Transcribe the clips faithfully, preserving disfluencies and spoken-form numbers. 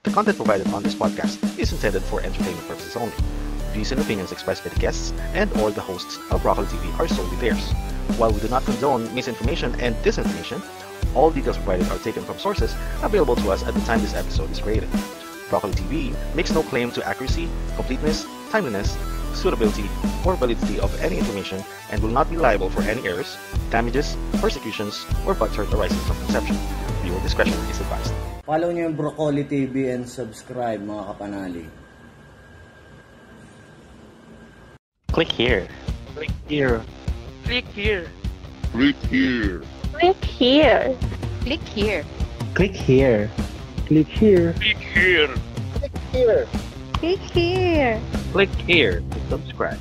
The content provided on this podcast is intended for entertainment purposes only. Views and opinions expressed by the guests and or the hosts of Broccoli T V are solely theirs. While we do not condone misinformation and disinformation, all details provided are taken from sources available to us at the time this episode is created. Broccoli T V makes no claim to accuracy, completeness, timeliness, suitability, or validity of any information and will not be liable for any errors, damages, persecutions, or butthurt arising from conception. Viewer discretion is advised. Follow nyo yung Broccoli T V and subscribe, mga kapanali. Click here. Click here. Click here. Click here. Click here. Click here. Click here. Click here. Click here. Click here. Click here. Click here to subscribe.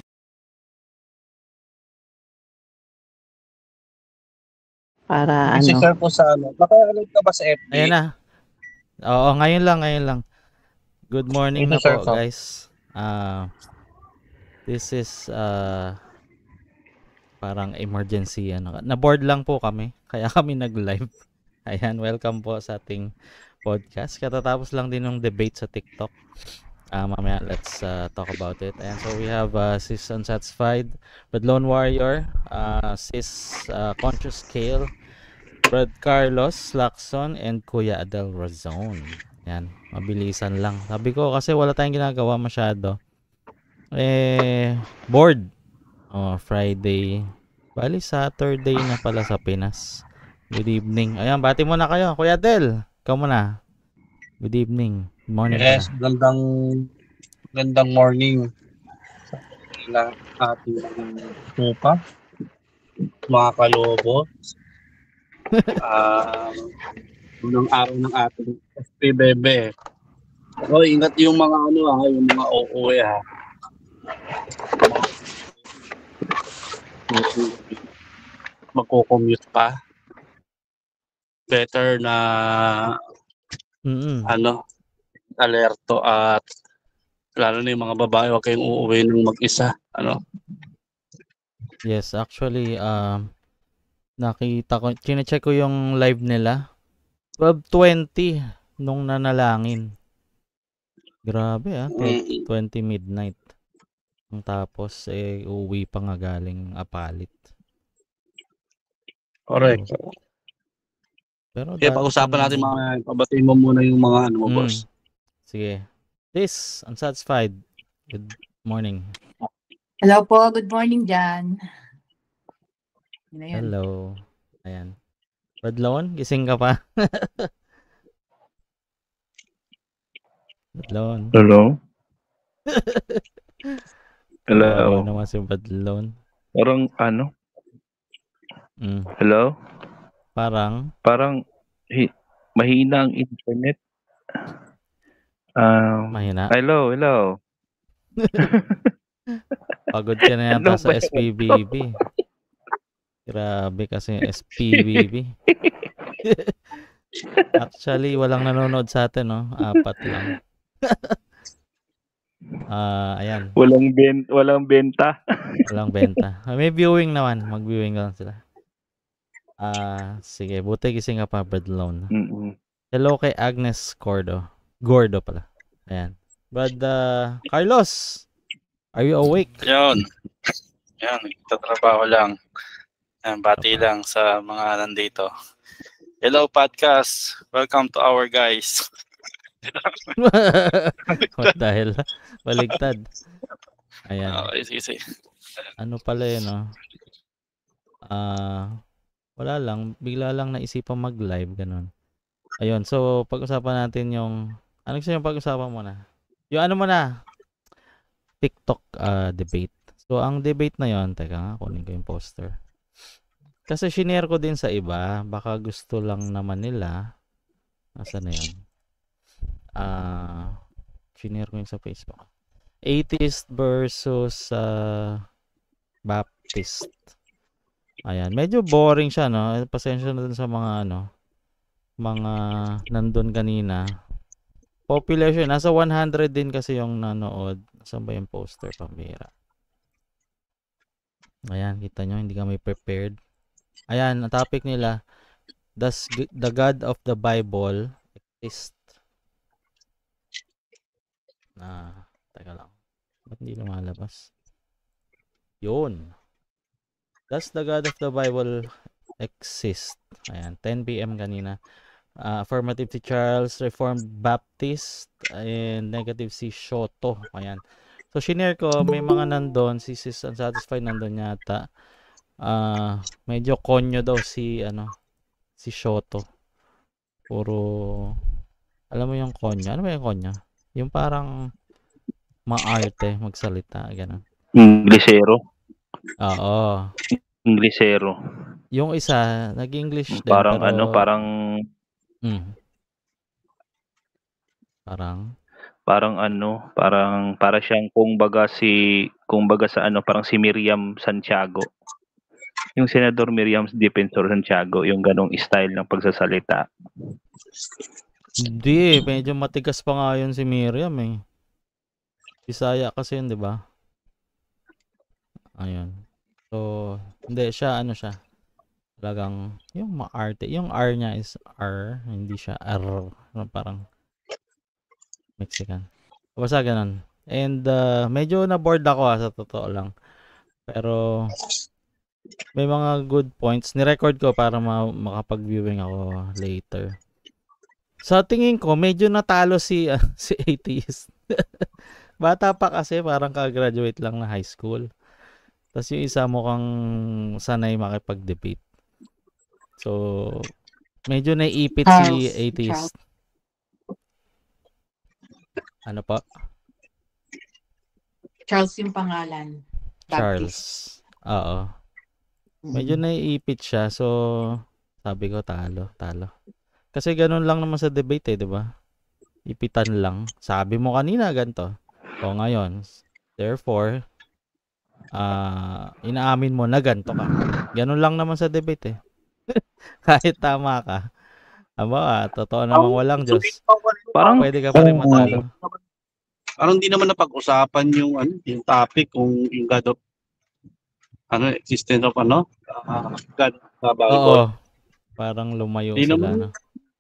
Para ano? I-share po sa ano. Nakakaload ka ba sa F B? Ayan na. Oo, ngayon lang, ngayon lang. Good morning na I-share po, ko. guys. Uh, this is uh, parang emergency. Ano. Na-board lang po kami, kaya kami nag-live. Ayan, welcome po sa ating podcast. Katatapos lang din ng debate sa TikTok. Uh, mamaya, let's uh, talk about it. Ayan, so we have uh, Sis Unsatisfied, Brad Lone Warrior, uh, Sis uh, Conscious Scale, Brad Carlos Lacson, and Kuya Adel Razon. Yan, mabilisan lang. Sabi ko kasi wala tayong ginagawa masyado. Eh, bored. Oh, Friday. Bali, Saturday na pala sa Pinas. Good evening. Ayan, bati muna kayo. Kuya Adel, ikaw muna. Good evening. Good morning. Yes, ka. gandang gandang morning sa ilang ating tupa, mga kalobo. Ah, unang araw ng ating F P Bebe. O, ingat yung mga ano ha, yung mga O O E ha. Magko-commute pa. Better na Mm-mm. ano, alerto at lalo na yung mga babae, huwag kayong uuwi ng mag-isa. Ano? Yes, actually, um, nakita ko, chinecheck ko yung live nila. twelve twenty nung nanalangin. Grabe ah, twelve twenty midnight. Tapos, eh, uwi pa nga galing Apalit. Correct. Pero Kaya dati pag-usapan pa natin naman- mga, pabatiin mo muna yung mga ano mo, Mm. boss. Sige. This, Unsatisfied. Good morning. Hello po. Good morning, Jan. Yun na yun. Hello. Ayan. Badlon, gising ka pa? Badlon. Hello? Hello? Kawawa naman si Badlon. Parang ano? Mm. Hello? Parang, Parang hi- mahina ang internet. Um, mahina. hello, hello. Pagod ka na Ano yata sa ba yun? S P B B. Grabe kasi yung S P B B. Actually, walang nanonood sa atin, no? Apat lang. Ah, ayan. Walang ben walang benta. Walang benta. Ah, may viewing naman. Mag-viewing lang sila. Ah, sige. Buti gising ka pa, Bradlone. Mm-mm. Hello kay Agnes Gordo. Gordo pala. Ayan. Brad uh, Carlos, are you awake? Yun. Yan, nagtatrabaho lang. Yan, bati lang sa mga nandito. Hello, podcast. Welcome to our guys. What the hell? Baligtad. Ayan. Okay, sige, sige. Ano pala yun, no? Ah, wala lang. Bigla lang naisipan mag-live, ganun. Ayun, so pag-usapan natin yung, ano gusto yung pag-usapan mo na? Yung ano mo na? TikTok ah, debate. So, ang debate na yon, teka nga, kunin ko yung poster. Kasi shinare ko din sa iba, baka gusto lang naman nila. Nasaan na yun? Ah, shinare ko yung sa Facebook. Atheist versus uh, Baptist. Ayan, medyo boring siya, no? Pasensya na dun sa mga ano, mga nandun kanina. Popular siya. Nasa one hundred din kasi yung nanood. Saan ba yung poster? Pambira. Ayan, kita nyo, hindi kami prepared. Ayan, ang topic nila, does g- the God of the Bible exist? Ah, teka lang. Ba't hindi lumalabas? Yun. Does the God of the Bible exist? Ayan, ten p.m. kanina. Uh, affirmative si Charles, Reformed Baptist, and negative si Shoto. Ayan. So, shinare ko, may mga nandun, si Sis Unsatisfied nandun yata. Uh, medyo konyo daw si, ano, si Shoto. Puro, alam mo yung konyo? Ano ba yung konyo? Yung parang maarte, magsalita, gano'n. Inglesero. Oo. Inglesero. Yung isa, nag-English din, Parang pero... ano, parang... Hmm. Parang... Parang ano, parang para siyang kung baga si kung baga sa ano, parang si Miriam Santiago. Yung Senador Miriam Defensor Santiago, yung ganong style ng pagsasalita. Hindi, medyo matigas pa nga yun si Miriam eh. Bisaya kasi yun, di ba? Ayun. So, hindi siya, ano siya. Talagang, yung maarte. Yung R niya is R, hindi siya R. Parang Mexican. Basta ganun. And uh, medyo na-bored ako ha, sa totoo lang. Pero may mga good points. Ni-record ko para ma- makapag-viewing ako later. Sa tingin ko, medyo natalo si uh, si Atheist. Bata pa kasi, parang ka-graduate lang na high school. Tapos yung isa mukhang sanay makipag-debate. So, medyo naiipit si Atheist. Ano pa? Charles yung pangalan. Charles. Oo. Medyo naiipit siya. So, sabi ko, talo. Talo. Kasi ganun lang naman sa debate eh, di ba? Ipitan lang. Sabi mo kanina, ganito. O ngayon, therefore, uh, inaamin mo na ganito ka. Ganun lang naman sa debate eh. Kahit tama ka. Aba, totoo namang walang Diyos. Parang pwede ka pa rin matalo. Parang hindi naman napag-usapan yung ano, yung topic kung yung God of ano, existence of ano, uh, God of the Bible. Oo. Parang lumayo Hindi sila, naman, no?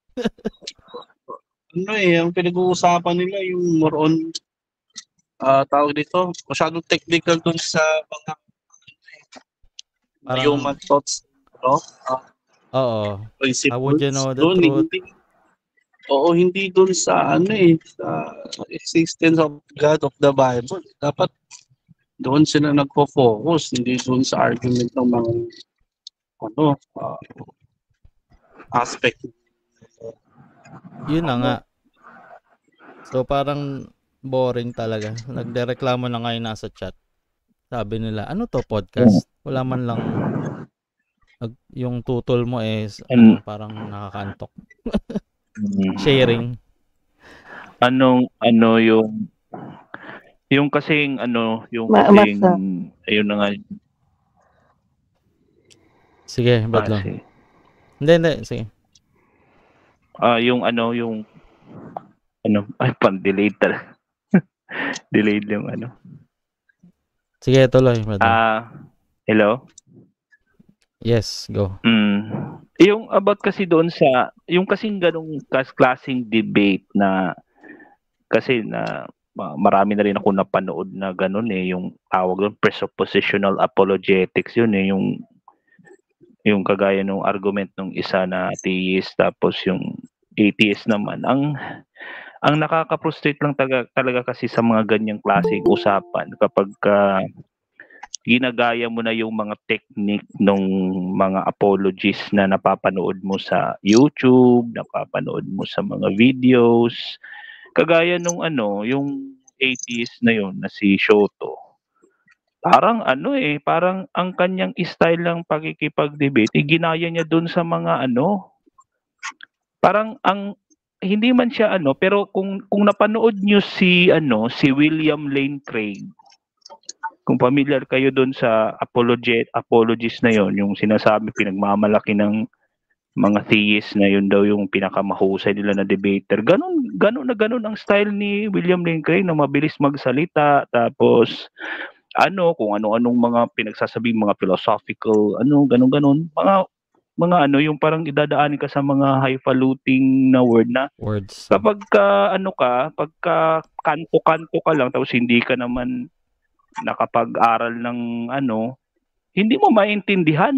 ano eh, ang pinag-uusapan nila yung more on uh, tawag dito, masyadong technical dun sa mga Parang, human thoughts, no? Uh, oo. principles. How would you know the Doon, truth? Hindi, oo, hindi dun sa ano eh, sa existence of God of the Bible. Dapat doon sila nagpo-focus, hindi doon sa argument ng mga ano, uh, aspect. Yun na nga. So parang boring talaga. Nagdereklamo na ngayon nasa chat. Sabi nila, ano to podcast? Wala man lang nag, yung tutol mo is ano, parang nakakantok. Sharing. Anong ano yung yung kasing ano, yung Ma- kasing masa. ayun na nga. Sige, ba't Ah, lang? sige. Hindi, hindi. Sige. Ah, yung ano, yung ano, ay pan-delayed talaga. Delayed yung ano. Sige, tuloy. Ba't lang? Ah, hello? Yes, go. Mm. Yung about kasi doon sa, yung kasing ganong kas klaseng debate na, kasi na ma- marami na rin ako napanood na ganun eh, yung tawag doon, presuppositional apologetics yun eh, yung yung kagaya ng argument ng isa na atheist tapos yung atheist naman. Ang ang nakaka-frustrate lang talaga, talaga kasi sa mga ganyang klaseng usapan kapag uh, ginagaya mo na yung mga technique ng mga apologists na napapanood mo sa YouTube, napapanood mo sa mga videos. Kagaya nung ano, yung atheist na yun na si Shoto. Parang ano eh, parang ang kanyang style ng pakikipag-debate, eh, ginaya niya dun sa mga ano, parang ang hindi man siya ano, pero kung kung napanood niyo si ano, si William Lane Craig, kung familiar kayo doon sa apologet apologies na yon, yung sinasabi pinagmamalaki ng mga theist na yun daw yung pinakamahusay nila na debater. Ganun, ganun na ganun ang style ni William Lane Craig na mabilis magsalita, tapos ano, kung ano-anong mga pinagsasabing mga philosophical, ano, ganun-ganun, mga mga ano, yung parang idadaanin ka sa mga highfalutin na word na Words. kapag ka, ano ka, pagka kanto-kanto ka lang tapos hindi ka naman nakapag-aral ng ano, hindi mo maintindihan.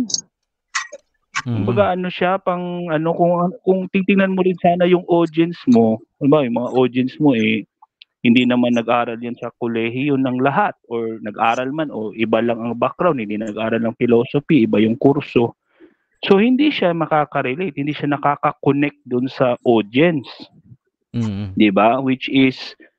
Mm. Kumbaga ano siya, pang ano, kung kung titingnan mo rin sana yung audience mo, ano yung mga audience mo eh, hindi naman nag-aral yan sa kolehiyo ng lahat or nag-aral man o iba lang ang background, hindi nag-aral ng philosophy, iba yung kurso. So hindi siya makaka-relate, hindi siya nakaka-connect dun sa audience. Mm. 'Di ba? Which is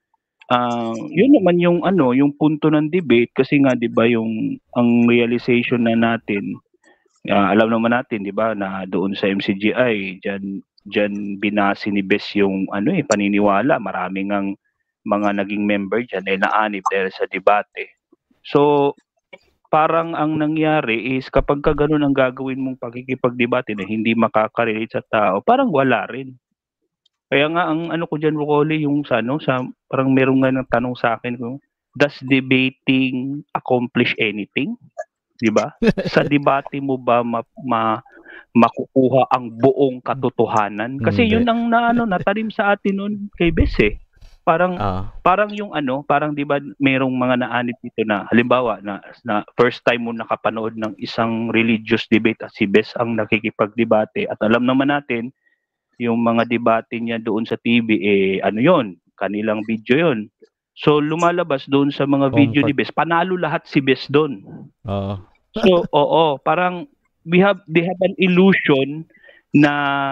uh, yun naman yung ano, yung punto ng debate kasi nga 'di ba yung ang realization na natin, uh, alam naman natin 'di ba na doon sa M C G I diyan diyan binasi ni Bes yung ano eh paniniwala, maraming ang mga naging member diyan ay naanib dahil sa debate. So parang ang nangyari is kapag ka ganun ang gagawin mong pakikipagdebate na hindi makaka-relate sa tao, parang wala rin. Kaya nga ang ano ko diyan Rocoli yung sa ano sa parang merong nga nang tanong sa akin kung does debating accomplish anything? 'Di ba? Sa debate mo ba ma, ma makukuha ang buong katotohanan? Kasi Hindi. yun ang na ano natanim sa atin noon kay Bes eh. Parang Ah. parang yung ano, parang 'di ba merong mga naanib dito na halimbawa na, na first time mo nakapanood ng isang religious debate at si Bes ang nakikipagdebate at alam naman natin yung mga debate niya doon sa T V eh ano yon, kanilang video yon. So lumalabas doon sa mga video ni Bes, panalo lahat si Bes doon. Oo. So oo, parang we have they have an illusion na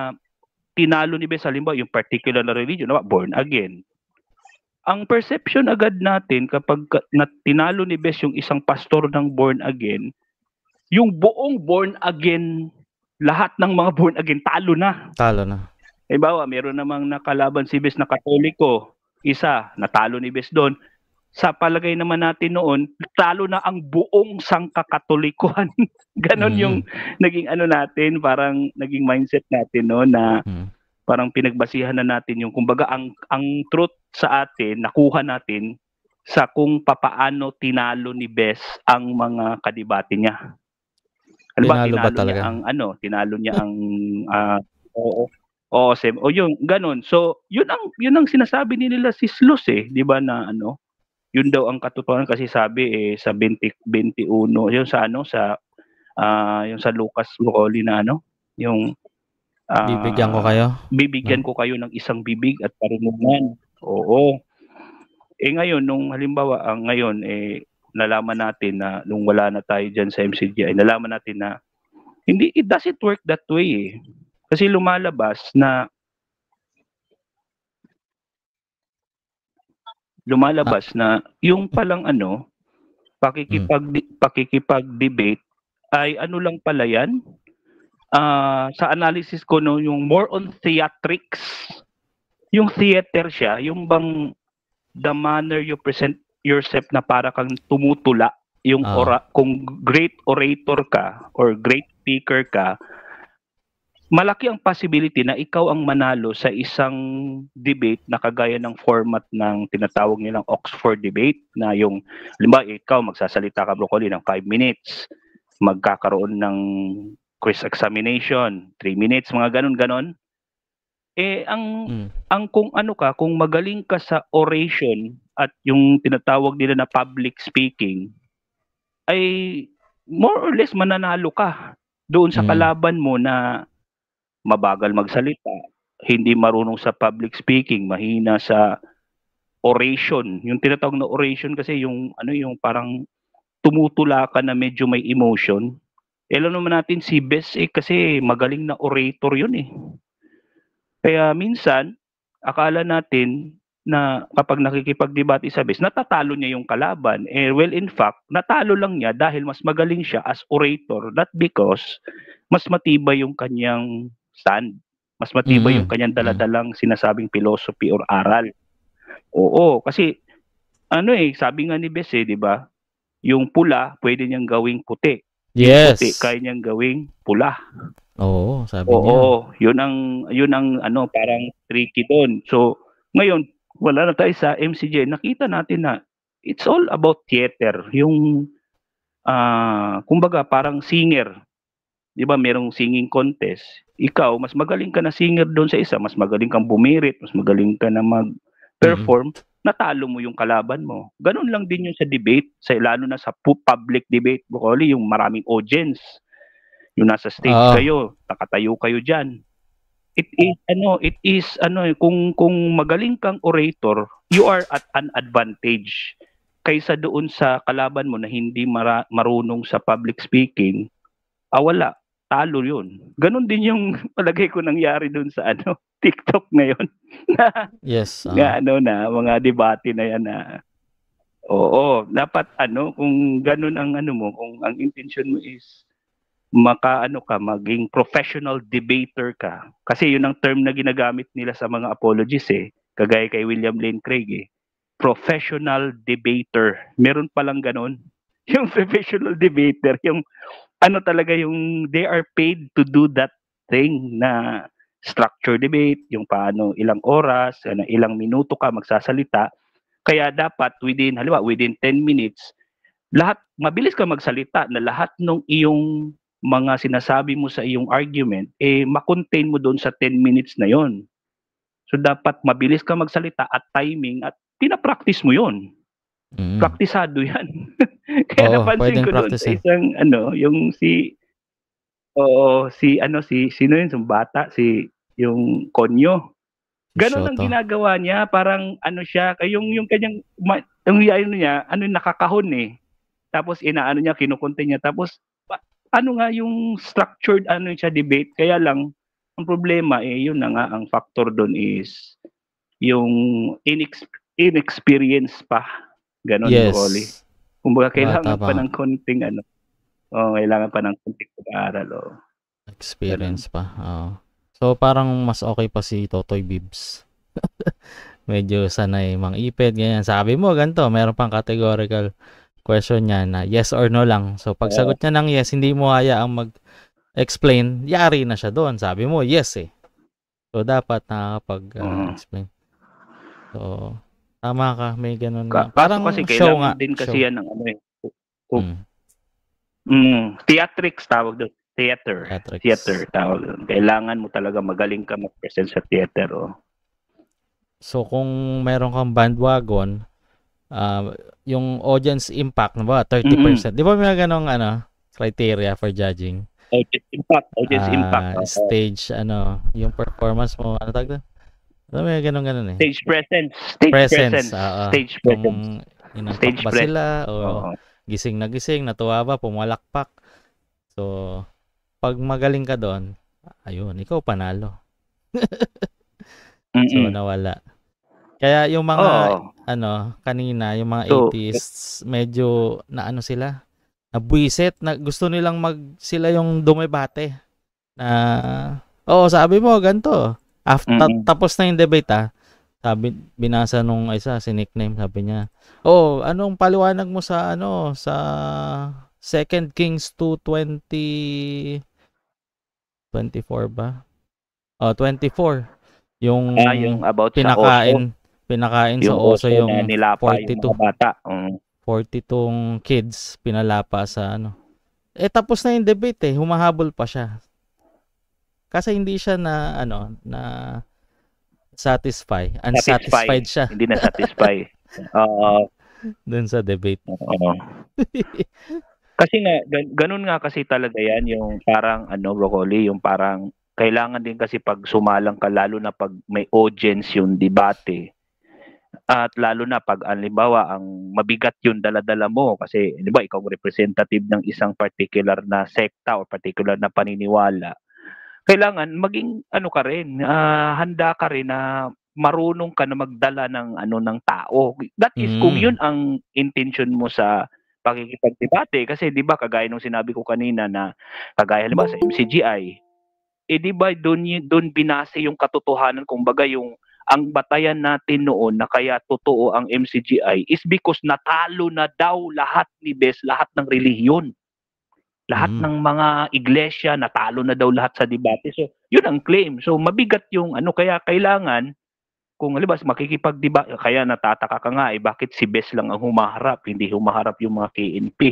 tinalo ni Bes halimbawa yung particular na religion, no, born again. Ang perception agad natin kapag na tinalo ni Bes yung isang pastor ng born again, yung buong born again, lahat ng mga born again, talo na. Talo na. Eh bawa, meron namang nakalaban si Bes na Katoliko, isa, natalo ni Bes doon. Sa palagay naman natin noon, talo na ang buong sangkakatolikuhan. Ganon Mm. yung naging ano natin, parang naging mindset natin no na Mm. parang pinagbasihan na natin yung kumbaga ang ang truth sa atin nakuha natin sa kung papaano tinalo ni Bes ang mga kadebate niya. Ano ba Tinalo ba tinalo talaga? niya ang ano, tinalo niya ang uh, oo. Oo, sem o yung ganun. So, yun ang yun ang sinasabi ni nila si Slus eh, 'di ba na ano, yun daw ang katotohanan kasi sabi eh sa twenty, twenty-one, yung sa ano sa uh, yung sa Lucas Lucoli na ano, yung Uh, bibigyan ko kayo? Bibigyan no? ko kayo ng isang bibig at karunungan. Oo. Eh ngayon, nung halimbawa, ang uh, ngayon, eh, nalaman natin na nung wala na tayo dyan sa M C G I, nalaman natin na hindi, it doesn't work that way eh. Kasi lumalabas na lumalabas ah. na yung palang ano, pakikipag, hmm. pakikipag-debate ay ano lang pala yan, Uh, sa analysis ko no yung more on theatrics, yung theater siya, yung bang the manner you present yourself na para kang tumutula yung uh. ora, kung great orator ka or great speaker ka, malaki ang possibility na ikaw ang manalo sa isang debate na kagaya ng format ng tinatawag nilang Oxford debate na yung halimbawa ikaw magsasalita ka Broccoli ng five minutes, magkakaroon ng quiz examination, three minutes, mga ganun-ganon. Eh, ang, mm. ang kung ano ka, kung magaling ka sa oration at yung tinatawag nila na public speaking, ay more or less mananalo ka doon sa mm. kalaban mo na mabagal magsalita, hindi marunong sa public speaking, mahina sa oration. Yung tinatawag na oration kasi yung, ano, yung parang tumutula ka na medyo may emotion. Alam naman natin si Bes eh, kasi magaling na orator yun eh. Kaya minsan, akala natin na kapag nakikipagdebate sa Bes, natatalo niya yung kalaban. Eh, well, in fact, natalo lang niya dahil mas magaling siya as orator, not because mas matibay yung kanyang stand. Mas matibay mm-hmm. yung kanyang daladalang sinasabing philosophy or aral. Oo, kasi ano eh, sabi nga ni Bes eh, di ba? Yung pula, pwede niyang gawing puti. Yes. Puti, kaya niyang gawing pula. Oo, sabi Oo, niya. Oo, yun ang yun ang ano, parang tricky doon. So, ngayon, wala na tayo sa M C G. Nakita natin na it's all about theater. Yung uh, kumbaga parang singer. di ba merong singing contest, ikaw, mas magaling ka na singer doon sa isa, mas magaling kang bumirit, mas magaling ka na mag-perform, natalo mo yung kalaban mo. Ganun lang din yung sa debate, sa, lalo na sa pu- public debate, Broccoli, yung maraming audience, yung nasa stage Oo. kayo, nakatayo kayo dyan. It is, ano, it is, ano, eh, kung, kung magaling kang orator, you are at an advantage kaysa doon sa kalaban mo na hindi mara- marunong sa public speaking, ah, wala. Talo yun. Ganon din yung palagay ko nangyari doon sa ano TikTok ngayon. na, Yes. ah. na ano na, mga debate na yan na, oo, dapat ano, kung ganon ang ano mo, kung ang intention mo is maka ano ka, maging professional debater ka. Kasi yun ang term na ginagamit nila sa mga apologies eh. Kagaya kay William Lane Craig eh. Professional debater. Meron palang ganon. Yung professional debater, yung ano talaga yung they are paid to do that thing na structure debate, yung paano ilang oras, ano, ilang minuto ka magsasalita. Kaya dapat within, halimbawa, within ten minutes, lahat, mabilis ka magsalita na lahat ng iyong mga sinasabi mo sa iyong argument, eh, makontain mo doon sa ten minutes na yon. So, dapat mabilis ka magsalita at timing at pinapractice mo yon. Mm. Praktisado yan. Kaya Oo, napansin pwedeng ko doon sa practicean. isang, ano, yung si, oo, si, ano, si, sino yun, yung bata, si, yung Konyo. Ganon ang Shoto. ginagawa niya, parang ano siya, yung yung kanyang ma- yung ano niya, ano yung nakakahon eh. Tapos inaano niya, kinukunti niya. Tapos pa- ano nga yung structured ano siya debate. Kaya lang ang problema eh yun na nga ang factor doon is yung inex- inexperience pa. Ganon, Broly. Yes. Kumbaga Bata kailangan pa pa nga. ng konting ano. Oh, kailangan pa ng konting pag-aaral oh. Experience pa. Oo. So, parang mas okay pa si Totoy Bibs. Medyo sanay mang ipid, ganyan. Sabi mo, ganito, meron pang categorical question niya na yes or no lang. So, pag sagot niya ng yes, hindi mo hayaang mag-explain, yari na siya doon. Sabi mo, yes eh. So, dapat nakakapag-explain. So, tama ka, may ganun nga. Ka- Parang Kaso kasi show kailangan nga. din kasi show. yan ng ano eh. Kung- Mm, Mm, theatrics tawag doon. Theater. theatrics. Theater tawag doon. Kailangan mo talaga magaling ka mag-present sa theater. Oh. So, kung meron kang bandwagon, ah, yung audience impact, na ba, thirty percent. Di ba may ganong ano, criteria for judging? Audience impact. Audience Ah, impact. Oo. stage, ano, yung performance mo, ano tawag doon? Ano, may ganong ganon eh. Stage presence. Stage presence. Presence. oo. Stage presence. Kung inantok Stage ba presence. sila, o Oo. gising na gising, natuwa ba, pumalakpak. So, pag magaling ka doon, ayun, ikaw panalo. So, Mm-mm. nawala. Kaya yung mga, Oo. ano, kanina, yung mga So, atheists, medyo, na ano sila, nabwisit, na gusto nilang mag, sila yung dumebate. Na, oo, sabi mo, ganito. After, Mm-mm. tapos na yung debate, ah. Sabi, binasa nung isa, si nickname, sabi niya, oh, anong paliwanag mo sa, ano, sa Second Kings two twenty, twenty-four ba? Oh, twenty-four. Yung, Ah, yung about sa oso. pinakain, pinakain sa Yung oso oso na yung nilapa yung forty-two. mga bata. Mm. forty-two kids pinalapa sa ano. Eh tapos na yung debate eh, humahabol pa siya. Kasi hindi siya na ano, na satisfy, unsatisfied siya Hindi na satisfy. Oo. dun sa debate. Oo. Kasi nga, gan- ganun nga kasi talaga yan, yung parang, ano, Broccoli, yung parang, kailangan din kasi pag sumalang ka, lalo na pag may audience yung debate, at lalo na pag, halimbawa, ang mabigat yung daladala mo, kasi, di ba, ikaw representative ng isang particular na sekta o particular na paniniwala, kailangan maging, ano ka rin, ah, handa ka rin na marunong ka na magdala ng, ano, ng tao. That is, kung Mm. yun ang intention mo sa pakikipagdebate, kasi di ba kagaya nung sinabi ko kanina na kagaya halimbawa sa M C G I, eh di ba doon y- doon binase yung katotohanan, kumbaga yung ang batayan natin noon na kaya totoo ang M C G I is because natalo na daw lahat ni Bes, lahat ng relihiyon. Lahat Mm. ng mga iglesia natalo na daw lahat sa debate. So, yun ang claim. So, mabigat yung ano, kaya kailangan kung halimbawa makikipagdiba, kaya natataka ka nga eh bakit si Bes lang ang humaharap, hindi humaharap yung mga K N P.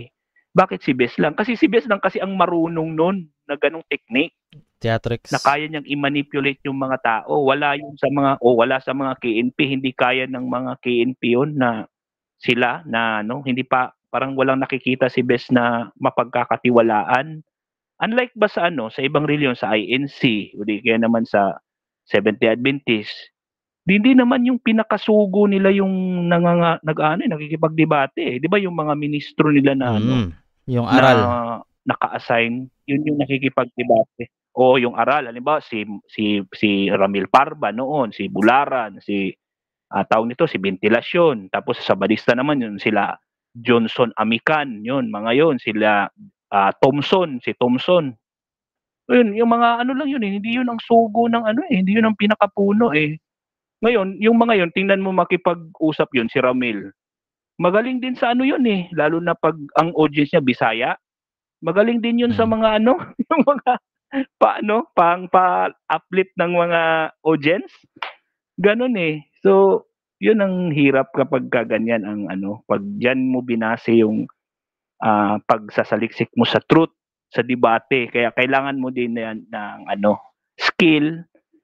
Bakit si Bes lang? Kasi si Bes lang kasi ang marunong nun na ganong technique Theatrics. na kaya niyang i-manipulate yung mga tao. Wala yung sa mga o wala sa mga K N P, hindi kaya ng mga K N P yun na sila na ano, hindi pa parang walang nakikita si Bes na mapagkakatiwalaan. Unlike ba sa ano, sa ibang reliyon sa I N C, o di kaya naman sa Seventh-day Adventist, hindi naman yung pinakasugo nila yung nanganga, nag-ano, nakikipagdebate eh. 'Di ba yung mga ministro nila na ano, Mm, yung aral. na naka-assign, yun yung nakikipagdebate. O yung aral, halimbawa si si si Ramil Parba noon, si Bularan, si ah, tawag nito si Ventilasyon, tapos sa Sabadista naman yun sila Johnson Amican, yun mga yun sila ah, Thompson, si Thompson. Yun, yung mga ano lang yun eh, hindi yun ang sugo ng ano eh, hindi yun ang pinakapuno eh. Ngayon, yung mga yun, tingnan mo makipag-usap yun si Ramil. Magaling din sa ano yun eh, lalo na pag ang audience niya Bisaya. Magaling din yun sa Mm. mga ano, yung mga paano, pang pa-uplift ng mga audience. Ganon eh. So, yun ang hirap kapag ganyan ang ano, pag diyan mo binase yung ah, pagsasaliksik mo sa truth, sa debate. Kaya kailangan mo din yan ng ano, skill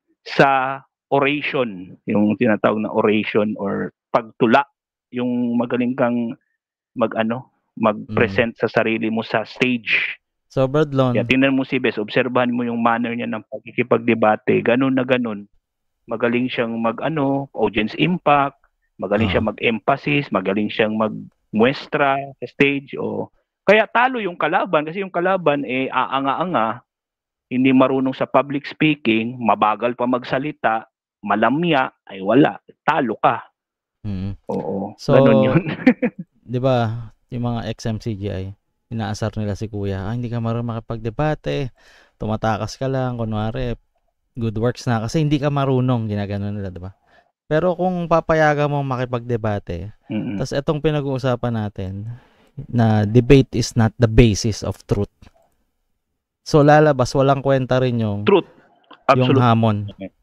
sa oration, yung tinatawag na oration or pagtula, yung magaling kang mag ano, mag-present sa sarili mo sa stage. So, Bradlon, Kaya tingnan mo si Bes, obserbahan mo yung manner niya ng pagkikipagdebate, ganun na ganun. Magaling siyang mag ano, audience impact, magaling Ah. siyang mag-emphasis, magaling siyang magmuestra sa stage o kaya talo yung kalaban kasi yung kalaban eh aanga-anga, hindi marunong sa public speaking, mabagal pa magsalita, malamya, ay wala, talo ka. mm. Oo, So, ganun yun. 'di ba, yung mga X M C G I, inaasar nila si Kuya, ah, hindi ka marunong makipagdebate, tumatakas ka lang, kunwari, good works na kasi hindi ka marunong, ginagano nila, 'di ba? Pero kung papayagan mo makipagdebate, Mm-mm. tas etong pinag-uusapan natin, na debate is not the basis of truth. So, lalabas, walang kwenta rin yung, Truth. yung Absolute. hamon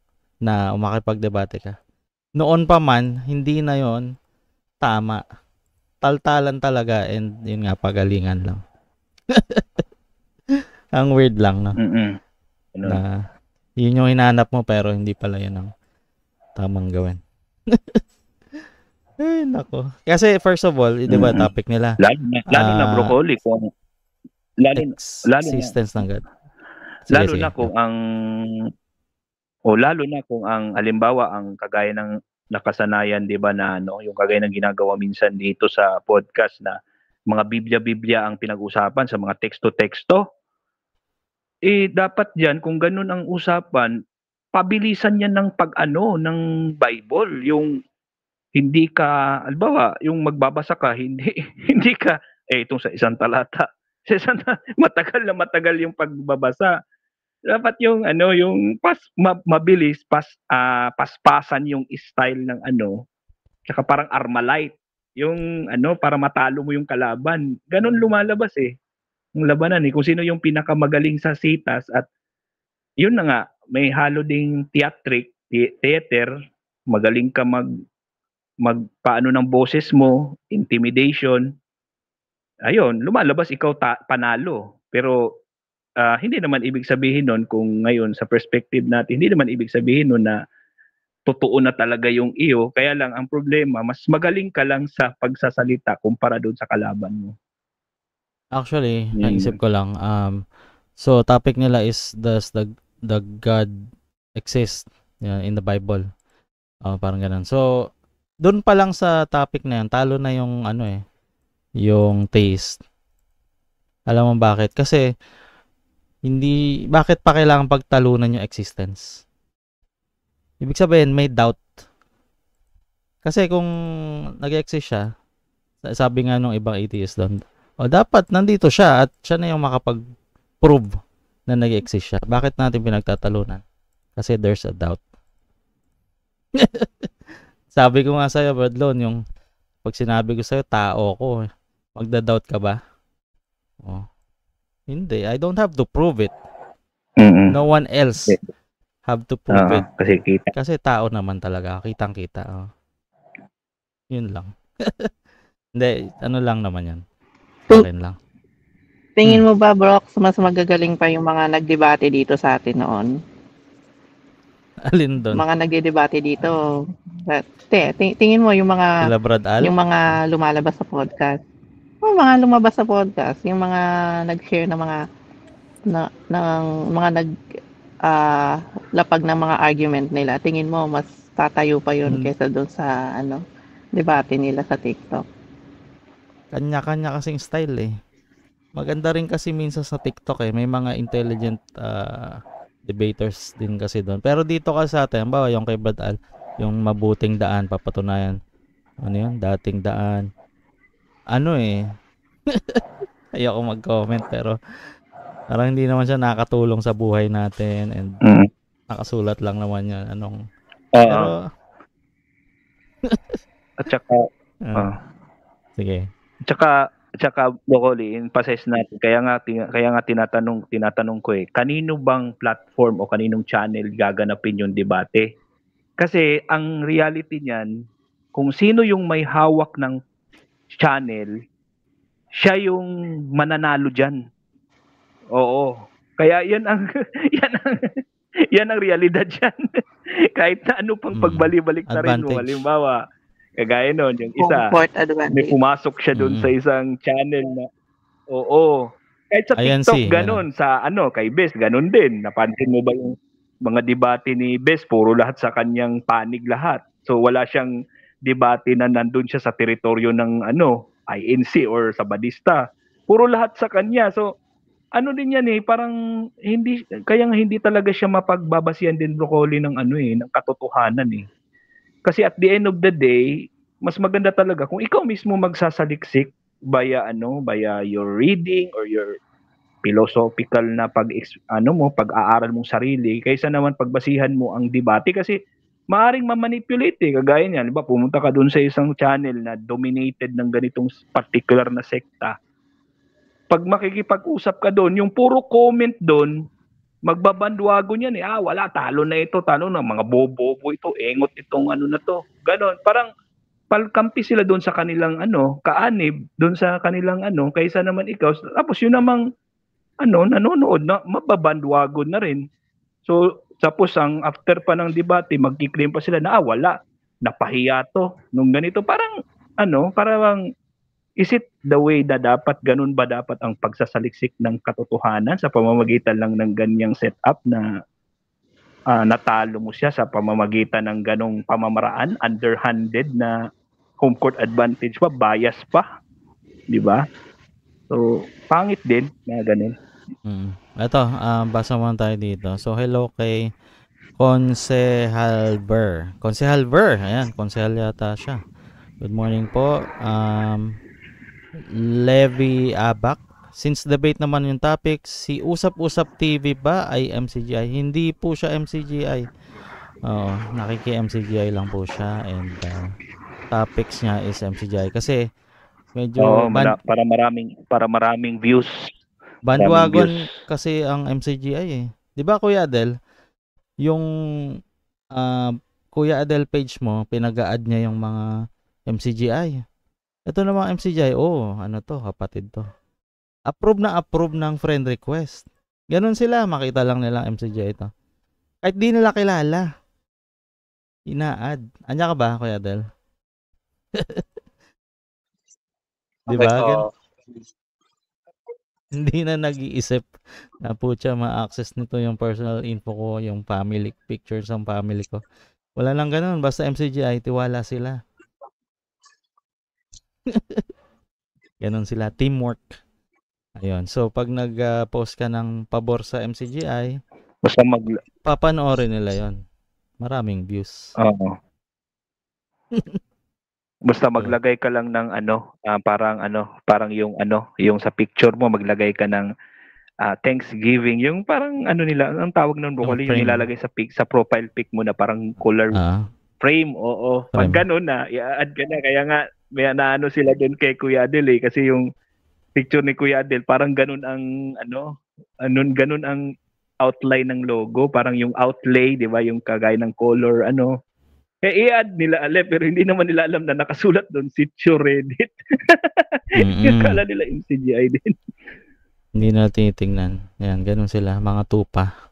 na makipagdebate ka. Noon pa man, hindi na yon tama. Taltalan talaga and yun nga, pagalingan lang. Ang weird lang, no? Mm-mm. Ganun. Na yun yung hinanap mo pero hindi pala yun ang tamang gawin. Ay, nako. Kasi first of all, di ba, Mm-mm. topic nila, Lalo na, lalo na Ah, broccoli kung lalo lalo na- existence ng God. Sige, lalo sige. na kung ang o lalo na kung ang halimbawa ang kagaya ng nakasanayan 'di ba na ano yung kagaya ng ginagawa minsan dito sa podcast na mga Biblia-Biblia ang pinag-usapan sa mga teksto-teksto eh dapat diyan kung ganun ang usapan pabilisan yan ng pag-ano ng Bible yung hindi ka halimbawa yung magbabasa ka hindi hindi ka eh itong sa isang talata sa isang ta- matagal na matagal yung pagbabasa dapat yung ano yung pas ma- mabilis pas ah, paspasan yung style ng ano tsaka parang Armalite yung ano para matalo mo yung kalaban ganun lumalabas eh yung labanan eh kung sino yung pinakamagaling sa sitas at yun na nga may halo ding theatric the- theater magaling ka mag magpaano ng boses mo intimidation ayun lumalabas ikaw ta- panalo pero ah, hindi naman ibig sabihin nun kung ngayon sa perspective natin, hindi naman ibig sabihin nun na totoo na talaga yung iyo. Kaya lang ang problema, mas magaling ka lang sa pagsasalita kumpara doon sa kalaban mo. Actually, Yun naisip yun. ko lang, um, so topic nila is, does the, the God exist yeah, in the Bible? Oh, parang ganun. So, doon pa lang sa topic na yun, talo na yung ano eh, yung taste. Alam mo bakit? Kasi, hindi, bakit pa kailangan pagtalunan yung existence? Ibig sabihin, may doubt. Kasi kung nag-exist siya, sabi nga nung ibang atheist doon, o dapat nandito siya at siya na yung makapag-prove na nag-exist siya. Bakit natin pinagtatalunan? Kasi there's a doubt. Sabi ko nga sa'yo, Bradlon, yung pag sinabi ko sa'yo, tao ko, magda-doubt ka ba? Oh. Hindi. I don't have to prove it. Mm-mm. No one else have to prove Ah, it. kasi kita. Kasi tao naman talaga. Kitang-kita. Oh. Yun lang. Hindi. Ano lang naman yan. Akin lang. Tingin mo ba, Brox, mas magagaling pa yung mga nagdebate dito sa atin noon? Alin doon? Mga nagdedebate dito. But, te, ting- tingin mo yung mga Sila Brad Al? yung mga lumalabas sa podcast. Yung mga lumabas sa podcast, yung mga nag-share ng mga na, ng mga nag ah, lapag ng mga argument nila. Tingin mo mas tatayo pa yun Hmm. kaysa doon sa ano debate nila sa TikTok. Kanya-kanya kasing style eh. Maganda rin kasi minsan sa TikTok eh. May mga intelligent ah, debaters din kasi doon. Pero dito kasi sa atin, bawa yung kay Brad Al, yung mabuting daan, papatunayan. Ano yun? Dating daan. Ano eh. Ayoko mag-comment pero parang hindi naman siya nakakatulong sa buhay natin and Mm. nakasulat lang naman yan. Anong, Oo. pero, At saka, ah, ah, sige. at saka, at saka, Broccoli, emphasize natin, kaya nga, tin- kaya nga tinatanong, tinatanong ko eh, kanino bang platform o kaninong channel gaganapin yung debate? Kasi, ang reality niyan, kung sino yung may hawak ng channel, siya yung mananalo dyan. Oo. Kaya yan ang, yan ang, yan ang realidad dyan. Kahit na ano pang Mm. pagbalik-balik na rin mo. Advantage. Halimbawa, kagaya nun, yung isa, Comfort may advantage. pumasok siya doon Mm. sa isang channel na, oo. Kahit sa Ayan TikTok, si, ganun. Sa ano, kay Bes, ganun din. Napansin mo ba yung mga debate ni Bes, puro lahat sa kanyang panig lahat. So wala siyang debate na nandun siya sa teritoryo ng ano, I N C or sa Badista. Puro lahat sa kanya. So ano din yan eh, parang hindi, kaya nga hindi talaga siya mapagbabasihan din, Broccoli, ng ano eh, ng katotohanan eh. Kasi at the end of the day, mas maganda talaga kung ikaw mismo magsasaliksik via ano, via your reading or your philosophical na pag ano mo, pag-aaral mong sarili kaysa naman pagbasihan mo ang debate kasi maaring ma-manipulate eh. Kagaya niyan, di ba, pumunta ka doon sa isang channel na dominated ng ganitong particular na sekta. Pag makikipag-usap ka doon, yung puro comment doon, magbabandwago niyan eh. Ah, wala, talo na ito, talo na, mga bobo ito, engot itong ano na to. Ganon, parang palkampi sila doon sa kanilang ano, kaanib, doon sa kanilang ano, kaysa naman ikaw. Tapos yun namang ano, nanonood na, mababandwago na rin. So, tapos ang after pa ng debate, magki-claim pa sila na, ah, wala, napahiya to, nung ganito. Parang, ano, parang, is it the way na dapat, ganun ba dapat ang pagsasaliksik ng katotohanan sa pamamagitan lang ng ganyang setup na uh, natalo mo siya sa pamamagitan ng ganong pamamaraan, underhanded na home court advantage pa, bias pa, di ba? So, pangit din na ganun. Mm. Ito, uh, basa muna tayo dito. So, hello kay Konsehalber. Konsehalber, ayan, konsehal yata siya. Good morning po. Um, Levi Abak. Since debate naman yung topic, si Usap-Usap T V ba ay M C G I? Hindi po siya M C G I. Oo, nakiki-M C G I lang po siya and uh, topics niya is M C G I kasi medyo Oo, ban- mara- para maraming para maraming views. bandwagon Maraming views. kasi ang M C G I eh. 'Di ba Kuya Adel? Yung uh, Kuya Adel page mo, pinag-a-add niya yung mga M C G I. Ito namang M C G I, oh, ano to, kapatid to. Approve na approve ng friend request. Ganon sila, makita lang nila M C G I ito. Kahit di nila kilala. Ina-add. Anya ka ba, Kuya Adel? Di ba? Gan- Hindi na nag-iisip na putya ma-access nito yung personal info ko, yung family pictures ng family ko. Wala lang ganun. Basta M C G I, tiwala sila. Ganon sila. Teamwork. Ayun. So, pag nag-post ka ng pabor sa M C G I, basta mag papanoorin nila yon. Maraming views. Oo. Basta maglagay ka lang ng ano, uh, parang ano, parang yung ano, yung sa picture mo maglagay ka ng uh, Thanksgiving, yung parang ano nila, ang tawag ng Broccoli, yung, yung nilalagay sa pic, sa profile pic mo na parang color ah. frame. Oo. Pag ganun na, i-add ka na. Kaya nga may naano sila doon kay Kuya Adel eh, kasi yung picture ni Kuya Adel, parang ganun ang ano, anun ganun ang outline ng logo, parang yung outlay, 'di ba, yung kagaya ng color ano. Eh i-add nila ale, pero hindi naman nila alam na nakasulat doon Sitio Reddit. Mm-hmm. Kala nila M C G I din. Hindi na tinitingnan. Ayan, ganun sila. Mga tupa.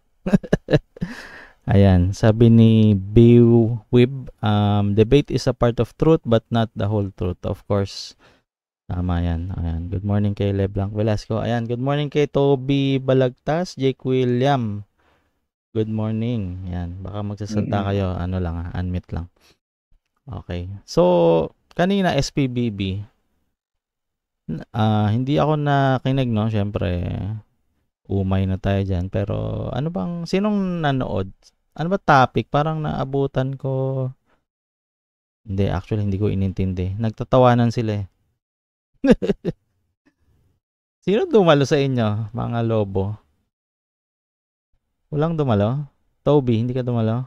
Ayan, sabi ni Bewib, um, debate is a part of truth but not the whole truth. Of course, tama yan. Ayan, good morning kay Leblanc Velasco. Ayan, good morning kay Toby Balagtas, Jake William. Good morning. Ayan, baka magsasalta Mm-mm. kayo. Ano lang, ah, unmute lang. Okay. So, kanina S P B B, ah hindi ako nakinig, no? Siyempre, umay na tayo dyan. Pero, ano bang, sinong nanood? Ano ba topic? Parang naabutan ko. Hindi, actually, hindi ko inintindi. Nagtatawanan sila eh. Sino dumalo sa inyo, mga lobo? Walang dumalo? Toby, hindi ka dumalo?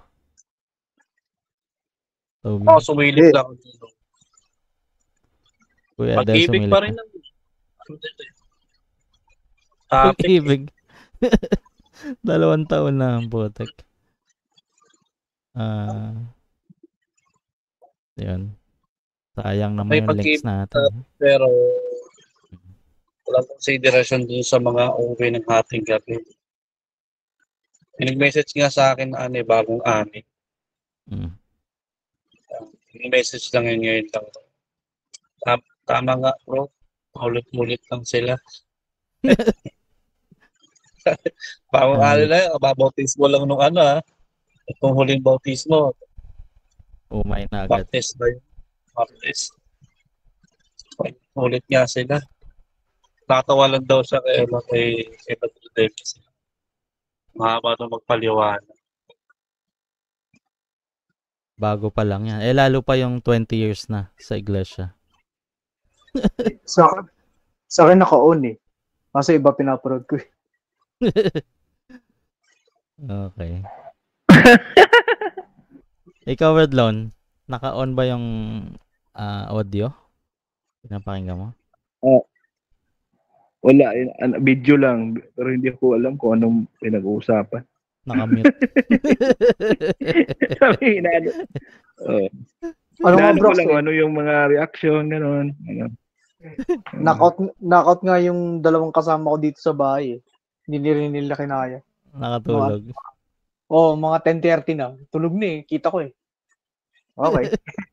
Toby. Ako, sumilip lang. Kuya Adel, Pag-ibig sumilip pa ka. rin. ang- Topic. Pag-ibig. Dalawang taon na ang putek. Ah, yun. Sayang naman May yung links pag-ibig natin. pero walang consideration dun sa mga uwi ng ating gabi. May nag-message nga sa akin na ano, eh, bagong ani. Mm. Nag-message lang yun ngayon lang. Tam- Tama nga bro, ulit-ulit lang sila. Bagong Ah, ani na yun, babautismo lang nung ano ha. Itong huling bautismo, umay na agad. baptist ba yun? Baptist. Ulit nga sila. Nakatawa lang daw siya kay, ano, kay, kay Padre Davis. Mahaba na magpaliwanag. Bago pa lang yan. Eh, lalo pa yung twenty years na sa iglesia. Sa akin, sa akin naka-on eh. Kasi iba pinaparod ko eh. Okay. Ikaw, Redlon, naka-on ba yung ah, audio? Pinapakinggan mo? Wala, eh, an- video lang. Pero hindi ko alam kung anong pinag-uusapan. Naka-mute. Sabi, inaano. Oh. Ano nga Inaano bro, ko lang eh, ano yung mga reaction, gano'n. Ano. knockout, knockout nga yung dalawang kasama ko dito sa bahay eh. Hindi rin nila kinaya. Nakatulog. Oo, oh, mga ten thirty na. Tulog na eh. Kita ko eh. Okay.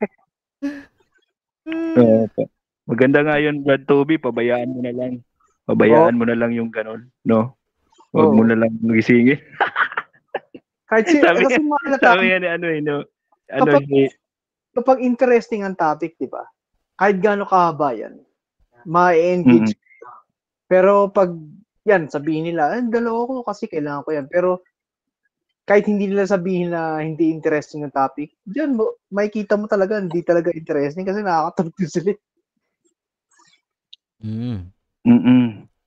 Oo po. Maganda nga yun, Brad Toby, pabayaan mo na lang. Pabayaan mo na lang yung gano'n, no? Huwag Oo. mo na lang gisingin. Kahit si, Sabi kasi nga- mga Sabi nga ni ano eh, no? Ano, Kapag- si- kapag interesting ang topic, di ba? Kahit gaano kahaba yan, ma-engage. Pero pag yan, sabihin nila, eh, dalawa ko kasi kailangan ko yan. Pero kahit hindi nila sabihin na hindi interesting ang topic, diyan mo, makikita mo talaga, hindi talaga interesting kasi nakakatulog din sila. Mm. Mm-mm.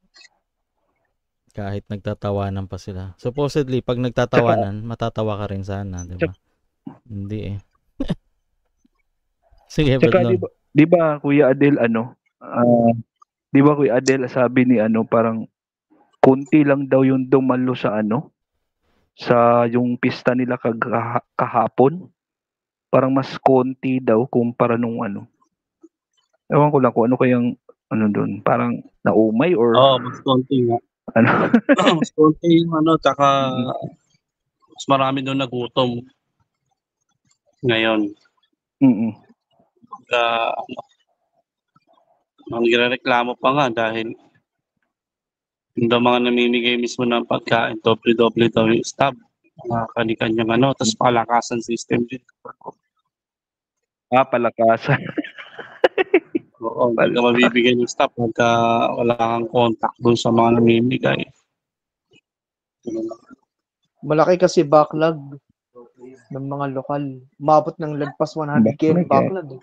Kahit nagtatawanan pa sila. Supposedly, pag nagtatawanan, matatawa ka rin sana, di ba? Hindi eh. Sige, Tsaka Redlon. di ba, di ba Kuya Adel ano? ah, di ba Kuya Adel sabi ni ano parang konti lang daw yung dumalo sa ano sa yung pista nila kag- kahapon. Parang mas konti daw kumpara nung ano. Ewan ko lang kung ano kayang ano doon. Parang naumay or Oo, oh, mas konti nga. ano. Mas konti yung ano, tsaka mas marami doon nagutom ngayon. Mm-mm. Kaya, ano, nagrereklamo pa nga dahil yung daw mga namimigay mismo ng pagkain, doble-doble daw yung staff. Mga kani-kanyang ano, tapos palakasan system din. Ah, palakasan. Oo, hindi ka mabibigay ng staff pagka wala kang contact doon sa mga namimigay. Malaki kasi backlog ng mga lokal. Umabot ng lagpas one hundred k ang backlog. Eh.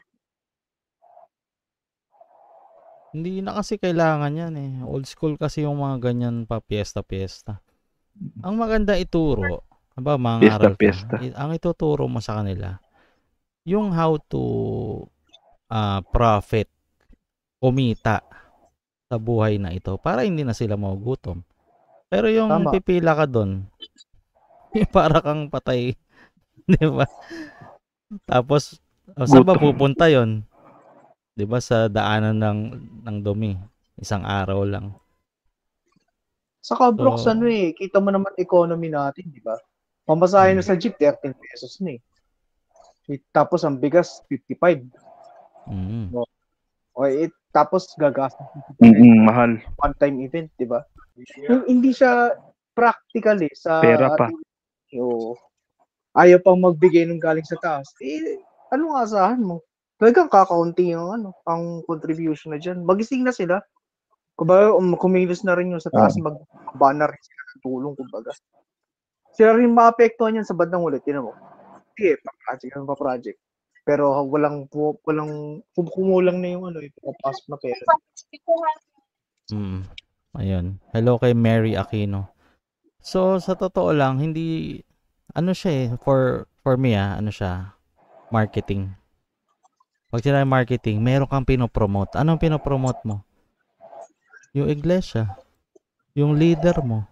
Hindi na kasi kailangan yan eh. Old school kasi yung mga ganyan pa piyesta-piyesta. Ang maganda ituro, aba mga aral ka, Piyesta-piyesta. i- ang ituturo mo sa kanila, yung how to uh, profit, kumita sa buhay na ito para hindi na sila magugutom. Pero yung Tama. pipila ka doon, para kang patay, di ba? Tapos, oh, saan ba Gutom. pupunta yon? Di ba sa daanan ng, ng dumi? Isang araw lang. Sa Cabrox, So, ano eh, kita mo naman economy natin, di ba? Pamasahe na mm, sa jeep, thirteen pesos na eh. Tapos ang bigas, fifty-five. mm, No? O, eh, tapos gagastos Mm, mahal. one-time event, di ba? Hin- Hindi siya practical eh sa Pera pa. ating o ayaw pang magbigay ng galing sa taas. Eh, ano nga asahan mo? Talagang kakaunti yung ano, ang contribution na dyan. Magising na sila. Kumbaga, um, kumilos na rin yung sa taas, Oh. mag-banner rin sila ng tulong, kumbaga. Sila rin maapektuhan yan sa bandang ulit, tinan mo. Sige, pa-project, ano pa-project. Pero walang, pu- walang, kum- kumulang na yung ano, yung papasok na pera. mm. Ayun. Hello kay Mary Aquino. So, sa totoo lang, hindi, ano siya eh, for, for me ah, ano siya, marketing. Pag sinabi marketing, meron kang pinopromote. Anong pinopromote mo? Yung iglesia. Yung leader mo.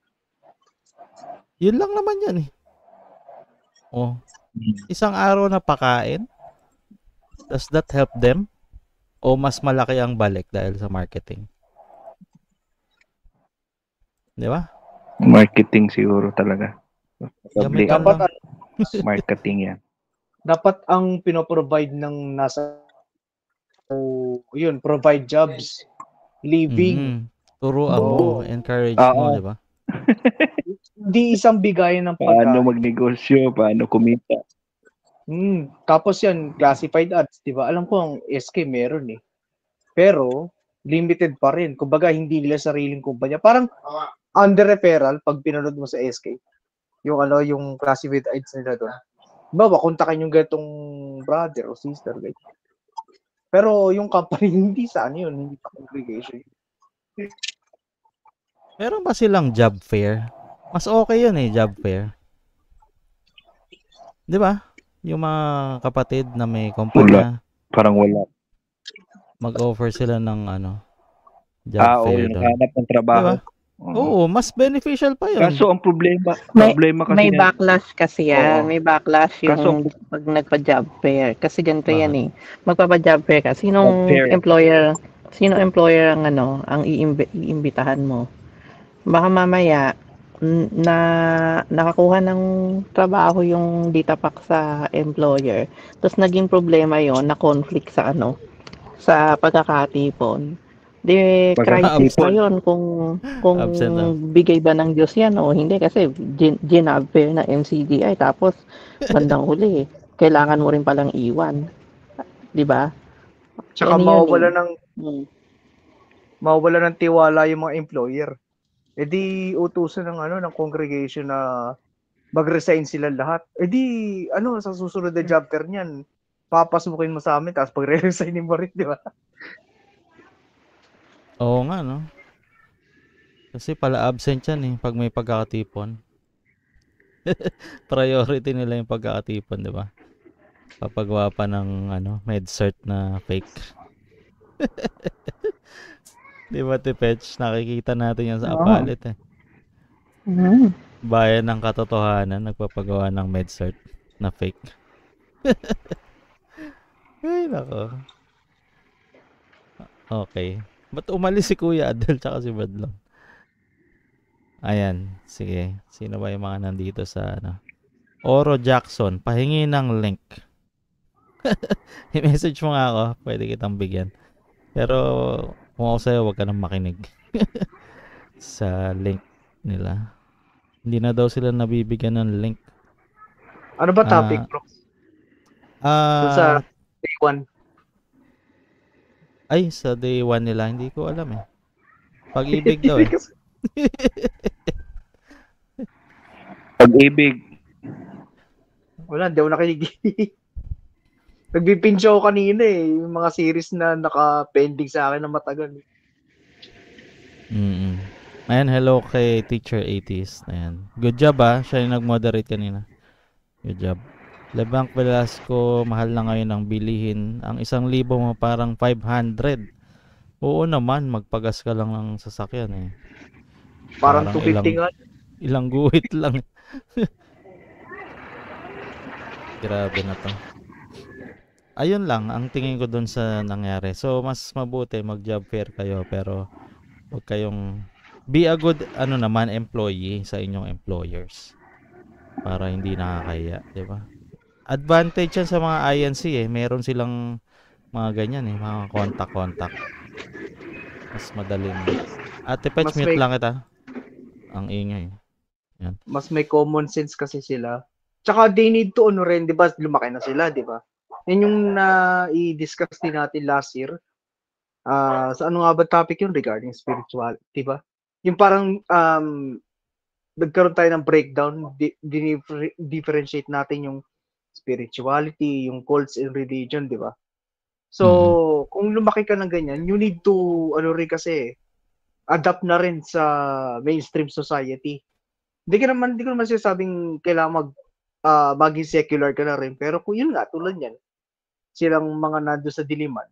Yun lang naman yan eh. Oh, isang araw na pakain? Does that help them? O mas malaki ang balik dahil sa marketing? Di ba? Marketing siguro talaga. Probably Gamitan Dapat, lang. ano, marketing yan. dapat ang pinoprovide ng nasa, oh, yun, provide jobs, living. Mhm. Turuan mo, Oo. encourage Oo. mo, di ba? Hindi isang bigayan ng Paano pagkain. magnegosyo, paano kumita. Hmm. Tapos yan, classified ads, di ba? Alam ko ang S K meron eh. Pero, limited pa rin. Kumbaga, hindi nila sariling kumpanya. Parang, under referral, pag pinanood mo sa S K, yung ano, yung classified ads nila doon. Bawa, kontakin yung gatong brother o sister, guys. Pero yung company, hindi sa ano yun, hindi pa congregation. Meron ba silang job fair? Mas okay yun eh, job fair. Di ba? Yung mga kapatid na may kumpanya, Parang wala. mag-offer sila ng ano, job Ah, oo, fair yung doon. hanap ng trabaho. Di ba? Oo, mas beneficial pa yun. Kaso ang problema, May, problema kasi may yan- backlash kasi yan. Oo. May backlash yung Kaso- pag nagpa-job fair. Kasi ganito Bakit? yan eh. Magpapa-job fair ka. Sinong Job fair. employer, sino employer ang ano, ang iimbi- iimbitahan mo? Baka mamaya n- na nakakuha ng trabaho yung data pack sa employer. Tapos naging problema yon na conflict sa ano, sa pagkakatipon. Di crisis Pagkaka-absent. na yon kung kung Absent na. bigay ba ng Diyos yan o hindi kasi gin, ginab fair na M C G I tapos bandang huli kailangan mo rin palang iwan. Di ba? Tsaka Ano yun mawawala eh. ng, Hmm. mawawala ng tiwala yung mga employer. E di utusan ng ano ng congregation na mag-resign sila lahat. E di ano sa susunod na job fair niyan, papasukin mo sa amin tapos pagre-resignin mo rin, di ba? Oo nga, no? Kasi pala absent yan eh, pag may pagkakatipon. Priority nila yung pagkakatipon, di ba? Papagawa pa ng ano, med-cert na fake. Di ba, Tipetch? Nakikita natin yan sa Oo. Apalit eh. Hmm. Bayan ng katotohanan, nagpapagawa ng med-cert na fake. Ay, nako. Okay. Ba't umalis si Kuya Adel tsaka si Badlong? Ayan, sige. Sino ba yung mga nandito sa ano? Oro Jackson, pahingi ng link. I-message mo nga ako, pwede kitang bigyan. Pero kung ako sa'yo, huwag ka nang makinig sa link nila. Hindi na daw sila nabibigyan ng link. Ano ba topic, Ah, bro? Dun sa Ah, day one. ay, sa day one nila, hindi ko alam eh. Pag-ibig daw eh. Pag-ibig. Wala, hindi ako nakinig. Nagpipinch ako kanina eh, yung mga series na naka-pending sa akin na matagal. Mm-mm. Ayan, hello kay Teacher Atheist. Ayan. Good job ah. Siya yung nag-moderate kanina. Good job. Lebanc Velasco, mahal na ngayon ang bilihin. Ang isang libo mo parang five hundred. Oo naman, magpagas ka lang ng sasakyan eh. Parang Parang two fifty ilang, nga. ilang guhit lang. Grabe na to. Ayun lang, ang tingin ko dun sa nangyari. So, mas mabuti mag-job fair kayo, pero huwag kayong be a good ano naman employee sa inyong employers para hindi nakakahiya, 'di ba? Advantage yan sa mga I N C eh. Meron silang mga ganyan eh, mga contact-contact. Mas madaling. Ate Pech, Mas mute may- lang kita. Ang ingay. Yan. Mas may common sense kasi sila. Tsaka they need to ano rin, di ba? Lumaki na sila, di ba? Yan yung na i-discuss din natin last year. Ah, sa ano nga ba topic yun regarding spiritual, di ba? Yung parang um, nagkaroon tayo ng breakdown, di, di- differentiate natin yung spirituality, yung cults and religion, di ba? So, kung lumaki ka ng ganyan, you need to, ano rin kasi, adapt na rin sa mainstream society. Hindi ka naman, hindi ko naman sinasabing kailangan mag, ah, maging secular ka na rin. Pero kung yun nga, tulad yan, silang mga nando sa diliman,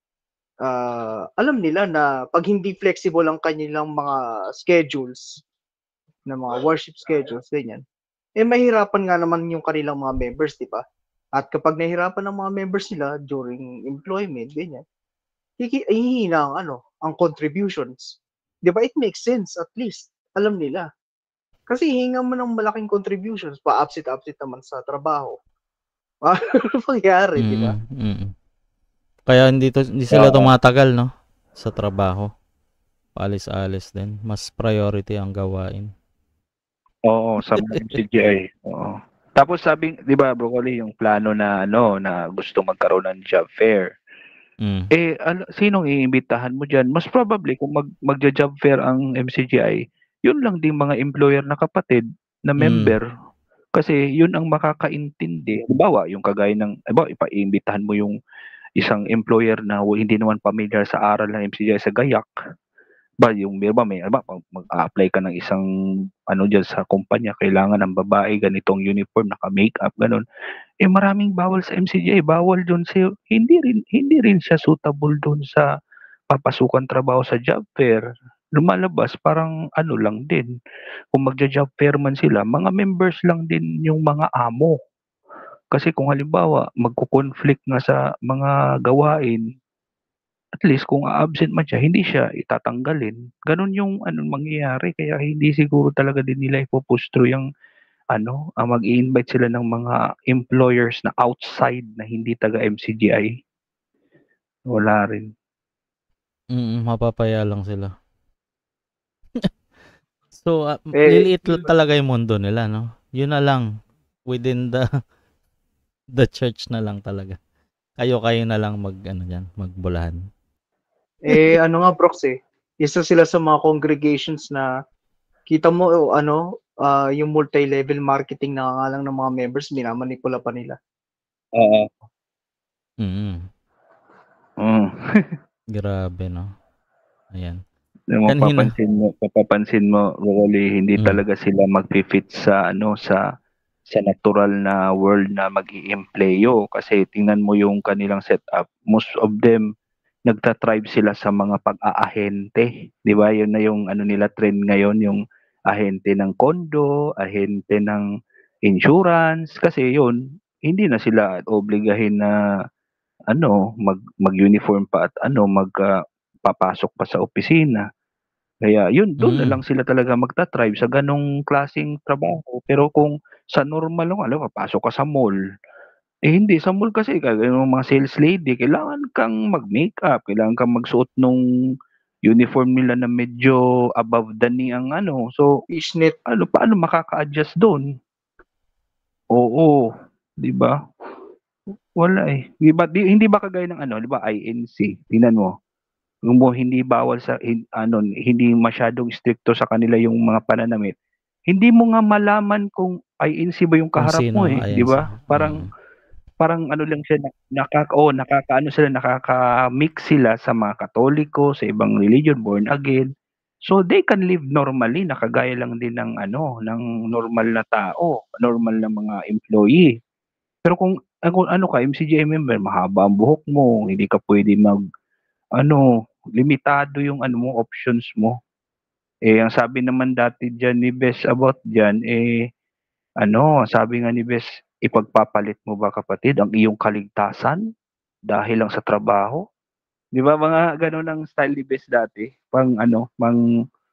ah, alam nila na pag hindi flexible ang kanilang mga schedules, na mga worship schedules, ganyan, eh mahirapan nga naman yung kanilang mga members, di ba? At kapag nahirapan ng mga members nila during employment, ganyan, hiki- hihina ang ano, ang contributions. Di ba? It makes sense at least. Alam nila. Kasi hinga mo ng malaking contributions, pa-absit-absit naman sa trabaho. Ano pangyari, di ba? Mm, mm. Kaya hindi to hindi sila Oo. tumatagal, no? Sa trabaho. Paalis-alis din. Mas priority ang gawain. Oo, sa mga M C G I. Oo. Tapos sabi, 'di ba, Broccoli, yung plano na ano na gusto magkaroon ng job fair. Mm. Eh ano, sinong iimbitahan mo diyan? Most probably kung mag magja-job fair ang M C G I, yun lang ding mga employer na kapatid na Mm. member. Kasi yun ang makakaintindi. Halimbawa, yung kagaya ng, halimbawa, ipaimbitahan mo yung isang employer na w- hindi naman familiar sa aral ng M C G I sa Gayak. Ba, yung may ba may ba mag-apply ka ng isang ano diyan sa kumpanya, kailangan ng babae ganitong uniform, naka-makeup, ganun. Eh maraming bawal sa M C G I, bawal doon sa hindi rin hindi rin siya suitable doon sa papasukan trabaho sa job fair. Lumalabas parang ano lang din. Kung magja-job fair man sila, mga members lang din yung mga amo. Kasi kung halimbawa magko-conflict nga sa mga gawain, at least kung a-absent man siya, hindi siya itatanggalin. Ganun yung ano mangyayari. Kaya hindi siguro talaga din nila ipopustro yung ano, ah, mag-i-invite sila ng mga employers na outside na hindi taga M C G I. Wala rin. Mm, mapapaya lang sila. So, ah, Eh, liliit lang talaga yung mundo nila, no? Yun na lang. Within the the church na lang talaga. Kayo-kayo na lang mag, ano yan, magbulahan. eh, ano nga, Brox eh. Isa sila sa mga congregations na kita mo, oh, ano, ah, yung multi-level marketing na nga lang ng mga members, minamanipula pa nila. Oo. Mm. Mm. Grabe, no? Ayan. Yung Kanina. mapapansin mo, papapansin mo, Rolly, hindi Mm. talaga sila mag-fit sa ano sa sa natural na world na mag-i-empleyo kasi tingnan mo yung kanilang setup. Most of them nagta-thrive sila sa mga pag-aahente, 'di ba? Yun na yung ano nila trend ngayon, yung ahente ng kondo, ahente ng insurance kasi yun hindi na sila obligahin na ano mag mag-uniform pa at ano mag ah, papasok pa sa opisina. Kaya yun, doon na Mm. lang sila talaga magta-thrive sa ganong klaseng trabaho. Pero kung sa normal lang, alam mo, pasok ka sa mall, eh hindi, sa mall kasi kagaya ng mga sales lady, kailangan kang mag-makeup, kailangan kang magsuot nung uniform nila na medyo above the knee ang ano. So, Fishnet. ano, paano makaka-adjust doon? Oo, di ba? Wala eh. Di ba, di, hindi ba kagaya ng ano, di ba, I N C, tingnan mo, yung mo hindi bawal sa hin- ano hindi masyadong stricto sa kanila yung mga pananamit. Hindi mo nga malaman kung I N C ba yung Kung kaharap sino, mo eh, di ayan ba? siya. Parang Mm. parang ano lang siya na- nakaka oh, nakakaano sila nakaka-mix sila sa mga Katoliko, sa ibang religion, born again. So they can live normally, nakagaya lang din ng ano, ng normal na tao, normal na mga employee. Pero kung kung ano ka M C G I member, mahaba ang buhok mo, hindi ka pwede mag ano, limitado yung ano mo, options mo. Eh, ang sabi naman dati diyan ni Bes about diyan, eh, ano, sabi nga ni Bes, ipagpapalit mo ba kapatid ang iyong kaligtasan dahil lang sa trabaho? Di ba mga ganun ang style ni Bes dati? Pang ano, pang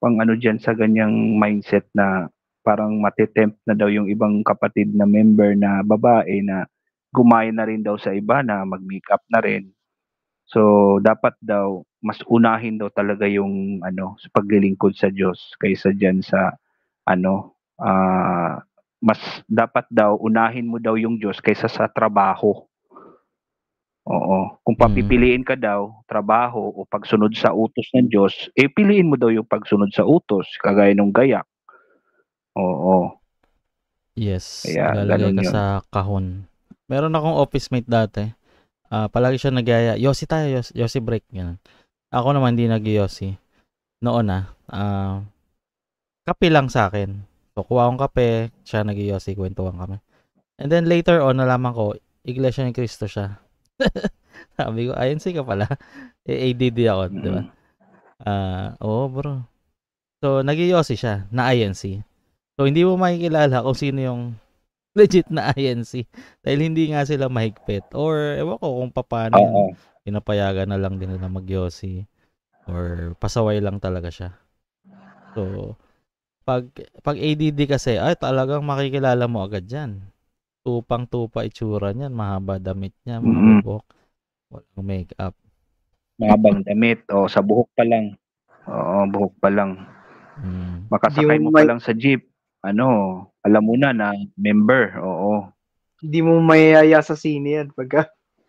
pang ano dyan sa ganyang mindset na parang matitempt na daw yung ibang kapatid na member na babae na gumaya na rin daw sa iba na mag-makeup na rin. So, dapat daw, mas unahin daw talaga yung ano, sa paglilingkod sa Diyos kaysa dyan sa ano, ah mas dapat daw unahin mo daw yung Diyos kaysa sa trabaho. Oo. Kung Mm. papipiliin ka daw, trabaho o pagsunod sa utos ng Diyos, eh piliin mo daw yung pagsunod sa utos, kagaya nung gayak. Oo. Yes, Kaya ilalagay ganun ka yun. sa kahon. Meron akong office mate dati. Ah, palagi siya nagyaya, Yossi tayo, Yossi, Yossi break. Ganun. Ako naman hindi nag-Yossi. Noon na, ah, kape lang sa akin. So, kuha akong kape, siya nag-Yossi, kwentuhan kami. And then later on, nalaman ko, Iglesia ni Cristo siya. Sabi ko, I N C ka pala. Eh, A D D ako, di ba? Mm. Ah, oo bro. So, nag-Yossi siya, na I N C. So, hindi mo makikilala kung sino yung legit na I N C. Dahil hindi nga sila mahigpit. Or, ewan ko kung paano yun. Oo. Pinapayagan na lang din nila mag-Yossi. Or, pasaway lang talaga siya. So, pag, pag A D D kasi, ay talagang makikilala mo agad yan. Tupang-tupa itsura niyan. Mahaba damit niya, Mm-mm. mahaba buhok. Walang make-up. Mahabang damit. O, sa buhok pa lang. Oo, buhok pa lang. Mm. Makasakay Di mo mo pa may- lang sa jeep. Ano, alam mo na na member. Oo. Hindi mo mayayaya sa sine yan pagka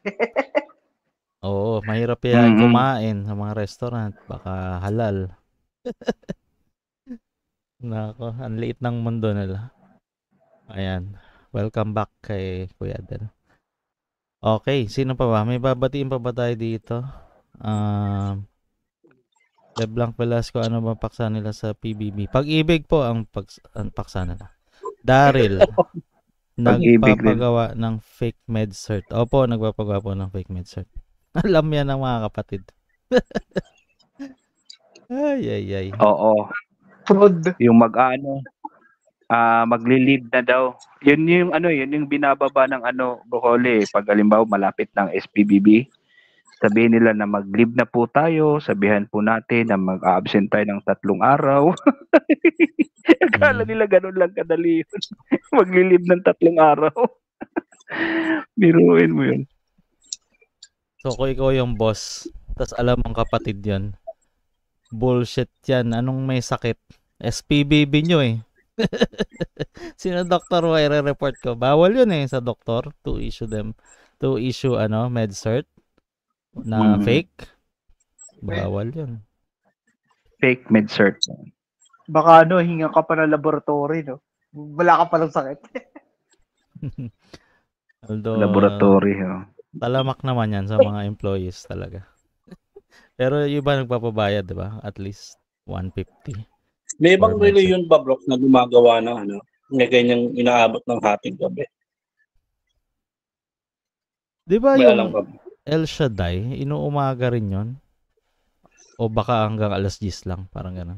Oo, mahirap yan Mm-mm. kumain sa mga restaurant. Baka halal. Nako, ang liit ng mundo nila. Ayan. Welcome back kay Kuya Del. Okay, sino pa ba? May babatiin pa ba tayo dito? Um, Leblanc Velasco, ano ba paksa nila sa P B B? Pag-ibig po ang, pag, ang paksa nila. Daryl, Pag-ibig rin. nagpapagawa ng fake med cert. Opo, nagpapagawa po ng fake med cert. Alam yan ng mga kapatid. Ay, ay, ay. Oo. fraud. Yung mag-ano, ah magli-lead na daw. Yun yung ano, yun yung binababa ng ano, Broccoli. Pag halimbawa malapit ng S P B B, sabihin nila na mag-leave na po tayo, sabihan po natin na mag-absent tayo ng tatlong araw. Akala Mm. nila ganun lang kadali yun. Magli-leave ng tatlong araw. Biruin mo yun. So, kung ikaw yung boss, tas alam mong kapatid yan, bullshit yan. Anong may sakit? S P B B nyo eh. Sino doktor mo i-report ko? Bawal yun eh sa doktor to issue them, to issue ano, med cert na Mhm. fake. Bawal yun. Fake med cert. Baka ano, hinga ka pa ng laboratory, no? Wala ka pa ng sakit. Although, Laboratory. Oh. talamak naman yan sa mga employees talaga. Pero yung iba nagpapabayad, di ba? At least one fifty. May ibang Or medyo- reliyon ba, bro, na gumagawa ng ano, na ganyang inaabot ng hating gabi? Di ba May alam yung ka? El Shaddai, inuumaga rin yun? O baka hanggang alas diyes lang, parang gano'n.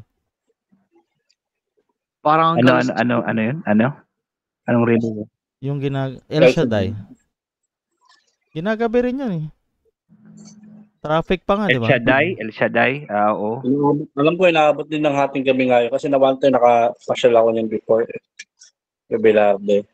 Parang Ano, hanggang ano, ano, ano yun? Ano? Anong reliyon? Yung ginag... El Shaddai. Ginagabi rin yun eh. Traffic pa nga, di El ba? Shaddai? El Shaddai? Ah, oo. Inaabot- Alam ko, inaabot din ng hating gabi ngayon kasi na one time nakapasyal ako niyan before. Eh. Belarde.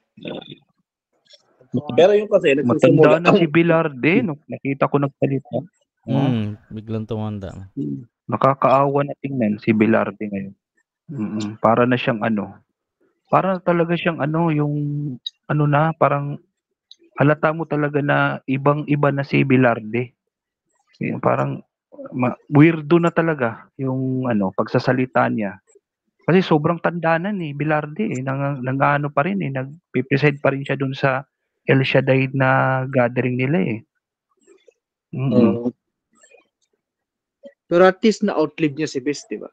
Pero yung kasi, Matanda nagsisimula. na si Bilarde. No? Nakita ko nagsalita. Oh, Hmm, biglang tumanda. nakakaawa na tingnan si Bilarde ngayon. Mm-mm. Para na siyang ano. Para talaga siyang ano, yung ano na, parang halata mo talaga na ibang-iba na si Bilarde. Yung parang ma- weirdo na talaga yung ano, pagsasalita niya. Kasi sobrang tanda na ni Bilarde eh. Nang, nang ano pa rin eh, nag-preside pa rin siya dun sa El Shaddai na gathering nila eh. Mm-mm. Mm. Pero at least na-outlive niya si Best, di ba?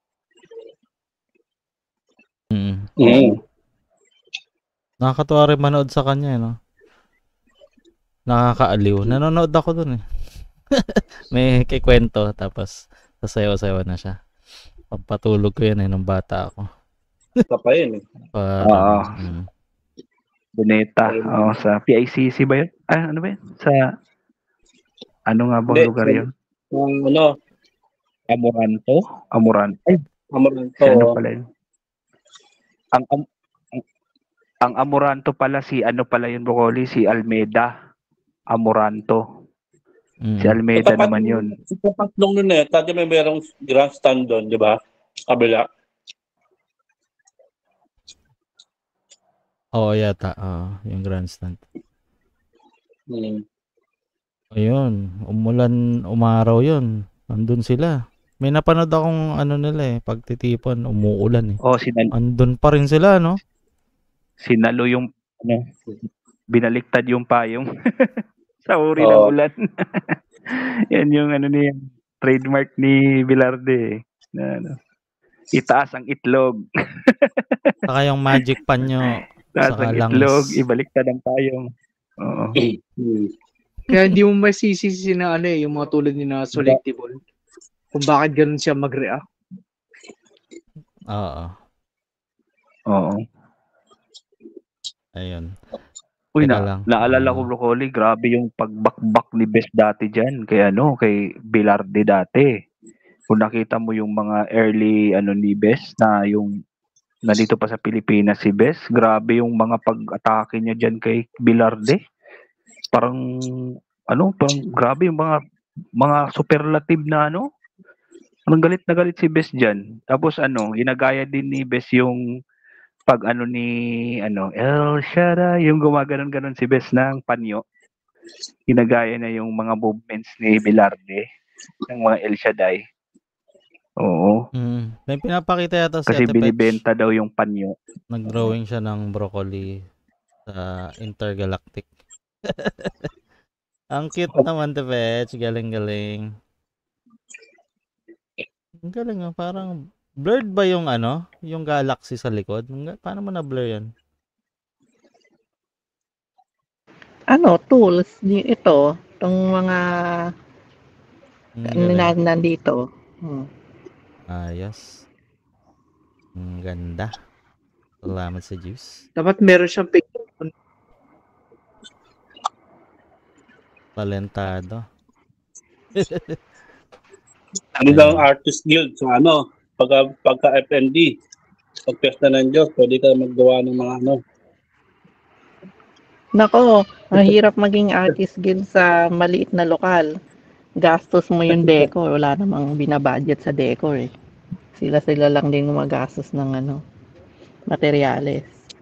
Mm. Mm. Nakakatuwa rin manood sa kanya, eh, no? Nakakaaliw. Nanonood ako dun eh. May kikwento, tapos sasayaw-sayaw na siya. Pampatulog ko yan eh, nung bata ako. Isa pa yun eh. Parang, Oo. mm. Boneta. Oh, sa P I C C ba yun? Ah, ano ba yun? Sa ano nga bang Hindi, lugar sa- yun? Yung ano, Amoranto? Amoranto. Ay, Amaranto. Si ano pala yun? Ang, ang, ang, ang Amoranto pala si ano pala yun, Broccoli? Si Almeida Amoranto. Mm. Si Almeida Tapat naman yun. Tapat nung nun eh. Tati may merong grandstand doon, di ba? Kabila. Oo, yata. Ah, yung grandstand. Hmm. Ayun, umulan, umaraw yun. Andun sila. May napanood akong ano nila eh, pagtitipon, umuulan eh. Oh, sinal Andun pa rin sila, no? sinalo yung ano, binaliktad yung payong sa uri ng Oo. ulan. Yan yung ano niya, trademark ni Velarde eh. Na, ano, itaas ang itlog. Saka yung magic pan nyo, Itaas saka ang langis. itlog, ibaliktad ang payong. Oo. Hmm. Kaya hindi mo masisisi na ano eh, yung mga tulad ni na Selectable. Kung bakit ganun siya mag-react. Oo. Oo. Ayun. Uy, Teka na, lang. naalala ko, Ah. Broccoli, grabe yung pagbakbak ni Best dati dyan, kay ano, kay Velarde dati. Kung nakita mo yung mga early ano ni Best na yung nandito pa sa Pilipinas si Best, grabe yung mga pag-atake niya dyan kay Velarde. Parang ano, parang grabe yung mga mga superlative na ano. Anong galit na galit si Best dyan. Tapos ano, ginagaya din ni Best yung pag ano ni ano El Shaddai, yung gumaganon-ganon si Best ng panyo. Ginagaya na yung mga movements ni Velarde ng mga El Shaddai. Oo. Mm. May pinapakita yata si Kasi Ate Petch. binibenta daw yung panyo. Nag-drawing siya ng broccoli sa Intergalactic. Ang cute naman, Ate Petch. Galing-galing. Ang galing ah. Parang blurred ba yung ano? Yung galaxy sa likod? Ang- Paano mo na-blur yan? Ano, tools, di, ito, itong mga Ang ano galing. na nandito. Hmm. Ayos. Ang ganda. Salamat sa juice. Dapat meron siyang picture. Talentado. Ano daw Ayun. ang Artist Guild sa ano, pagka, pagka F N D, pag Piyesta ng Diyos, pwede ka maggawa ng mga ano. Nako, mahirap maging artist guild sa maliit na lokal. Gastos mo yung decor, wala namang binabudget sa decor eh. Sila-sila lang din gumagastos ng ano, materyales.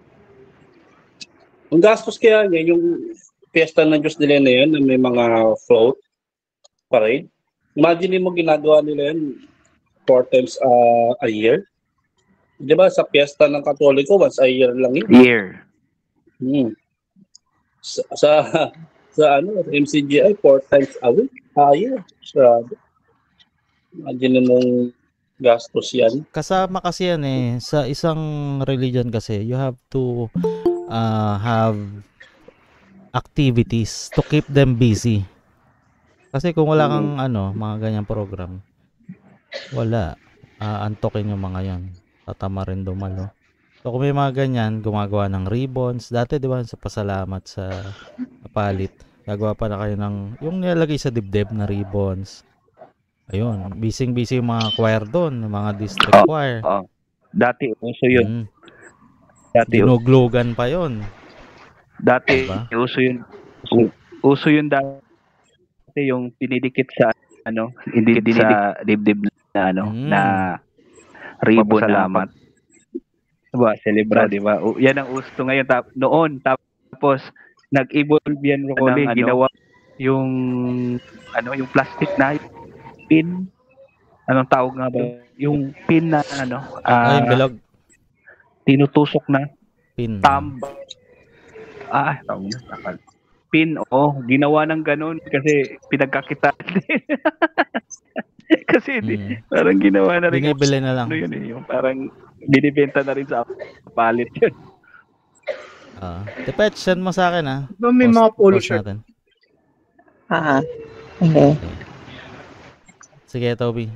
Ang gastos kaya niya, yung Piyesta ng Diyos nila na yan, na may mga float, parade. Imagine mo ginagawa nila yan four times uh, a year. Di ba sa Piyesta ng Katoliko, once a year lang yun. Year. Hmm. Sa, sa, sa ano, M C G I, four times a week, a year. Sa, imagine mong gastos yan. Kasama kasi yan eh. Sa isang religion kasi, you have to uh, have activities to keep them busy. Kasi kung wala kang ano, mga ganyang program, wala. Aantokin yung mga yan. Tatama rin dumalo. So kung may mga ganyan, gumagawa ng ribbons. Dati di ba sa pasalamat sa palit, gagawa pa na kayo ng yung nilalagay sa dibdib na ribbons. Ayun, busy-busy yung mga choir doon, yung mga district Oh, choir. oh. Dati uso yun. Mm. Dati Ginuglugan pa yun. dati Diba? uso yun. u- Uso yun dati yung pinidikit sa ano, hindi sa dibdib na ano, Mm. na ribbon salamat. Diba, celebra, di ba? U- Yan ang uso ngayon tap noon tapos nag-evolve yan Broccoli, ano, ginawa yung ano, yung plastic na pin. Anong tawag nga ba? Yung pin na ano, Ay, ah, bilog. tinutusok na Pin. thumb. Ah, tawag na, takal. Pin, oh, ginawa ng ganun kasi pinagkakitaan din. Kasi di, Mm. parang ginawa na rin. Binibili na lang. Ano yun eh, yung parang binibenta na rin sa palit yun. Ah, Tepet, send mo sa akin ah. Di ba may Post- mga polo post shirt? natin. Ah, okay. Sige, Toby.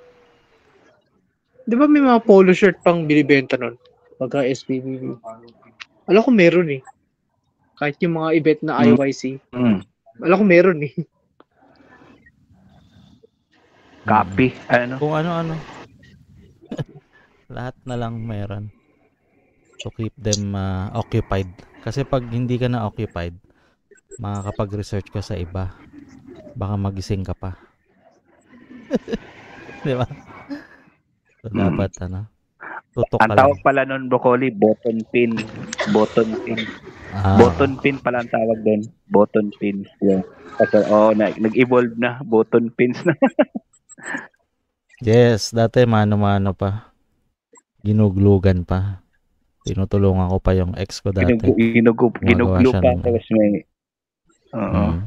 Di ba may mga polo shirt pang binibenta nun? Pagka S P B B. Alam ko meron eh. Kahit yung mga event na I Y C. Mm. Alam ko meron eh. Copy. Ano? Kung ano-ano. Lahat na lang meron to keep them uh, occupied. Kasi pag hindi ka na occupied, makakapag-research ka sa iba. Baka magising ka pa. Di ba? So, Mm. dapat, ano, tutok Ang ka lang. tawag pala nun, Broccoli, button pin. Button pin. Ah, Button pin pala ang tawag doon. Button pins. Yeah. Kasi, oh, na, nag-evolve na. Button pins na. yes, dati mano-mano pa. Ginuglugan pa. Tinutulungan ko pa yung ex ko dati. Ginugu, ginugu, Gumagawa ginuglo siya pa. ng... Tapos may... Oo. Mm.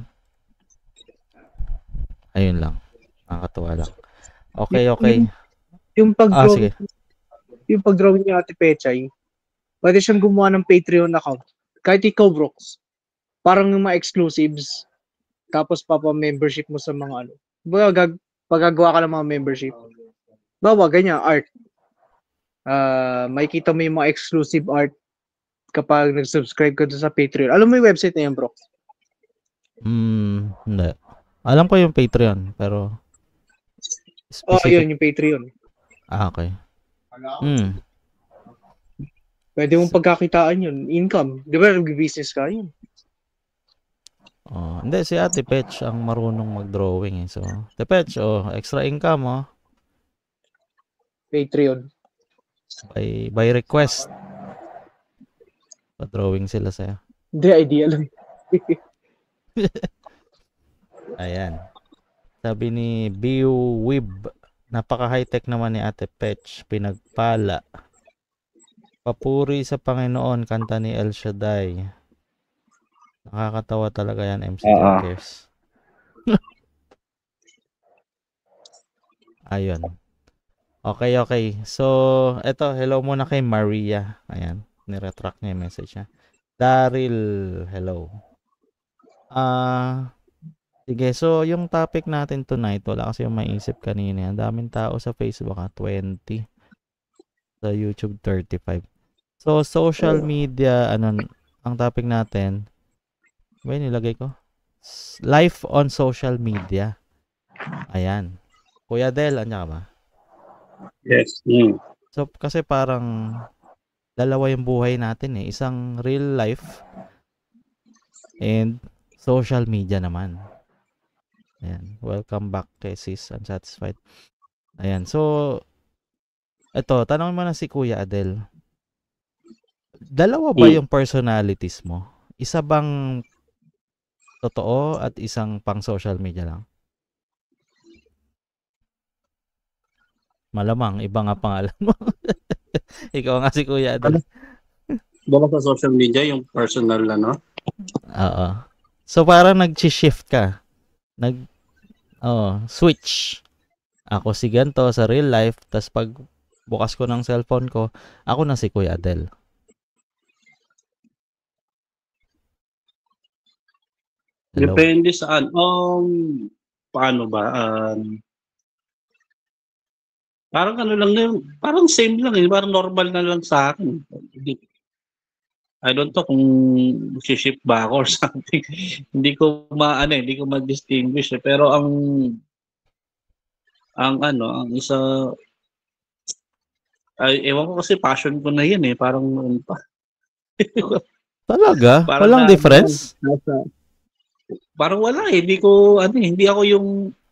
Ayun lang. Nakakatuwa lang. Okay, okay. Yung, yung Ah, pag-draw, sige. yung pag-drawing ni Ate Pechay, pwede siyang gumawa ng Patreon account. Kahit ikaw, Brooks. Parang yung mga exclusives. Tapos papa-membership mo sa mga ano. Baga, pagagawa ka ng mga membership. Bawa, ganyan, art. Uh, makikita mo yung mga exclusive art kapag nag-subscribe ka doon sa Patreon. Alam mo yung website na yan, Brooks? Hmm, hindi. Alam ko yung Patreon, pero... Oh, specific... yun, yung Patreon. Ah, okay. Hmm. Pwede mong pagkakitaan yun. Income. Di ba, nag-business ka yun? Oh, hindi, si Ate Petch ang marunong mag-drawing eh. So, Ate Petch, oh, extra income, oh. Patreon. By, by request. Pa-drawing sila sa'yo. Hindi, idea lang. Ayan. Sabi ni Biu Wib, napaka-high-tech naman ni Ate Petch, pinagpala. Papuri sa Panginoon, kanta ni El Shaddai. Nakakatawa talaga yan, M C Oo. Jokers. Ayun. Okay, okay. So, eto, hello muna kay Maria. Ayan, niretract niya yung message niya. Daryl, hello. Ah, uh, sige, so yung topic natin tonight, wala kasi yung maisip kanina. Ang daming tao sa Facebook, ha? twenty. Sa YouTube, thirty-five. So, social media, ano, ang topic natin, ba nilagay ko? Life on social media. Ayan. Kuya Del, anya ka ba? Yes. Mm. So, kasi parang dalawa yung buhay natin eh. Isang real life and social media naman. Ayan. Welcome back kay Sis Unsatisfied. Ayan. So, eto, tanongin mo na si Kuya Adel. Dalawa ba Mm. yung personalities mo? Isa bang totoo at isang pang social media lang? Malamang, iba nga pangalan mo. Ikaw nga si Kuya Adel. Baka sa social media, yung personal, ano? Oo. So, parang nag-shift ka. Nag, oh, switch. Ako si ganito sa real life, tas pag bukas ko ng cellphone ko, ako na si Kuya Adel. Hello? Depende saan. Um, paano ba? Um, parang ano lang yun. Parang same lang eh. Parang normal na lang sa akin. I don't know kung ship ba ako or something. Hindi ko maano, hindi ko ma-distinguish eh. Pero ang ang ano, ang isa ay ewan ko kasi passion ko na yan eh. Parang ano pa. Talaga? Parang Walang na- difference? nasa- parang wala eh. Hindi ko ano, eh, hindi ako yung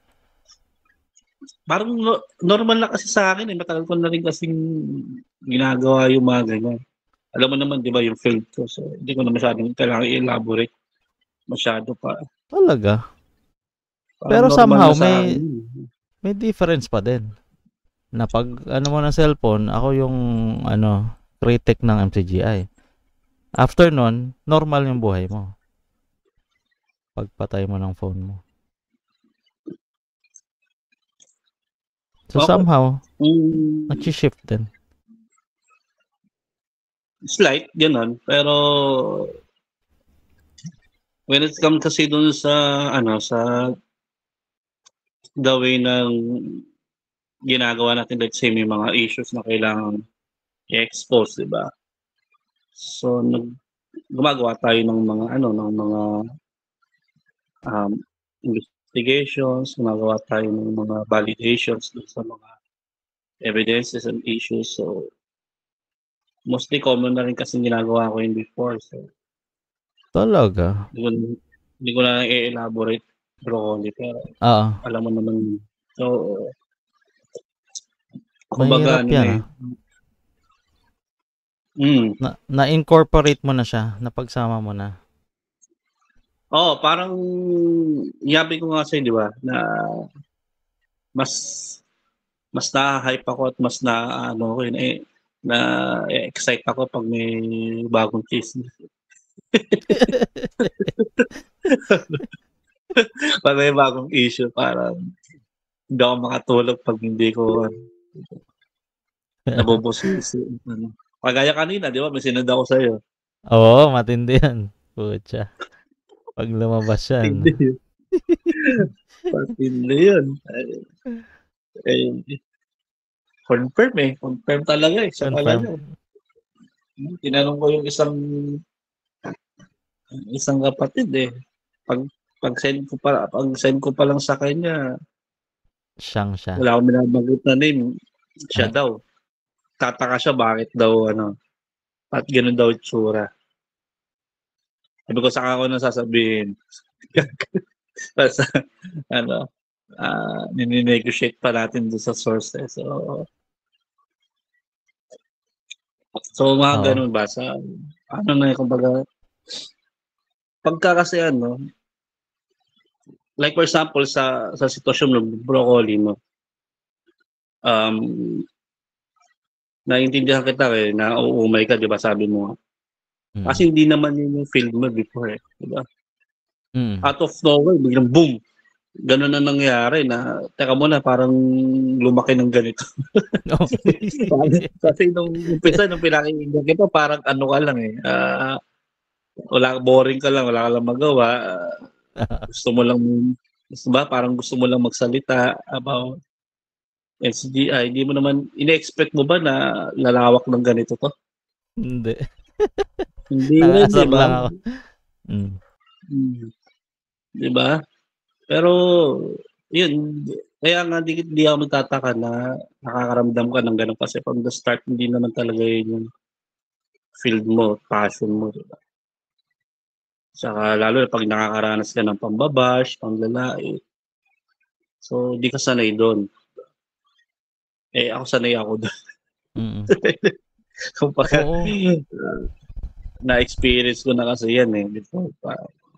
parang no- normal na kasi sa akin eh. Matagal ko na rin kasing ginagawa yung mga ganyan. Alam mo naman, di ba, yung field ko. So, hindi ko na masyadong kailangan i-elaborate masyado pa. Talaga? Parang Pero normal somehow na sa may akin. may difference pa din. Na pag ano mo ng cellphone, ako yung ano, critic ng M C G I. After nun, normal yung buhay mo. Pagpatay mo ng phone mo. So Ako- somehow, Mm, nag-shift din. slight, gano'n. Pero when it comes kasi dun sa, ano, sa the way ng ginagawa natin, let's say, may mga issues na kailangan i-expose, di ba? So, nag, gumagawa tayo ng mga, ano, ng mga um, investigations, gumagawa tayo ng mga validations dun sa mga evidences and issues. So, mostly common na rin kasi ginagawa ko yun before. So, Talaga? hindi ko, hindi ko na i-elaborate broccoli. Pero, Oo. alam mo naman. So, kumbaga, Mahirap ano yan, na ah. eh. Mm. Na, na-incorporate mo na siya, napagsama mo na. Oo, parang yabi ko nga sa'yo, di ba, na mas mas na-hype ako at mas na ano ko yun eh, na excite ako pag may bagong chismis. Pag may bagong issue, parang hindi ako makatulog pag hindi ko nabubusisi. Ano. Kagaya kanina, di ba, may sinunod ako sa'yo. Oo, matindi yan. Pucha. Pag lumabas yan. Hindi yun. Matindi yun. Eh, eh, confirm eh. Confirm talaga eh. Siya Confirm. talaga. Tinanong ko yung isang isang kapatid eh. Pag pag send ko pa pag send ko pa lang sa kanya, Siyang siya. wala akong binabanggit na name. Siya Ah. daw. Tataka siya bakit daw ano. At ganoon daw itsura. Sabi ko saka ako na sasabihin. Basta, ano, uh, nini-negotiate pa natin doon sa source eh. So, so mga Oo. ganun ba? Sa, ano na eh, kumbaga, pagka kasi ano, like for example, sa sa sitwasyon ng broccoli mo, um, naiintindihan kita eh, na uumay ka, di ba, sabi mo nga. Mm. Kasi hindi naman yun yung field mo before eh, di ba? Mm. Out of nowhere, biglang boom! Ganun na nangyari na, teka muna, parang lumaki ng ganito. Kasi nung umpisa, nung pinakinggan kita, parang ano ka lang eh, uh, wala, boring ka lang, wala ka lang magawa. Uh, gusto mo lang, gusto ba, parang gusto mo lang magsalita about S G I. Hindi mo naman, ine-expect mo ba na lalawak ng ganito to? Hindi. Hindi rin, Nakasar di ba? lang ako. Mm. Hmm. Di ba? Pero, yun, kaya nga di, di ako magtataka na nakakaramdam ka ng gano'n kasi from the start, hindi naman talaga yun yung field mo, passion mo, di ba? Saka lalo pag nakakaranas ka ng pambabash, panglalait. So, di ka sanay doon. Eh, ako sanay ako doon. Mm. Kung pagka, Oo. uh, na-experience ko na kasi yan eh. Before pa.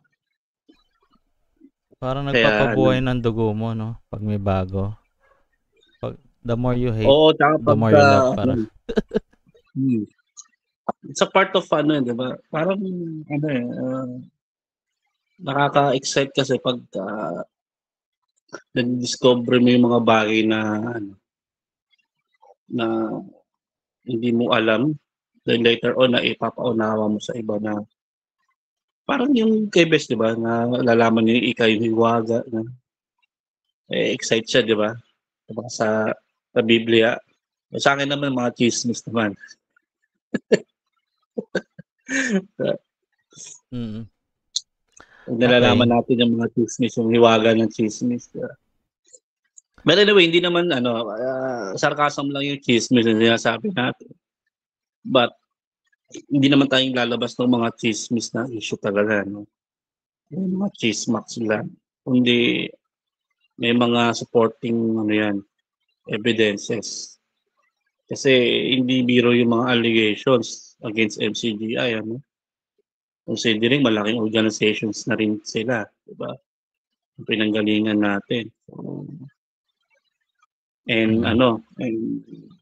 Parang Kaya, nagpapabuhay ano, ng dugo mo, no? Pag may bago. Pag, the more you hate, oo, tsaka the more you pagka, love. Para. hmm. It's a part of ano, di ba? Parang, ano eh, uh, nakaka-excite kasi pag uh, nag-discover mo yung mga bagay na, ano, na hindi mo alam. Then later on, na ipapaunawa mo sa iba na parang yung kay Bes, di ba, na lalaman niyo yung ika yung hiwaga. Na, eh, excite siya, di ba? Diba, sa, sa Biblia. Sa akin naman, mga chismis naman. Mm. Nalalaman Okay. natin yung mga chismis, yung hiwaga ng chismis. Diba? But anyway, hindi naman, ano, uh, sarcasm lang yung chismis na sinasabi natin. But, hindi naman tayong lalabas ng mga chismis na issue talaga, no? Yung mga chismax lang. Kundi, may mga supporting, ano yan, evidences. Kasi, hindi biro yung mga allegations against M C G I, ano? Considering malaking organizations na rin sila, di ba? Yung pinanggalingan natin. So, and, Mm. ano, and,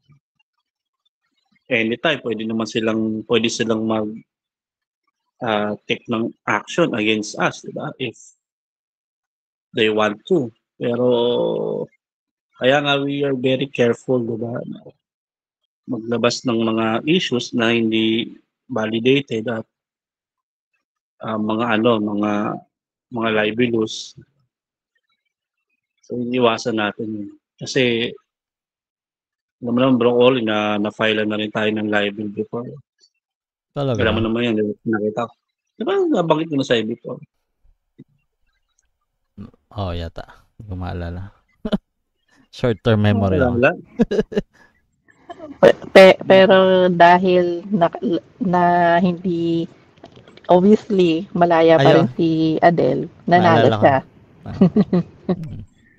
anytime, pwede naman silang, pwede silang mag uh, take ng action against us, di ba? If they want to. Pero, kaya nga we are very careful, di ba? Maglabas ng mga issues na hindi validated at uh, mga ano, mga mga libelous. So, iniwasan natin yun. Kasi, alam mo naman, broccoli, na na-file na rin tayo ng libel before. Talaga Alam mo ba? naman yan, nakita ko. Diba, nabanggit ko na sa'yo before. Oo, oh, yata. Hindi ko maalala. Short-term memory ako. Wala. Pe- pe- pero dahil na, na hindi, obviously, malaya pa rin Ayun, si Adele, nanalo naalala ko na. siya. Ah, mm.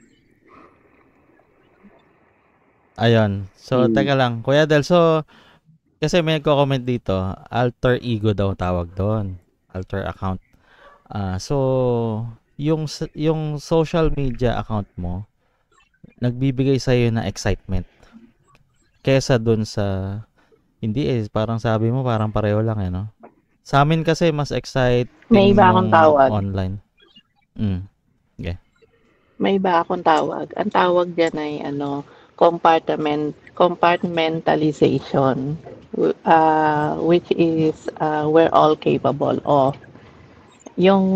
Ayun. So, Hmm. teka lang. Kuya Del, so, kasi may nagko-comment dito, alter ego daw tawag doon. Alter account. Ah, so, yung s- yung social media account mo, nagbibigay sa iyo ng excitement kesa doon sa hindi eh, parang sabi mo parang pareho lang eh, no? Sa amin kasi mas May exciting iba akong yung tawag. online. Mm. Okay. May iba akong tawag. Ang tawag diyan ay ano, compartment compartmentalization, w- uh, which is uh, we're all capable of. Yung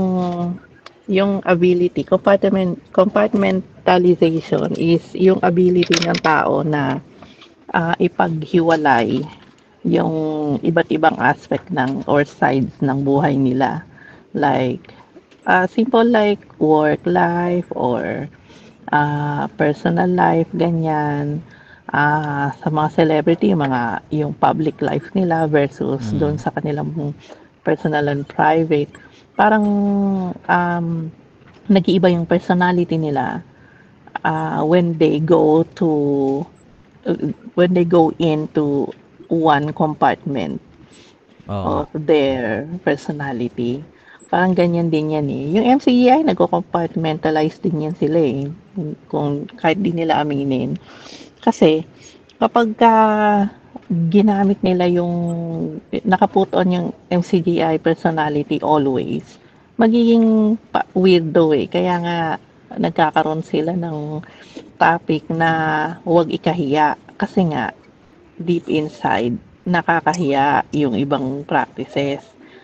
yung ability, compartment compartmentalization is yung ability ng tao na ah, ipaghiwalay yung iba't ibang aspect ng or sides ng buhay nila. Like, uh, simple like work life or ah, personal life, ganyan. Ah, sa mga celebrity, mga yung public life nila versus doon Mm. sa kanilang personal and private. Parang um, nag-iiba yung personality nila ah, when they go to when they go into one compartment Oo. of their personality. Parang ganyan din yan eh. Yung M C E I, nagko-compartmentalize din yan sila eh. Kung kahit di nila aminin. Kasi, kapag ka ginamit nila yung, nakaput on yung M C G I personality always, magiging pa- weirdo eh. Kaya nga, nagkakaroon sila ng topic na huwag ikahiya. Kasi nga, deep inside, nakakahiya yung ibang practices.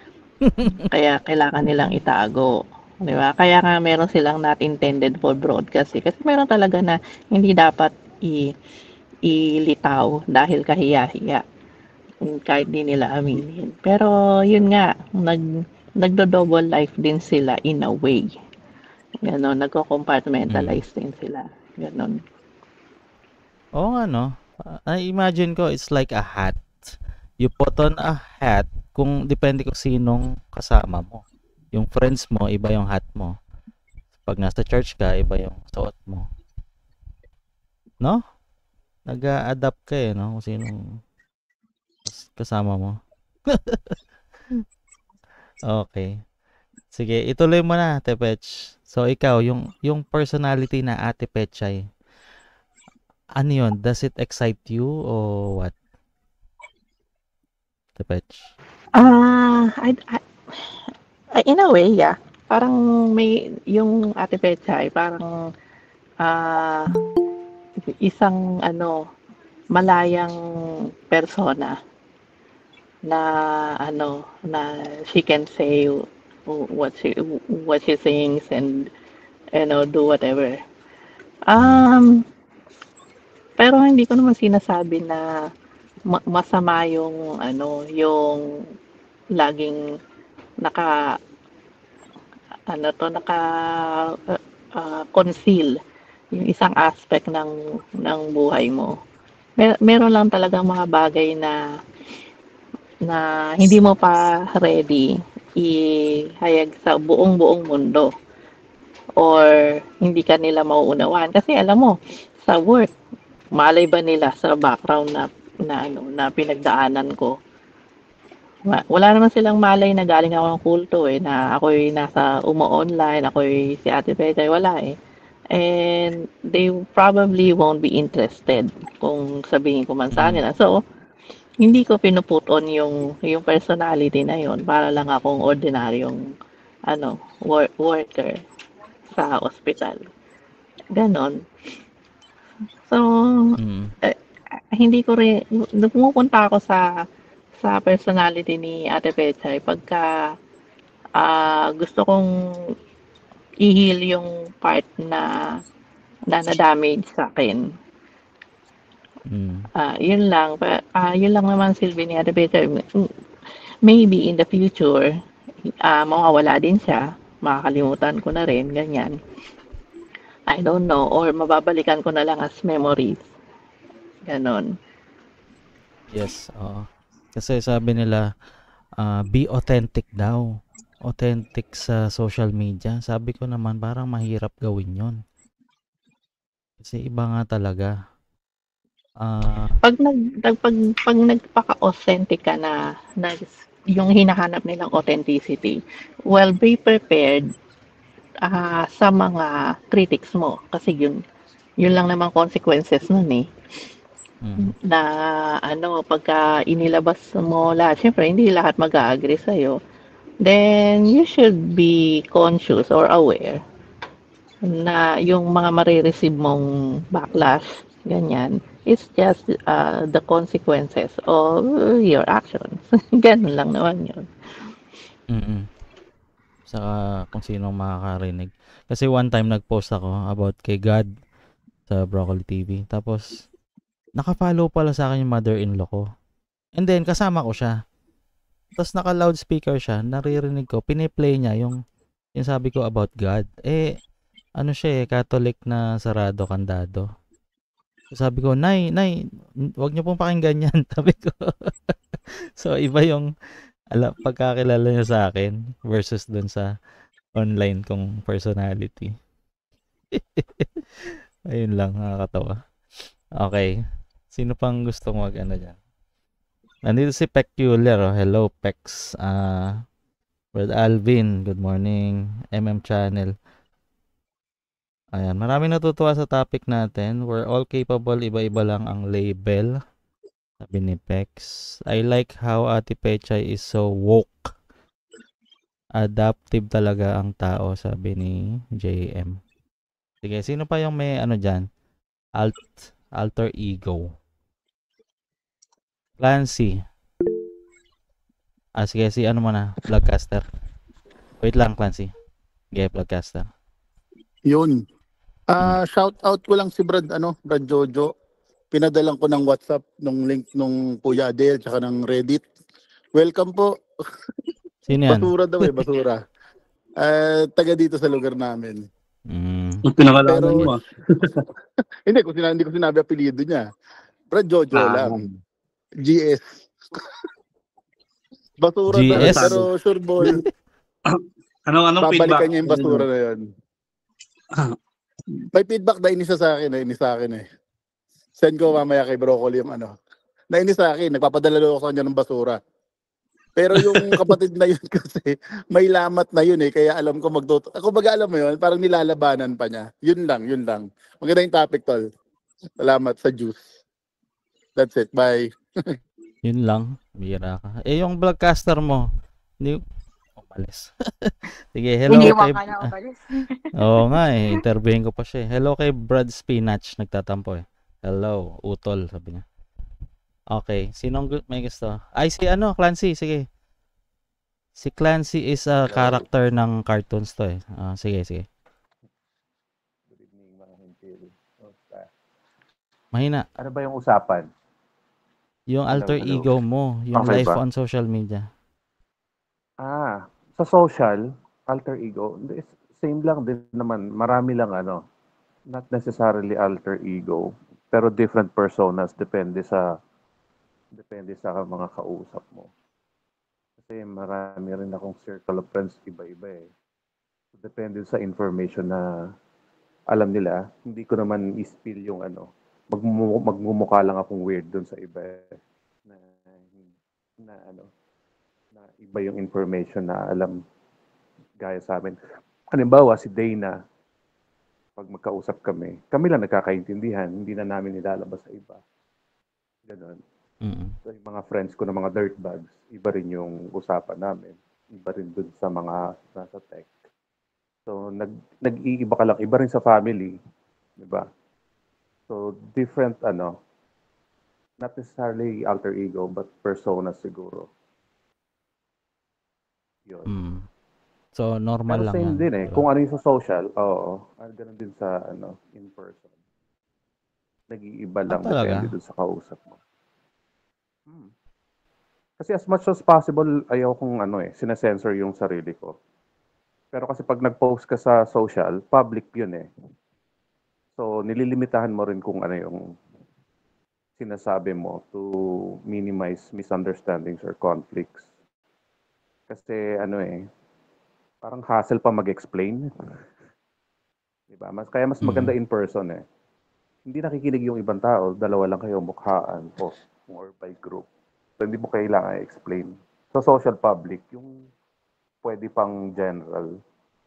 Kaya kailangan nilang itago. Di ba? Kaya nga meron silang not intended for broadcast eh. Kasi meron talaga na hindi dapat i ilitaw dahil kahiya-hiya. Kahit di nila aminin. Pero yun nga, nag nagdo-double life din sila in a way. Ganon, Mm. nagko-compartmentalize din sila. Ganon. Oo nga, no? Ah, I imagine ko it's like a hat. You put on a hat kung depende kung sinong kasama mo. Yung friends mo, iba yung hat mo. Pag nasa church ka, iba yung suot mo. No? Nag-a-adapt ka eh, no? Kung sinong kas- kasama mo. Okay. Sige, ituloy mo na, Ate Pech. So, ikaw, yung, yung personality na Ate Pechay, ano yun? Does it excite you or what, Ate Pech? Ah, I, I, in a way, yeah. Parang may, yung Ate Pechay, parang ah, isang ano, malayang persona na ano, na she can say what she what she thinks and you know, do whatever. Mm. Um, pero hindi ko naman sinasabi na ma- masama yung ano, yung laging naka ano to naka uh, uh, conceal yung isang aspect ng ng buhay mo. Mer- meron lang talagang mga bagay na na hindi mo pa ready ihayag sa buong-buong mundo or hindi ka nila mauunawaan kasi alam mo sa work malay ba nila sa background na na ano na pinagdaanan ko. Wa- Wala naman silang malay na galing ako ng kulto eh, na ako'y nasa umo-online, ako'y si Ate Petay, wala eh. And they probably won't be interested kung sabihin ko man sa Mm. kanila. So, hindi ko pinuput on yung, yung personality na yon para lang akong ordinaryong ano, wor- worker sa hospital. Ganon. So, Mm. eh, hindi ko rin, nung pumupunta ako sa sa personality ni Ate Pechay pagka ah, gusto kong i-heal yung part na na na-damage sa akin. Mm. Ah, yun lang. Pa, ah, yun lang naman silbi ni Ate Pechay. Maybe in the future, ah, mawawala din siya. Makakalimutan ko na rin, ganyan. I don't know. Or mababalikan ko na lang as memories. Ganon. Yes, oo. Kasi sabi nila, ah, be authentic daw. Authentic sa social media. Sabi ko naman, parang mahirap gawin yon. Kasi iba nga talaga. Ah, Pag nag nag pag pag nagpaka-authentic ka na, na yung hinahanap nilang authenticity, well, be prepared ah, sa mga critics mo. Kasi yun, yun lang naman consequences nun eh. mm, Na ano, pagka inilabas mo lahat, syempre hindi lahat mag-a-agree sa'yo. Then, you should be conscious or aware na yung mga marireceive mong backlash, ganyan, it's just uh, the consequences of your actions. Ganun lang naman yun. mm. Saka kung sino makakarinig. Kasi one time nag-post ako about kay God sa Broccoli T V. Tapos, naka-follow pala sa akin yung mother-in-law ko. And then, kasama ko siya. Tapos naka-loudspeaker siya, naririnig ko, piniplay niya yung, yung sabi ko about God. Eh, ano siya eh, Catholic na sarado kandado. Sabi ko, Nay, Nay, wag niyo pong pakinggan yan. Sabi ko. So, iba yung ala, pagkakilala niya sa akin versus dun sa online kong personality. Ayun lang, nakakatawa. Okay. Sino pang gusto mag ano dyan? Nandito si Peculiar. Oh. Hello, Pex. Ah, Brad Alvin, good morning. M M Channel. Ayan, maraming natutuwa sa topic natin. We're all capable, iba-iba lang ang label. Sabi ni Pex. I like how Ate Pechay is so woke. Adaptive talaga ang tao, sabi ni J M. Sige, sino pa yung may ano dyan? Alt, alter ego. Clancy. Ah, sige, si ano muna, Vlogcaster. Wait lang, Clancy. Sige, Vlogcaster. Yun. Ah, shout out ko lang si Brad ano, Brad Jojo. Pinadalan ko ng WhatsApp nung link nung Kuya Adel tsaka ng Reddit. Welcome po. Sino yan? Basura daw eh, basura. Eh, taga dito sa lugar namin. Mm. Ang pinangalanan Pero mo ah. hindi ko sinabi, hindi ko sinabi apelyido niya. Brad Jojo Ah. lang. G S. Basura G daw, S? pero sure ball. Ano anong feedback? Babalikan niya yung basura na yun. May feedback na inis sa akin, eh, inis sa akin eh. Send ko mamaya kay Broccoli yung ano. Nainis sa akin, nagpapadala daw ako sa kanya ng basura. Pero yung kapatid na yun kasi, may lamat na yun eh, kaya alam ko magtuto. Ako baga alam mo yun, parang nilalabanan pa niya. Yun lang, yun lang. Maganda yung topic, tol. Salamat sa juice. That's it, bye. Yun lang, bira ka. Eh, yung Vlogcaster mo, hindi, umalis. Sige, hello Iniwan kay... ka na umalis. Oo nga eh, interviewin ko pa siya. Hello kay Brad Spinach, nagtatampo eh. Hello, utol, sabi niya. Okay, sinong gu- may gusto? Ay, si ano, Clancy, sige. Si Clancy is a character ng cartoons to eh. Ah, sige, sige. Good evening mga hentili. Mahina. Ano ba yung usapan? Yung Hello, alter hello. ego mo, yung Okay life ba? on social media. Ah, sa social, alter ego, hindi, same lang din naman. Marami lang ano, not necessarily alter ego, pero different personas depende sa depende sa mga kausap mo. Kasi marami rin akong circle of friends iba-iba eh. Depende sa information na alam nila, hindi ko naman i-spill yung ano, magmu- magmumukha lang akong weird dun sa iba eh, na, na ano, na iba yung information na alam gaya sa amin. Halimbawa, si Dana, pag magkausap kami, kami lang nagkakaintindihan, hindi na namin nilalabas sa iba. Ganon. Mm. So, yung mga friends ko na mga dirtbags, iba rin yung usapan namin. Iba rin dun sa mga nasa tech. So, nag, nag-iiba ka lang. Iba rin sa family. Diba? So, different, ano, not necessarily alter ego, but persona siguro. Yun. Mm. So, normal Pero lang same yan. din eh. Diba? Kung ano yung sa social, oo. Ah, ganun din sa, ano, in person. Nag-iiba lang. Ah, talaga? Depende dun sa kausap mo. Hmm. Kasi as much as possible, ayaw kong ano eh, sinasensor yung sarili ko. Pero kasi pag nag-post ka sa social, public yun eh. So, nililimitahan mo rin kung ano yung sinasabi mo to minimize misunderstandings or conflicts. Kasi ano eh, parang hassle pa mag-explain. Diba? Mas, kaya mas maganda Mm. in person eh. Hindi nakikinig yung ibang tao, dalawa lang kayo mukhaan o or by group. So hindi mo kailangan i-explain. So social public, yung pwede pang general.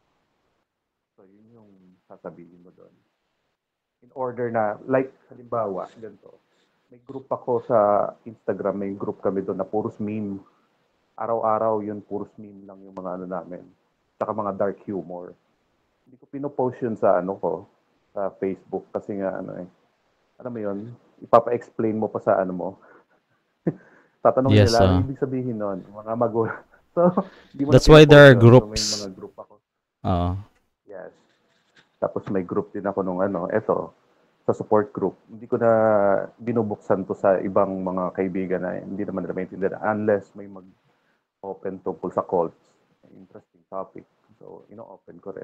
So yun yung sasabihin mo doon. In order na, like halimbawa, ganito. May group ako sa Instagram, may group kami doon na puros meme. Araw-araw yun, puros meme lang yung mga ano namin. Saka mga dark humor. Hindi ko pinopost yun sa ano ko, sa Facebook kasi nga ano eh. Alam mo yun, ipapa-explain mo pa sa ano mo. Tatanungin Yes, nila, ano uh, ibig sabihin nun? Mga magulang. So, hindi mo na that's why there are pinopost yun. So, may groups. mga group ako. Oo. Yes. Tapos may group din ako nung ano, eto, sa support group. Hindi ko na binubuksan to sa ibang mga kaibigan na hindi naman nila maintindihan unless may mag-open tungkol sa cults. Interesting topic. So, ino-open ko rin.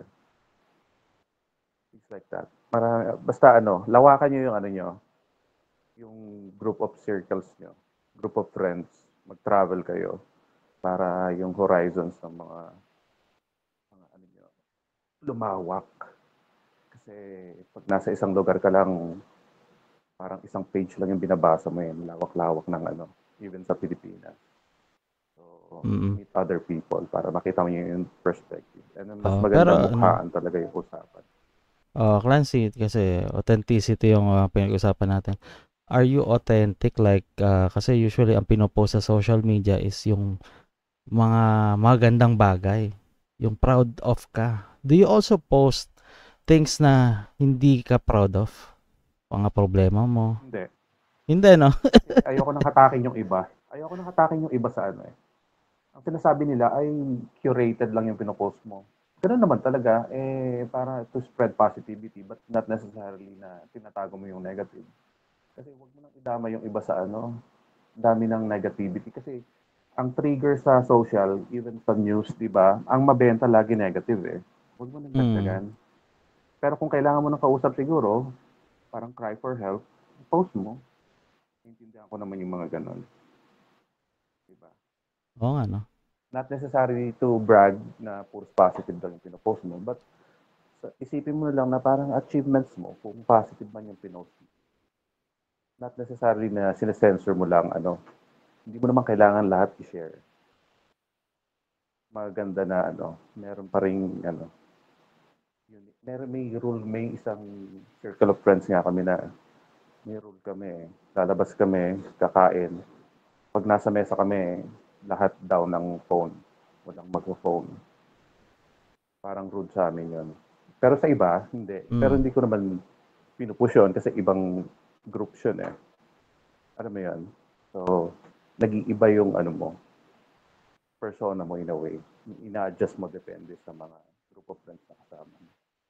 Things like that. Para, basta ano, lawakan nyo yung ano nyo, yung group of circles nyo, group of friends, mag-travel kayo para yung horizons ng mga, mga ano nyo, lumawak. Kasi pag nasa isang lugar ka lang, parang isang page lang yung binabasa mo yun, lawak-lawak ng ano, even sa Pilipinas. So, Mm. meet other people para makita mo yung perspective. And then, mas Oo, maganda pero ano, mukhaan talaga yung usapan. uh, Clancy, kasi authenticity yung uh, pinag-usapan natin. Are you authentic? Like, uh, kasi usually ang pinopost sa social media is yung mga magandang bagay. Yung proud of ka. Do you also post things na hindi ka proud of? Mga problema mo? Hindi. Hindi, no? Kasi ayoko nang hatakin yung iba. Ayoko nang hatakin yung iba sa ano eh. Ang sinasabi nila ay curated lang yung pinopost mo. Ganun naman talaga, eh, para to spread positivity, but not necessarily na tinatago mo yung negative. Kasi huwag mo nang idama yung iba sa ano, dami ng negativity. Kasi ang trigger sa social, even sa news, di ba, ang mabenta lagi negative eh. Huwag mo nang Mm. dagdagan. Pero kung kailangan mo ng kausap siguro, parang cry for help, post mo. Intindihan ko naman yung mga ganon. Diba? Oo nga, no? Not necessarily to brag na puro positive lang yung pinopost mo, but isipin mo lang na parang achievements mo, kung positive man yung pinost mo. Not necessarily na sinesensor mo lang, ano, hindi mo naman kailangan lahat i-share. Maganda na, ano, meron pa rin, ano, yun, meron may rule, may isang circle of friends nga kami na may rule kami, lalabas kami, kakain. Pag nasa mesa kami, lahat daw ng phone, walang mag-phone. Parang rude sa amin yun. Pero sa iba, hindi. Mm. Pero hindi ko naman pinupush yun kasi ibang groups yun eh. Ano mo yun? So, nag-iiba yung ano mo, persona mo in a way. Ina-adjust mo depende sa mga group of friends na kasama mo.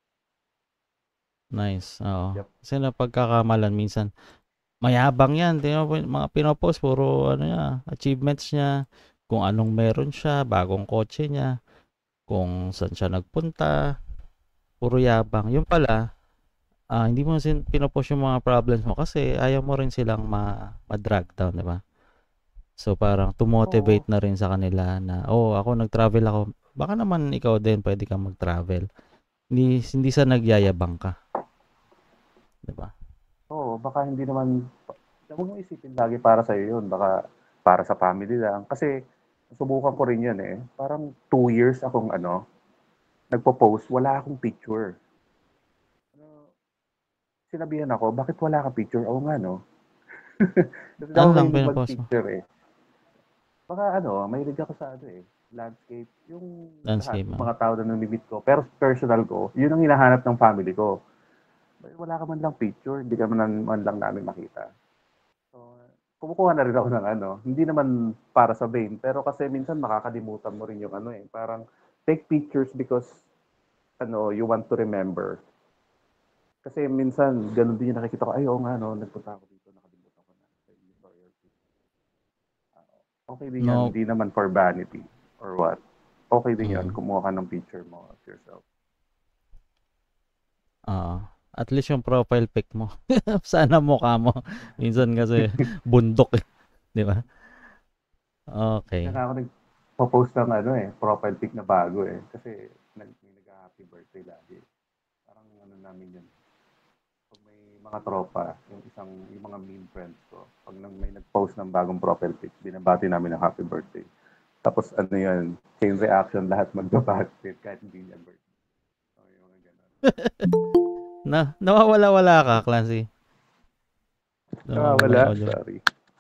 Nice. Oo. Yep. Kasi na pagkakamalan minsan, mayabang yan. Tingnan mo, mga pinopost, puro ano niya, achievements niya, kung anong meron siya, bagong kotse niya, kung saan siya nagpunta, puro yabang. Yung pala, ah, hindi mo sin pinopost yung mga problems mo kasi ayaw mo rin silang ma ma-drag down, di ba? So parang to motivate Oo. na rin sa kanila na, oh, ako nag-travel ako. Baka naman ikaw din pwede kang mag-travel. Hindi hindi sa nagyayabang ka. Di ba? Oo, baka hindi naman, huwag mong isipin lagi para sa'yo yun. Baka para sa family lang. Kasi, subukan ko rin yun eh. Parang two years akong ano, nagpo-post, wala akong picture. Ano, sinabihan ako, bakit wala kang picture? Oo nga, no? Kasi Ano ako lang mahilig pinopost mo? mag-picture eh. Baka ano, mahilig ako sa ano eh, landscape. Yung lahat Landscape, ng ah. mga tao na namimit ko. Pero personal ko, yun ang hinahanap ng family ko. Wala ka man lang picture, hindi ka man, man lang namin makita. So, kumukuha na rin ako ng ano, hindi naman para sa vain, pero kasi minsan makakalimutan mo rin yung ano eh, parang take pictures because ano, you want to remember. Kasi minsan, ganun din yung nakikita ko, ay oo nga no, nagpunta ako dito, nakalimutan ko na. Okay din yan, No. hindi naman for vanity or what. Okay din yan, Mm. kumuha ka ng picture mo of yourself. Oo. At least yung profile pic mo. Sana mukha mo. Minsan kasi bundok eh. Di ba? Okay. Kaya ako nagpo-post ng ano eh, profile pic na bago eh. Kasi nag, may nag-happy birthday lagi. Parang ano namin yun. Pag may mga tropa, yung isang, yung mga meme friends ko, pag nang may nag-post ng bagong profile pic, binabati namin ng happy birthday. Tapos ano yun, chain reaction, lahat magbabati kahit hindi niya birthday. So, yung mga ganun. Na, nawawala-wala ka, Clancy. Nawawala, yung audio. sorry.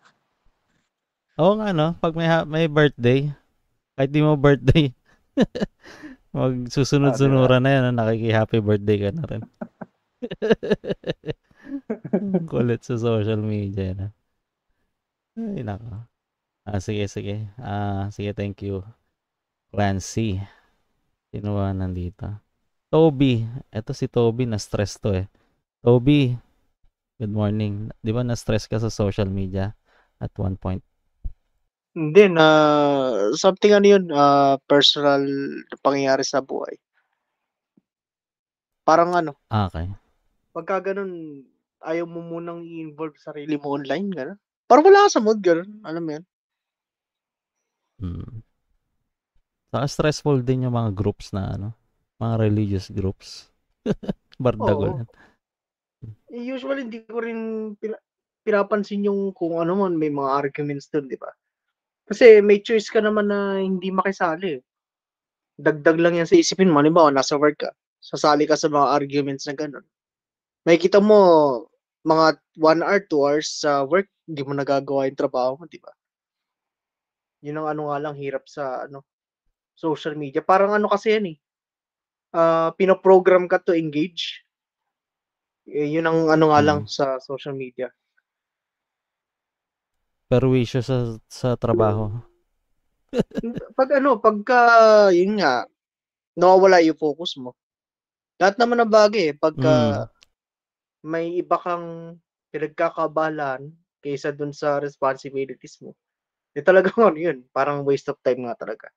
Oo nga, no? Pag may, ha- may birthday, kahit di mo birthday, magsusunod-sunuran na yan, no? Nakiki-happy birthday ka na rin. Kulit sa social media, no? Ay, nako. Ah, sige, sige. Ah, sige, thank you. Clancy. Sino ba nandito? Toby. Ito si Toby, na-stress to eh. Toby, good morning. Di ba na-stress ka sa social media at one point? Hindi na something ano yun, ah, personal na pangyayari sa buhay. Parang ano, Ah, okay. pagka ganun, ayaw mo munang i-involve sarili mo online, gano'n. Parang wala ka sa mood, gano'n. Alam mo yun? Hmm. Saka stressful din yung mga groups na ano, mga religious groups. Bardagulan. Eh, usually, hindi ko rin pina- pinapansin yung kung ano man, may mga arguments dun, di ba? Kasi may choice ka naman na hindi makisali. Dagdag lang yan sa isipin mo. Halimbawa, nasa work ka. Sasali ka sa mga arguments na gano'n. Makikita mo, mga one hour, two hours sa work, hindi mo nagagawa yung trabaho mo, di ba? Yun ang ano nga lang, hirap sa ano social media. Parang ano kasi yan eh. Ah, pinoprogram ka to engage. Eh, yun ang ano nga lang Mm. sa social media. Perwisyo sa sa trabaho. Pag ano, pagka, yun nga, nawawala yung focus mo. Lahat naman ng bagay eh. Pagka Mm. may iba kang pinagkakabalan kaysa dun sa responsibilities mo. Eh talagang ano yun, parang waste of time nga talaga.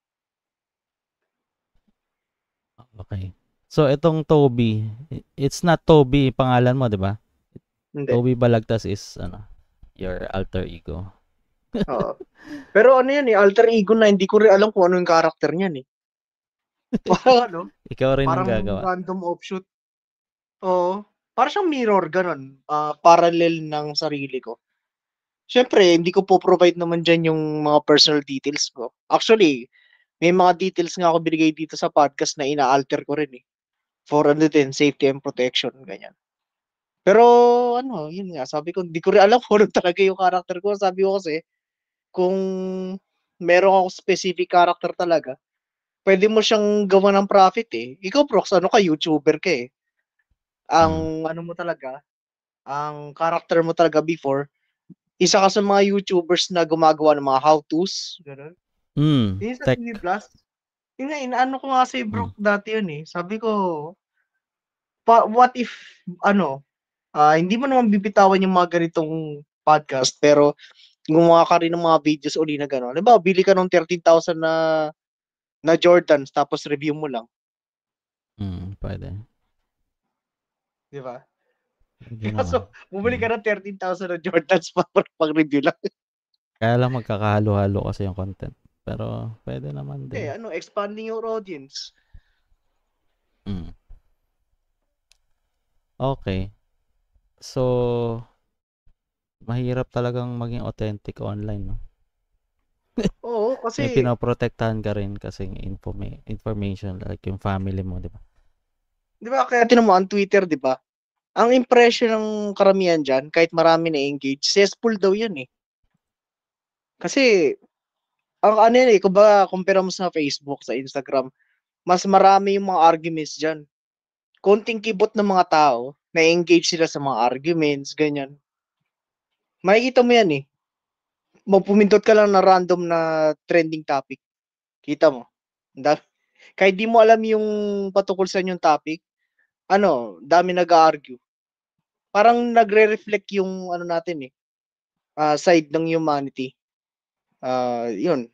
Okay. So itong Toby, it's not Toby pangalan mo, 'di ba? Hindi. Toby Balagtas is ano, your alter ego. Oo. Pero ano yan eh, alter ego na hindi ko rin alam kung ano yung character niyan eh. Parang ano, Ikaw rin ang parang gagawa. random offshoot. Oo. Parang siyang mirror, ganun. Ah, parallel ng sarili ko. Siyempre, hindi ko po provide naman dyan yung mga personal details ko. Actually, may mga details nga ako binigay dito sa podcast na ina-alter ko rin eh. For ano din, safety and protection, ganyan. Pero ano, yun nga, sabi ko, hindi ko rin alam kung ano talaga yung character ko. Sabi ko kasi, kung meron ako specific character talaga, pwede mo siyang gawa ng profit eh. Ikaw, Prox, ano ka, YouTuber ka eh. Ang ano mo talaga, ang character mo talaga before, isa ka sa mga YouTubers na gumagawa ng mga how-tos, gano'n. Mm, Yung sa tech. T V Plus, yun nga, inaano ko nga si Brock dati yun eh. Sabi ko, pa, what if, ano, ah hindi mo naman bibitawan yung mga ganitong podcast, pero gumawa ka rin ng mga videos uli na gano'n. Halimbawa, bili ka ng thirteen thousand na na Jordans, tapos review mo lang. Mm, pwede. Di ba? Pwede Kaso, naman. bumili ka ng thirteen thousand na Jordans pa pag review lang. Kaya lang magkakahalo-halo kasi yung content. Pero pwede naman Hindi, din. ano, expanding your audience. Mm. Okay. So, mahirap talagang maging authentic online, no? Oo, May kasi, pinoprotektahan ka rin kasi informa- information like yung family mo, di ba? di ba, kaya tinan mo, ang Twitter, di ba? Ang impression ng karamihan dyan, kahit marami na engage, cesspool daw yan eh. Kasi, ang ano yan eh, kumbaga, compare mo sa Facebook, sa Instagram, mas marami yung mga arguments dyan. Konting kibot ng mga tao, na-engage sila sa mga arguments, ganyan. Makikita mo yan eh. Magpumindot ka lang na random na trending topic. Kita mo. Da- kahit di mo alam yung patungkol sa yung topic, ano, dami nag-argue. Parang nagre-reflect yung ano natin eh, ah, side ng humanity. Ah, yun.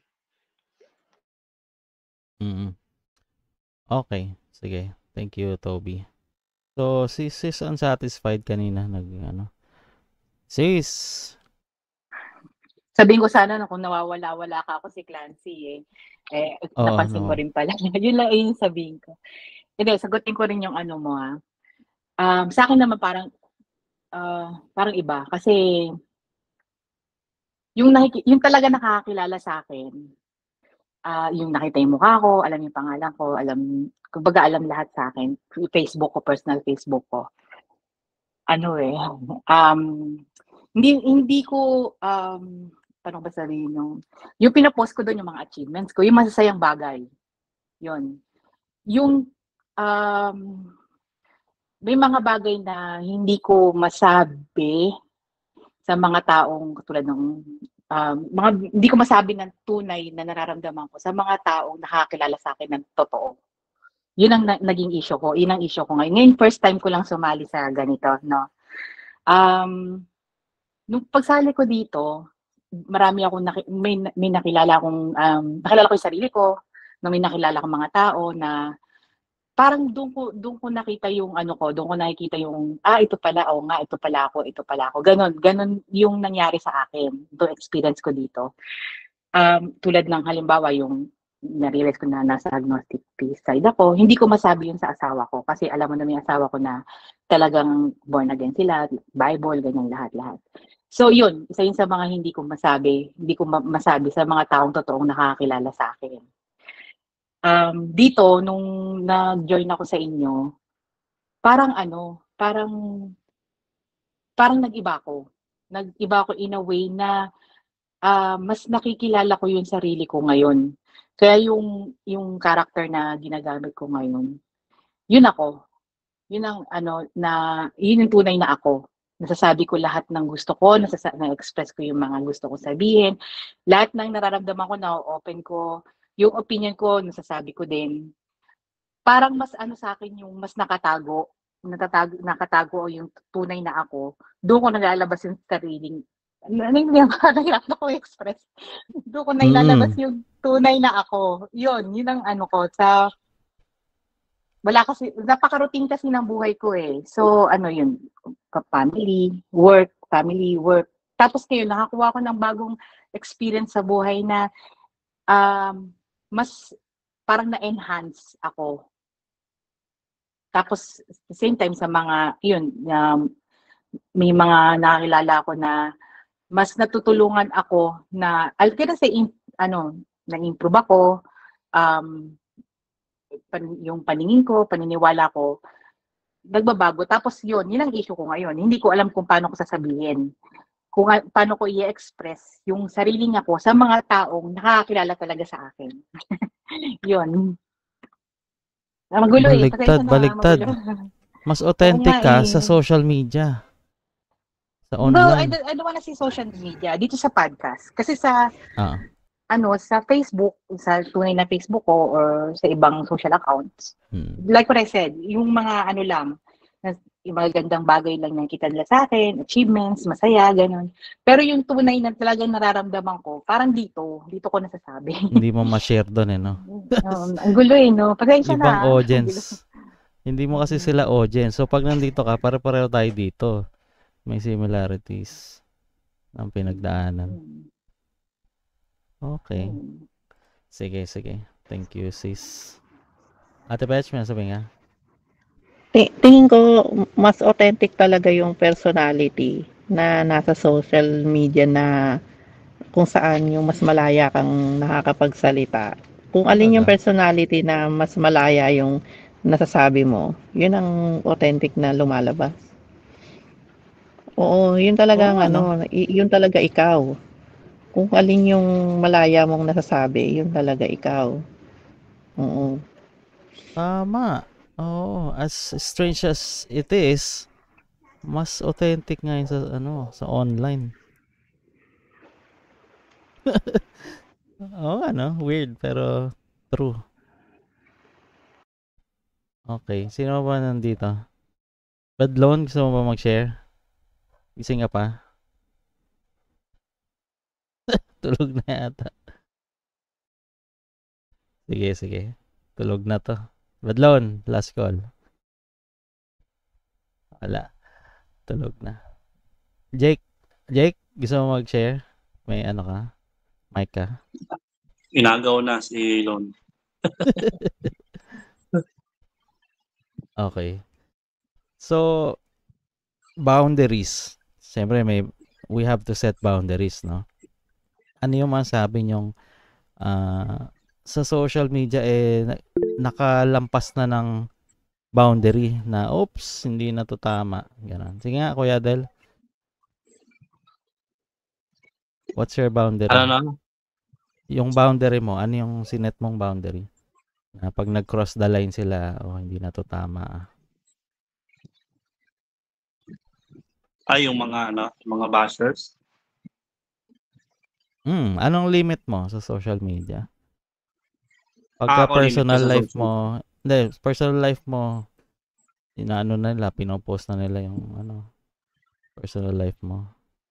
Mm. Okay, sige. Thank you, Toby. So, si sis unsatisfied kanina nag ano. Sis. Sabihin ko sana no, kung nawawala-wala ka ako si Clancy eh. Eh, Oo, napansin ko no. rin pala. Yun lang yung sabihin ko. Hindi, sagutin ko rin yung ano mo ha. Um, sa akin naman parang, uh, parang iba. Kasi, yung, nakiki- yung talaga nakakakilala sa akin, uh, yung nakita yung mukha ko, alam yung pangalan ko, alam, kumbaga alam lahat sa akin. Facebook ko, personal Facebook ko. Ano eh, um, hindi, hindi ko, um, paano ba sabihin yung, yung pinapost ko doon yung mga achievements ko, yung masasayang bagay. Yun. Yung, um, may mga bagay na hindi ko masabi sa mga taong katulad ng, um, mga, hindi ko masabi ng tunay na nararamdaman ko sa mga taong nakakilala sa akin ng totoo. Yun ang na- naging issue ko. Yun ang issue ko ngayon. Ngayon, first time ko lang sumali sa ganito, no? Um, nung pagsali ko dito, marami akong naki, may, may nakilala akong, um, nakilala ko yung sarili ko, na may nakilala akong mga tao na parang doon ko, doon ko nakita yung ano ko, doon ko nakikita yung, ah, ito pala, oh nga, ito pala ako, ito pala ako. Ganon, ganon yung nangyari sa akin, ito experience ko dito. Um, tulad ng halimbawa, yung na-realize ko na nasa agnostic peace side ako, hindi ko masabi yun sa asawa ko kasi alam mo na may asawa ko na talagang born again sila, Bible, ganyan lahat-lahat. So yun, isa yun sa mga hindi ko masabi, hindi ko ma- masabi sa mga taong totoong nakakilala sa akin. Um, dito, nung nag-join ako sa inyo, parang ano, parang, parang nag-iba ko. Nag-iba ko in a way na uh, mas nakikilala ko yung sarili ko ngayon. Kaya yung, yung character na ginagamit ko ngayon, yun ako. Yun ang ano, na, yun yung tunay na ako. Nasasabi ko lahat ng gusto ko, nasasa- na-express ko yung mga gusto ko sabihin. Lahat ng nararamdaman ko, na-open ko. Yung opinion ko, nasasabi ko din. Parang mas ano sa akin yung mas nakatago, natatago, nakatago yung tunay na ako. Doon ko nalalabas yung sariling, ano yung nahihirapan ko express. Doon ko nailalabas Mm. yung tunay na ako. Yun, yun ang ano ko. Sa, wala kasi, napaka-routine kasi ng buhay ko eh. So, ano yun, family, work, family, work. Tapos kayo, nakakuha ko ng bagong experience sa buhay na um, mas parang na-enhance ako. Tapos, at the same time, sa mga, yun, um, may mga nakakilala ako na mas natutulungan ako na, I'll get say, in, ano, na-improve ako, um, pan, yung paningin ko, paniniwala ko, nagbabago. Tapos yun, yun ang issue ko ngayon. Hindi ko alam kung paano ko sasabihin. Kung a- paano ko i-express yung sarili niya ko sa mga taong nakakilala talaga sa akin. Yun. Ah, magulo eh. Baligtad, Pasensya na, baligtad. magulo. Mas Oo authentic nga ka sa eh. social media. Sa No, I online. don't, I don't wanna see social media. Dito sa podcast. Kasi sa, Ah. ano, sa Facebook, sa tunay na Facebook ko or sa ibang social accounts, Hmm. like what I said, yung mga ano lang, na- yung mga gandang bagay lang nakikita nila sa akin, achievements, masaya, ganun. Pero yung tunay na talagang nararamdaman ko, parang dito, dito ko nasasabi. Hindi mo ma-share doon eh, no? Um, ang gulo eh, no? Pasensya Ibang na. Ang gulo. audience. Hindi mo kasi sila audience. So, pag nandito ka, pare-pareho tayo dito. May similarities ang pinagdaanan. Okay. Sige, sige. Thank you, sis. Ate Petch, may nasabi nga? Ti- tingin ko mas authentic talaga yung personality na nasa social media na kung saan yung mas malaya kang nakakapagsalita. Kung alin yung Talaga? personality na mas malaya yung nasasabi mo, yun ang authentic na lumalabas. Oo, yun talaga Oo, ang ano, y- yun talaga ikaw. Kung alin yung malaya mong nasasabi, yun talaga ikaw. Oo. Tama. Oo. As strange as it is, mas authentic nga yun sa, ano, sa online. Oo, ano? Weird, pero true. Okay. Sino ba nandito? Badlon, gusto mo ba mag-share? Gising ka pa? Tulog na yata. Sige, sige. Tulog na to. Badlon, last call. Wala. Tulog na. Jake, Jake, gusto mo mag-share? May ano ka? Mic ka? Inagaw na si Lon. Okay. So, boundaries. Siyempre, may, we have to set boundaries, no? Ano yung masabi nyong uh, sa social media, eh, nakalampas na ng boundary na, oops, hindi na to tama. Ganun. Sige nga, Kuya Del. What's your boundary? Ano na? Yung boundary mo, ano yung sinet mong boundary? Na pag nag-cross the line sila, oh, hindi na to tama. Ay, yung mga, ano, mga bashers. Hmm, anong limit mo sa social media? Pagka Ah, ako, limit ko personal sa life social. mo, hindi, personal life mo, inaano na nila, pinopost na nila yung ano, personal life mo.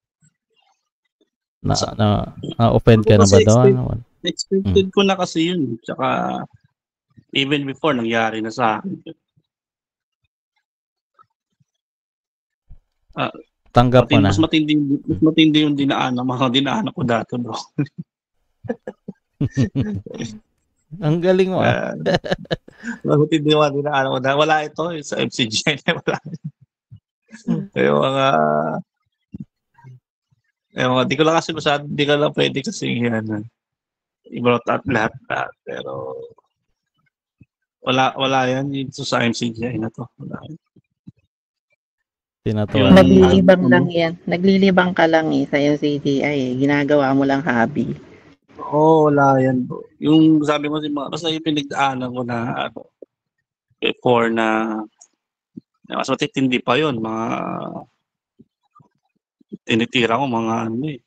Na, Sa- na, na-offend ka Ako na ba kasi doon? expect- expected ko na kasi yun. Tsaka, even before, nangyari na sa akin. Ah, Tanggap mo matindi, na. mas matindi, mas matindi yung dinaanan, mga dinaanan ko dati, bro. Ang galing mo ah. Mas matindi yung mga dinaanan ko dati. Wala ito, eh, sa M C G. Wala. Yung mga, yung mga, di ko lang kasi masyado, di ko lang pwede kasi yan. I-brought out lahat lahat. Pero, wala, wala yan. Ito sa M C G na to. Wala yan. Tinatuwa Yung- ng Naglilibang ano? lang yan. Naglilibang ka lang eh sa C G I eh. Ginagawa mo lang hobby. Oo, oh, wala yan, bro. Yung sabi mo, si mga, basta yung pinagdaanan ko na, ano, before na, na mas matitindi pa yun, mga, tinitira ko, mga, ano eh,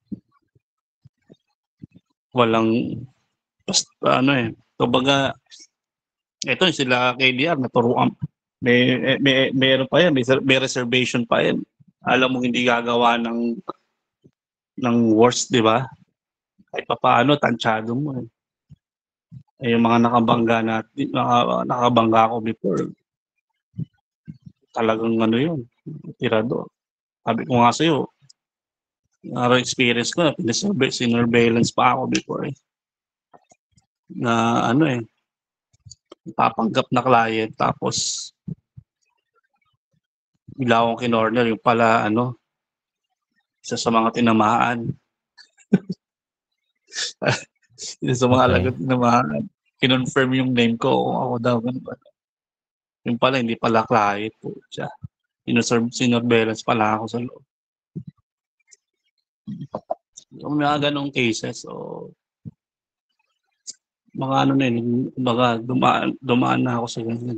walang, basta, ano eh, kumbaga, ito yung sila K D R, naturuan, may, may, meron pa yan, may, may reservation pa yan. Alam mo, hindi gagawa ng, ng worst, di ba? Kahit pa paano, tansyado mo eh. Eh, yung mga nakabangga natin, naka, nakabangga ako before, talagang ano yun, tirado. Sabi ko nga sa'yo, naro experience ko na, sinurveillance pa ako before eh. Na ano eh, papanggap na client, tapos bigla akong kinorner, yung pala ano, isa sa mga tinamaan. Isa sa mga Okay. alagat tinamaan. Kinonfirm yung name ko, kung ako daw. Ganun ba? Yung pala, hindi pala client po siya. Sinurveillance pala ako sa loob. Yung mga ganong cases, so, mga ano na yun, baga dumaan, dumaan na ako sa ganyan.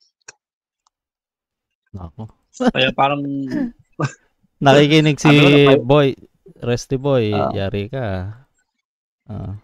Nako. Kaya parang, Nakikinig si Ano na, kaya- Boy, Resty Boy, Ah. yari ka. Ah.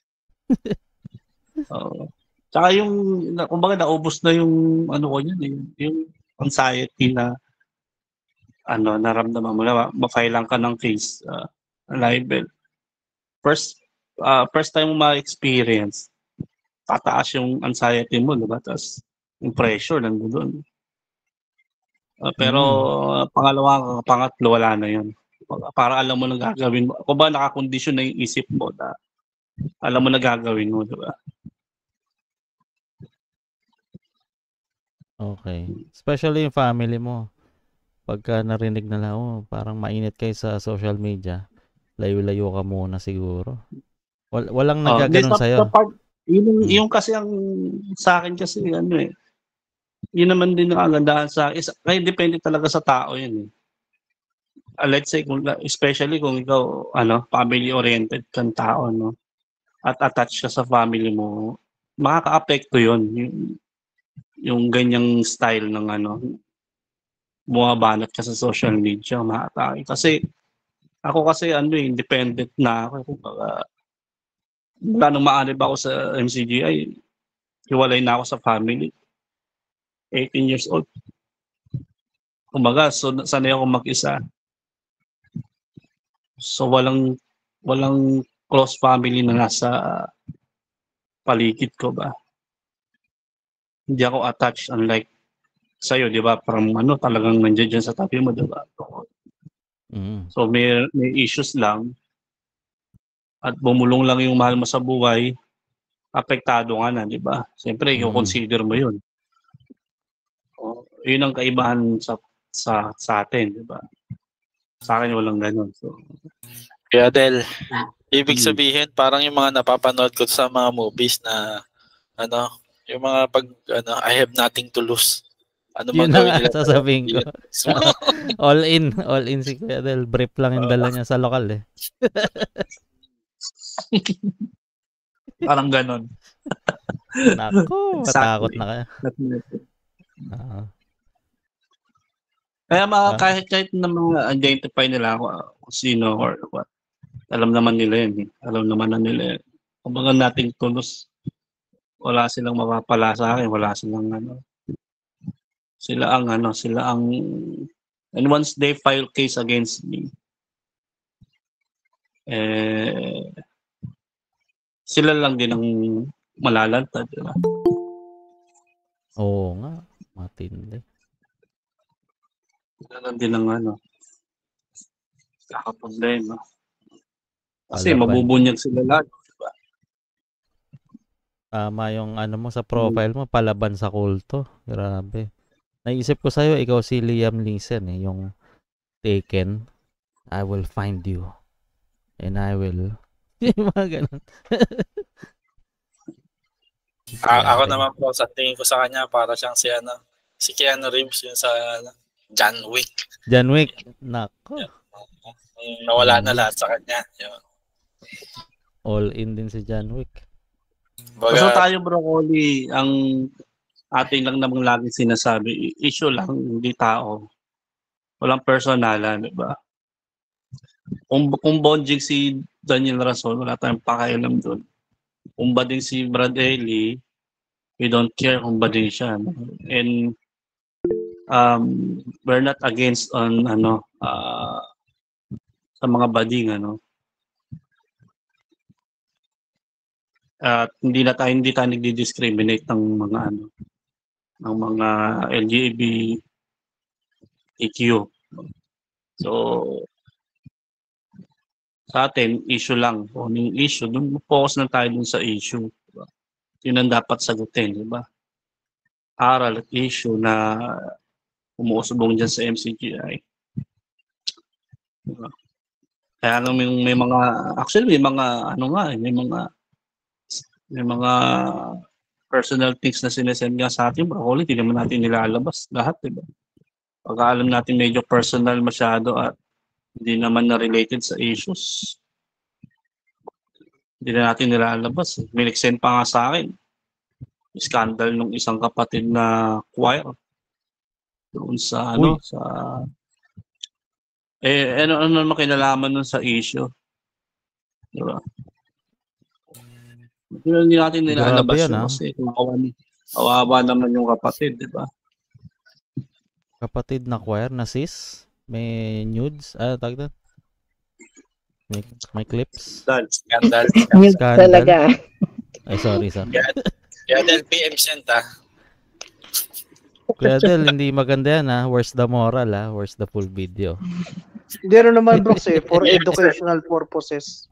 Oo. Tsaka yung, na, kumbaga naubos na yung, ano ko yun, eh, yung anxiety na, ano, naramdaman mo na, ma-file ka ng case, uh, libel. First, uh, first time mo ma-experience, tataas yung anxiety mo, diba? Tapos, yung pressure, nandun doon. Uh, pero, uh, pangalawa, pangatlo, wala na yun. Para alam mo na gagawin mo. Kung ba nakakondisyon na yung isip mo na alam mo na gagawin mo, diba? Okay. Especially yung family mo. Pagka narinig na lang, oh, parang mainit kayo sa social media, layo-layo ka muna siguro. Wal walang Oh, nagaganon sa, sa'yo. sa part, yung, Hmm. yung kasi ang sa akin kasi ano eh, yun naman din ang kagandahan sa is kaya depende talaga sa tao yun eh. Uh, let's say kung especially kung ikaw ano, family oriented kang tao no at attached ka sa family mo, makakaapekto yun yung, yung ganyang style ng ano bumabanat ka sa social media, maatake. Kasi ako kasi ano eh, independent na ako. Kumbaga, wala nang maanib ako sa M C G I, hiwalay na ako sa family. eighteen years old. Kumbaga, so sanay ako mag-isa. So walang walang close family na nasa paligid ko ba. Hindi ako attached unlike sa'yo, di ba? Parang ano, talagang nandiyan dyan sa tabi mo, di ba? Mm. So may, may issues lang at bumulong lang yung mahal mo sa buhay, apektado nga na, di ba? Siyempre, Mm. i-consider mo yun. O, yun ang kaibahan sa sa sa atin, di ba? Sa akin walang ganun. So, Kaya Del, ibig Hmm. sabihin parang yung mga napapanood ko sa mga movies na ano, yung mga pag ano, I have nothing to lose. Ano Yun mang na gawin nga nila sasabihin ko. So, all in, all in si Kuya Del. Brief lang yung dala niya sa lokal eh. parang ganun. Nako, matakot Exactly. na kaya. Definitely. Oo. Kaya mga, Ah. kahit kahit na mga identify nila ako ah, kung sino or what, alam naman nila yun. Eh. Alam naman na nila yun. Kumbaga nating tulos, wala silang mapapala sa akin, wala silang ano. Sila ang ano, sila ang, and once they file case against me, eh, sila lang din ang malalantad, di ba? Oo nga, matindi. Sila lang din ang ano, kakaproblema. Kasi Palaban. mabubunyag sila lahat. Diba? Tama yung ano mo sa profile mo, palaban sa kulto. Grabe. Naisip ko sa'yo, ikaw si Liam Neeson eh, yung Taken. I will find you. And I will... Yung mga ganun. A- ako Grabe. naman po sa tingin ko sa kanya para siyang si ano, si Keanu Reeves yung sa ano, John Wick. John Wick. Nako. Yung nawala na Mm. lahat sa kanya. Yun. All in din si John Wick. Basta Baga, tayo, Broccoli, ang ating lang namang laging sinasabi, issue lang, hindi tao. Walang personalan, di ba? Kung, kung bonjing si Daniel Rason, wala tayong pakialam doon. Kung bading si Brad Ellie, we don't care kung bading siya. No? And um, we're not against on ano uh, sa mga bading ano. At hindi na tayo hindi tayo nagdi-discriminate ng mga ano ng mga L G B T Q. So sa atin issue lang. Kung yung issue, dun focus na tayo dun sa issue. Diba? Yun ang dapat sagutin, di ba? Aral at issue na umuusubong dyan sa M C G I. Diba? Kaya lang may, may mga, actually may mga, ano nga, may mga, may mga personal things na sinesend nga sa atin, bro, hindi naman natin nilalabas lahat, diba? Pagka alam natin medyo personal masyado at hindi naman na related sa issues, hindi na natin nilalabas. May nag-send pa nga sa akin, scandal ng isang kapatid na choir doon sa, ano, Uy. sa, eh, ano, ano naman kinalaman nun sa issue. Diba? Hindi natin nilalabas Grabe yan, yun ah. kasi kawawa, kawawa naman yung kapatid, di ba? Kapatid na choir na sis. May nudes. Ah, tag doon. May, may clips. Scandal. Scandal. Nude Scandal. talaga. Ay, sorry, sorry. Kaya, kaya Del P M sent ah. Kuya Del, hindi maganda yan ha. Where's the moral ha? Where's the full video? Hindi rin naman, Brooks, eh, for educational purposes.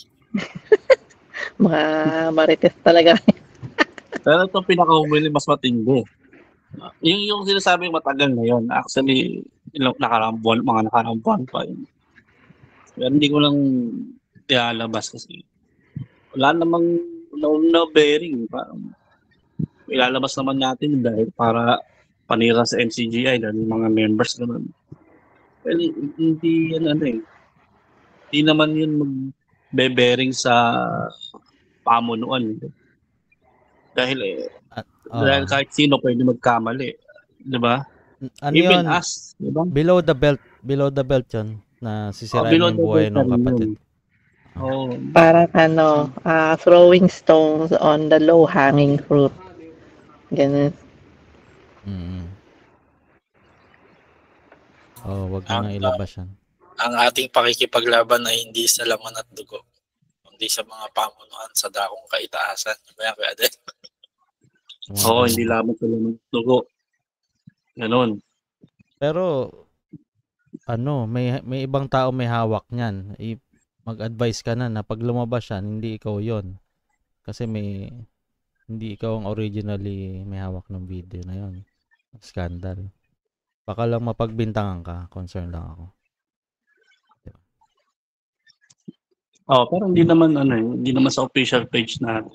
Mga marites talaga. Pero ito pinaka-humili, mas matindi. Yung, yung sinasabing matagal na yun, actually, ilang nakaraang buwan, mga nakaraang buwan pa yun. Pero hindi ko lang ilalabas kasi wala namang no, no bearing. Parang ilalabas naman natin dahil para panira sa M C G I dahil yung mga members naman. Well, hindi yan ano eh. Hindi naman yun magbe-bearing sa pamunuan. Dahil eh, Uh, dahil kahit sino pwede magkamali. Di ba? ano Even yun? us. Di ba? Below the belt. Below the belt yun. Na Oh, sisirain below yung the buhay belt ng na rin kapatid. yun. Oh, Parang ano, ah, throwing stones on the low-hanging fruit. Ganun. Mm. Oh, wag mo Ang, nang ilabas yan. ang ating pakikipaglaban ay hindi sa laman at dugo, kundi sa mga pamunuan sa dakong kaitaasan. Kaya kaya din. Oo, hindi lamang sila ng dugo. Ganon. Pero ano, may may ibang tao may hawak niyan. I- mag-advise ka na na pag lumabas yan, hindi ikaw yon. Kasi may hindi ikaw ang originally may hawak ng video na yon. Scandal. Baka lang mapagbintangan ka, concern lang ako. Oh, pero hindi naman ano, eh, hindi naman sa official page natin.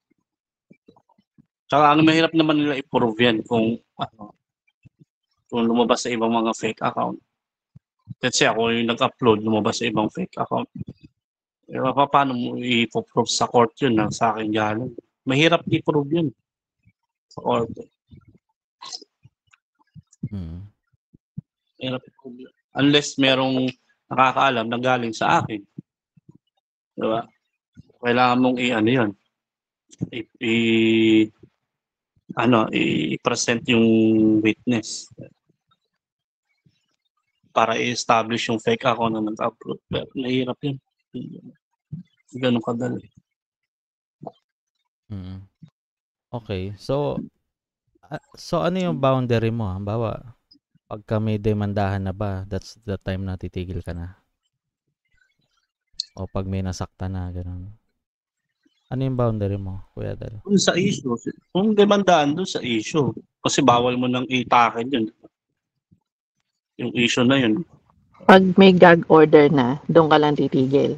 Tsaka ano, mahirap naman nila i-prove yan kung ano, kung lumabas sa ibang mga fake account. Let's say ako yung nag-upload, lumabas sa ibang fake account. Eh, pa- paano mo i-prove sa court yun na sa akin galing? Mahirap i-prove yun sa court. Hmm. Mahirap i-prove yun. Unless merong nakakaalam na galing sa akin. Diba? Kailangan mong i-ano yun. I, i- ano, i-present yung witness para i-establish yung fake account na nag-upload. Pero nahirap yun. Hindi ganun kadali. Mm. Okay. So ah, so ano yung boundary mo? Halimbawa, pagka may demandahan na ba, that's the time na titigil ka na? O pag may nasakta na, ganun. Ano yung boundary mo, Kuya Del? Kung sa issue, kung demandaan doon sa issue, kasi bawal mo nang itakin yun. Yung issue na yun. Pag may gag order na, doon ka lang titigil.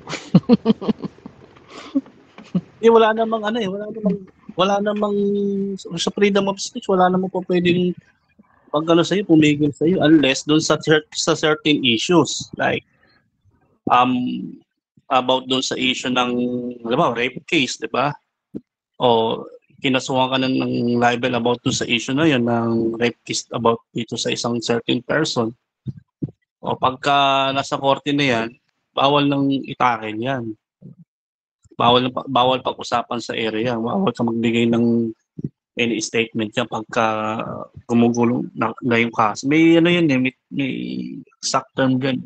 Eh, wala namang ano eh, wala namang, wala namang, sa freedom of speech, wala namang po pwedeng pag ano sa'yo, pumigil sa'yo, unless doon sa, cer- sa certain issues, like, um, about doon sa issue ng, alam mo, rape case, di ba? O kinasuhan ka ng, ng libel about doon sa issue na yun, ng rape case about dito sa isang certain person. O pagka nasa korte na yan, bawal nang itakin yan. Bawal bawal pag-usapan sa area. Bawal ka magbigay ng any statement yan pagka gumugulo na, na yung kaso. May ano yun eh, may, may exact term dyan.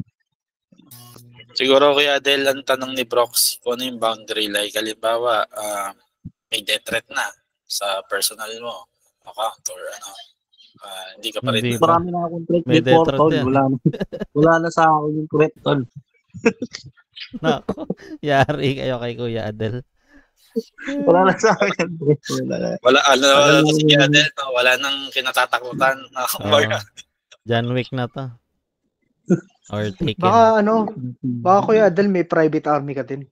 Siguro Kuya Adel, ang tanong ni Brox, kung ano yung boundary, like halimbawa, uh, may death threat na sa personal mo, account or ano, uh, hindi ka pa rin. Hindi na, marami na akong threat may before, death tol. threat yan. Wala na, wala na sa akin yung threat, tol. Nako, yari kayo kay Kuya Adel. Wala na sa akin. Wala na. Wala, ano, Wala wala si na. Kuya Adel, no? Wala nang kinatatakutan. No? Oo. John Wick na to. Or Taken. Baka ano, baka Kuya Adel may private army ka din.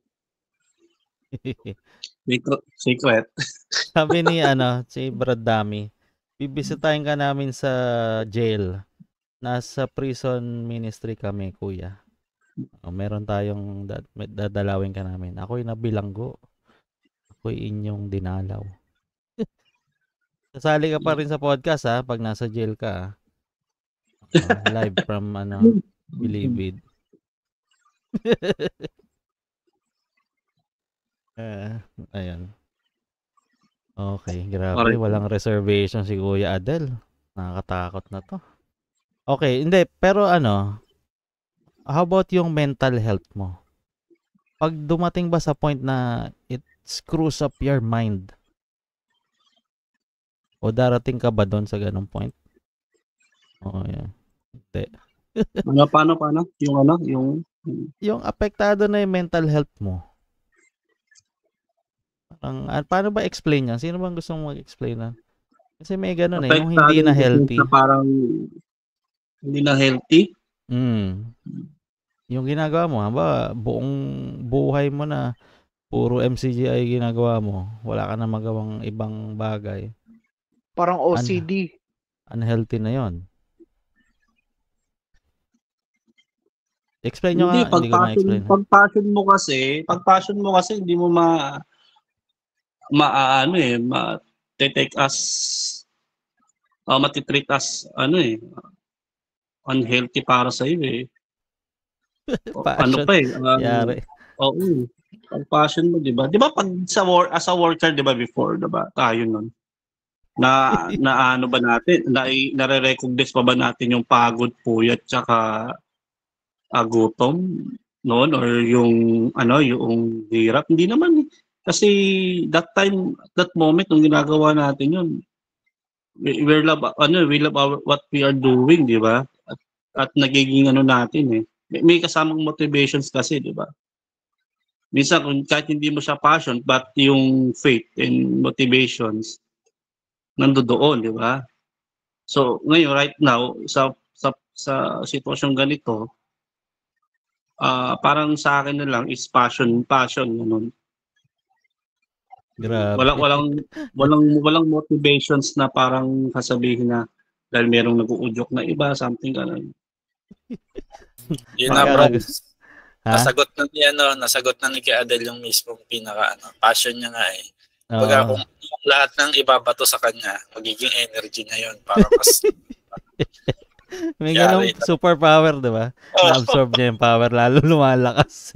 Secret. Sabi ni ano, si Brad Dami, bibisitahin ka namin sa jail. Nasa prison ministry kami, Kuya. O, meron tayong dad- dadalawin ka namin. Ako'y nabilanggo. Ako'y inyong dinalaw. Sasali ka pa rin sa podcast ha, pag nasa jail ka. Uh, live from ano, Bilibid. uh, ayun. Okay, grabe. Alright. Walang reservation si Kuya Adel. Nakakatakot na to. Okay, hindi. Pero ano, how about yung mental health mo? Pag dumating ba sa point na it screws up your mind? O darating ka ba doon sa ganung point? Oh, yeah. Hindi. Ano, paano, paano? Yung ano, yung... Yung apektado na yung mental health mo. Parang, ah, paano ba explain yan? Sino bang gusto mong mag-explain na? Kasi may ganun eh, yung hindi na healthy. Na parang hindi na healthy? Mm. Yung ginagawa mo, haba, buong buhay mo na puro M C G I ginagawa mo. Wala ka na magawang ibang bagay. Parang O C D. Un- unhealthy na yon. Explain nyo Hindi, nga, pag hindi ko passion, na-explain. pag passion mo kasi, pag passion mo kasi hindi mo ma maaano eh, ma take as uh, matitreat as ano eh unhealthy para sa iyo eh. O, ano Passion. pa eh. Um, Yari. Oo. Pag passion mo, 'di ba? 'Di ba pag sa war as a worker, 'di ba before, 'di ba? Tayo nun. Na na ano ba natin? Na nare-recognize pa ba natin yung pagod, puyat, tsaka uh, gutom noon or yung ano, yung hirap? Hindi naman eh. Kasi that time, that moment nung ginagawa natin yun, we, we love ano, we love our, what we are doing, di ba? At, at nagiging ano natin eh. May, may kasamang motivations kasi, di ba? Minsan kung kahit hindi mo siya passion, but yung faith and motivations nandoon, di ba? So, ngayon right now sa sa sa sitwasyong ganito, ah parang sa akin na lang is passion, passion ganun. Grabe. Walang walang walang walang motivations na parang sasabihin na dahil merong nag-uudyok na iba, something ganun. Yun na bro. Ha? Nasagot na ni ano, nasagot na ni Kuya Adel yung mismong pinaka ano, passion niya nga eh. Pagka Oo. kung lahat ng ibabato sa kanya, magiging energy na yun para mas May Yari. ganong superpower, di ba? Oo. Na-absorb niya yung power, lalo lumalakas.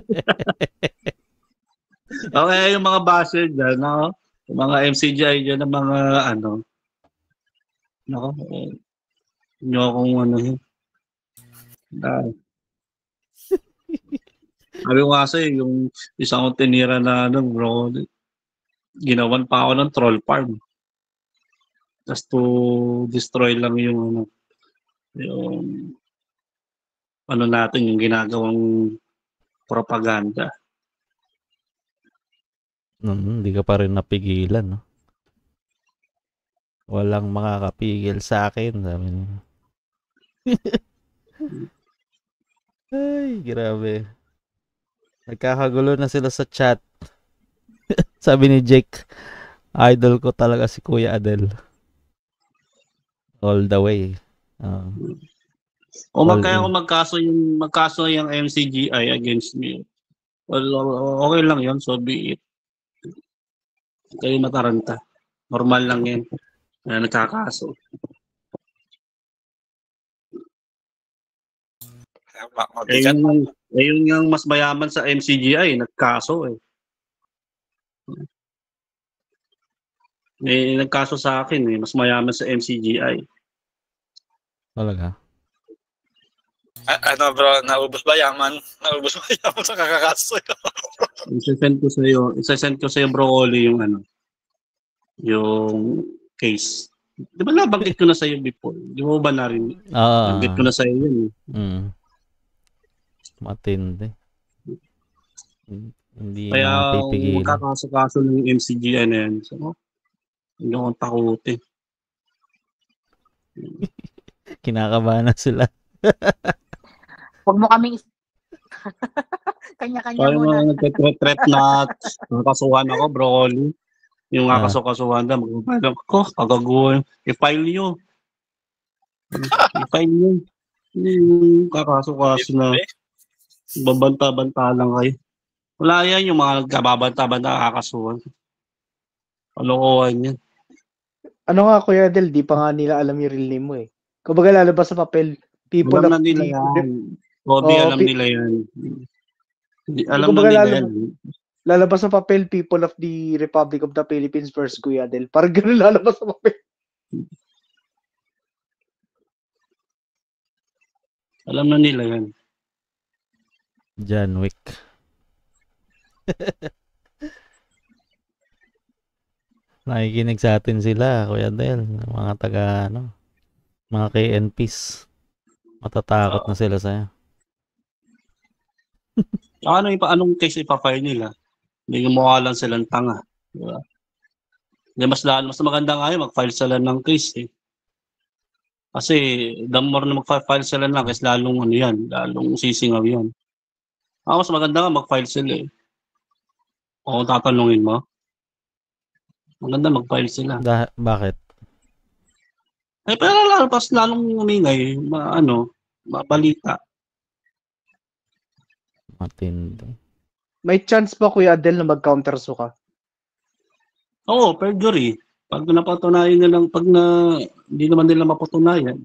Okay, yung mga basher dyan, no? Yung mga M C G I dyan, ng mga ano, nako, eh, nyo akong ano yun. Ah. Sabi ko nga sa'yo, yung isang kong tinira na ano, bro, ginawan pa ako ng troll farm. Just to destroy lang yung ano, yung ano natin, yung ginagawang propaganda. Hmm, hindi ka pa rin napigilan, no? Walang makakapigil sa akin, sabi niya. Ay, grabe. Nagkakagulo na sila sa chat. Sabi ni Jake, idol ko talaga si Kuya Adel. All the way. Uh, O all magkaya in. kung magkaso yung magkaso yung M C G I against me. Well, okay lang yun, so be it. Kayo mataranta. Normal lang yan. Na nagkakaso. ma- Eh mabigat. yun, eh yun yung mas mayaman sa M C G I, nagkaso eh. May nagkaso sa akin eh, mas mayaman sa M C G I. Talaga? A- ano bro, naubos ba yaman? Naubos ba yaman sa kakakaso? Isasend ko sa iyo, isasend ko sa iyo bro Oli yung ano, yung case. Di ba nabanggit ko na sa iyo before? Di mo ba narinig? Ah. Nabanggit ko na sa iyo yun. eh. Mm. Matindi. Hindi Kaya mapipigilan. magkakaso-kaso ng M C G I na yan. So, hindi akong takutin. Kinakabahan na sila. Huwag mo kaming is- kanya-kanya Kaya muna. mga nagtetret-tret na nakasuhan ako, bro Oli. Yung Ah. kakasukasuhan na, magpapala ko, kagaguhan. I-file nyo. I-file nyo. Yung kakasukaso na babanta-banta lang kayo. Wala yan yung mga nagkababanta-banta kakasuhan. Kalokohan yan. Ano nga, Kuya Del, di pa nga nila alam yung real name mo eh. Kumbaga lalabas sa papel, people Alam of na nila the... yan. Bobby, Oo, alam pi- nila yan. Hindi- Alam na Kumbaga nila lalabas, yan. lalabas sa papel, people of the Republic of the Philippines versus Kuya Del. Parang ganun lalabas sa papel. Alam na nila yan. John Wick. Nakikinig sa atin sila, Kuya Del. Mga taga, ano, mga K N Ps. Matatakot na sila sa'yo. Ano yung anong case ipafile nila? Hindi mukha lang silang tanga. Diba? Hindi, mas, lalo, mas maganda nga yun, mag-file sila ng case eh. Kasi the more na mag-file sila ng case, lalong ano yan, lalong sisingaw yan. Ako mas maganda nga mag-file sila eh. O kung tatanungin mo, maganda mag-file sila. Da- bakit? Eh, pero lalo, pas lalong umingay, ma, ano, mabalita. Matindi. May chance ba, Kuya Adel, na mag-countersu ka? Oo, perjury. Pag napatunayan nilang, pag na, hindi naman nila mapatunayan.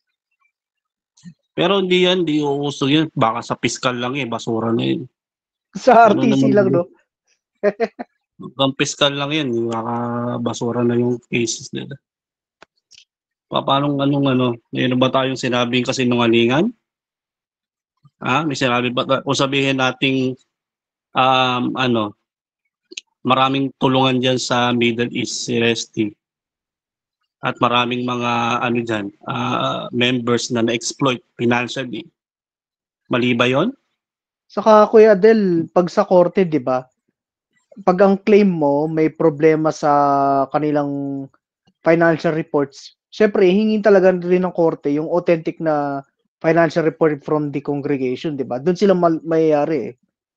Pero hindi yan, hindi uuso yan. Baka sa piskal lang eh, basura na yun. Sa Ano R T C naman lang, yun? no? Ang piskal lang yan, baka basura na yung cases nila. Pa- Paano anong ano, mayroon ba tayong sinabing kasinungalingan? Ah, may sinabi ba ta- kung sabihin nating um ano, maraming tulungan diyan sa Middle East si Resty. At maraming mga ano diyan, ah, members na na-exploit financially. Mali ba 'yon? Saka Kuya Adel, pag sa korte, 'di ba? Pag ang claim mo may problema sa kanilang financial reports, syempre hihingin talaga rin ng korte yung authentic na financial report from the congregation, 'di ba? Doon sila mal- mayayari eh.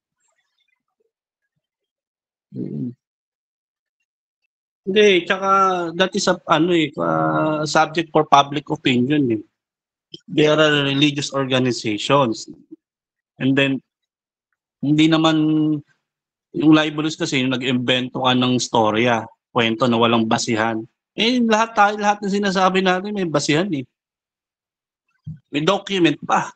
Mm. Hindi, tsaka that is a, ano eh, ah, subject for public opinion eh. They are religious organizations. And then, hindi naman, yung libelous kasi yung nag-invento ka ng storya, kwento na walang basihan. Eh, lahat tayo, lahat ng sinasabi natin may basihan eh. May document pa.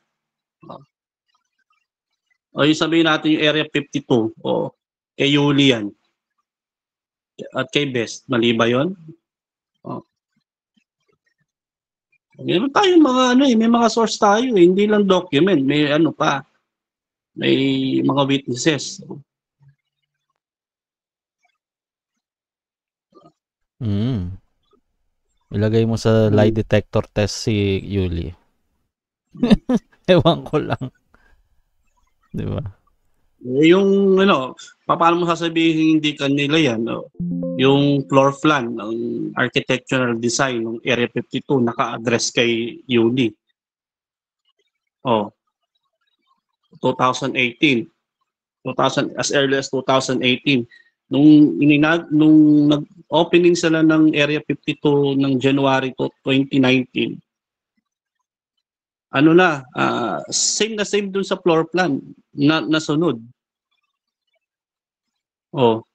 O yung sabihin natin yung Area fifty-two, o kay Julian, at kay Best, mali ba yun? O. Meron tayong mga ano eh, may mga source tayo eh, hindi lang document, may ano pa, may mga witnesses. Mm. Ilagay mo sa lie detector test si Yuli. Ewan ko lang. Di ba? Eh, yung ano, paano mo sasabihin hindi kanila yan? No? Yung floor plan ng architectural design ng Area fifty-two naka-address kay Yuli. Oh. twenty eighteen. two thousand as early as twenty eighteen. Nung ininag nung nag-opening sila ng Area fifty-two ng January twenty nineteen. Ano na, uh, same na same dun sa floor plan na nasunod. Oh.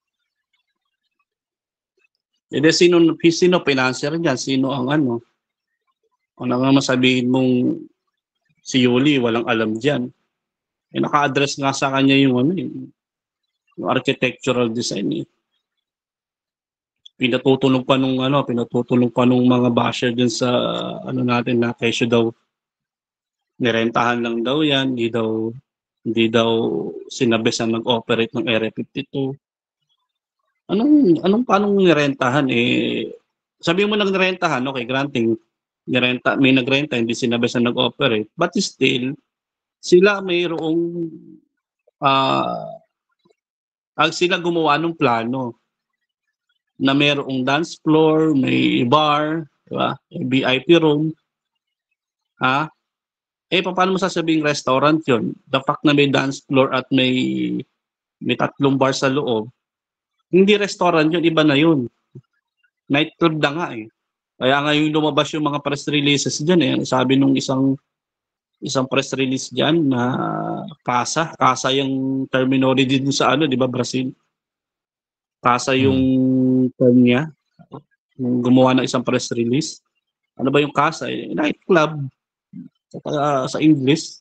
E de sino, sino financier niyan? Sino ang ano? Kung ano nga masabihin mong si Yuli, walang alam diyan. Eh, naka-address nga sa kanya yung ano, yung architectural design eh. Pinatutulong pa nung ano, pinatutulong pa nung mga basher din sa ano natin na kesyo daw nirentahan lang daw yan, hindi daw hindi daw sinabesan nag-operate ng Area fifty-two. Anong anong paanong nirentahan eh sabi mo nagrentahan, okay, granting nirenta, may nagrenta, hindi sinabesan nag-operate, but still sila mayroong ah uh, sila gumawa ng plano na mayroong dance floor, may bar, di ba? V I P room. Ha? Eh, paano mo sasabing restaurant yun? The fact na may dance floor at may may tatlong bar sa loob, hindi restaurant yun, iba na yun. Nightclub na nga eh. Kaya nga yung lumabas yung mga press releases dyan eh. Sabi nung isang isang press release dyan na Casa. Casa yung terminology din sa ano, di ba, Brazil? Casa yung hmm. term niya. Nung gumawa ng isang press release. Ano ba yung Casa? Eh, nightclub. Sa, sa English.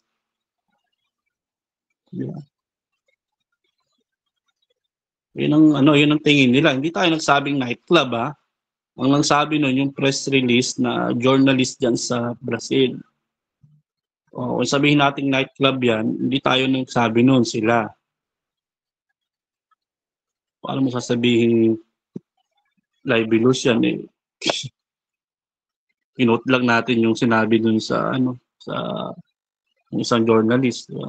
Yeah. Yun ang ano, yun ang tingin nila. Hindi tayo nagsabing nightclub ha. Ang nagsabi nun yung press release na journalist diyan sa Brazil. O kung sabihin nating nightclub yan, hindi tayo nagsabi nun, sila. Paano mo sasabihin libelous yan eh. Kinote lang natin yung sinabi dun sa ano, sa isang journalist, di ba?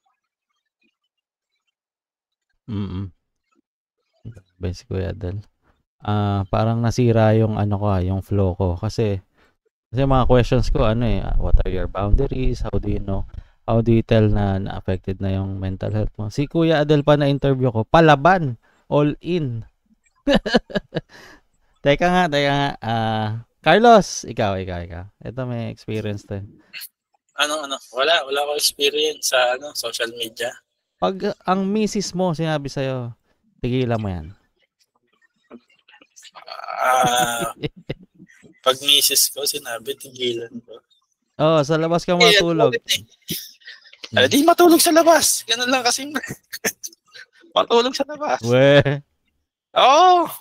Mm. Bes Kuya Adel. Ah, uh, parang nasira yung ano ko, yung flow ko kasi kasi mga questions ko ano eh, what are your boundaries? How do you know? How do you tell na na-affected na yung mental health mo? Si Kuya Adel pa na interview ko, palaban, all in. Teka nga, teka nga. Uh, Carlos, ikaw, ikaw, ikaw. Ito may experience to. Ano, ano? Wala, wala akong experience sa ano, social media. Pag ang misis mo sinabi sa'yo, tigilan mo yan. Ah, uh, pag misis ko sinabi, tigilan ko. Oh, sa labas ka matulog. Eh, eh. Di matulog sa labas. Ganun lang kasi. Matulog sa labas. We. Oo. Oh.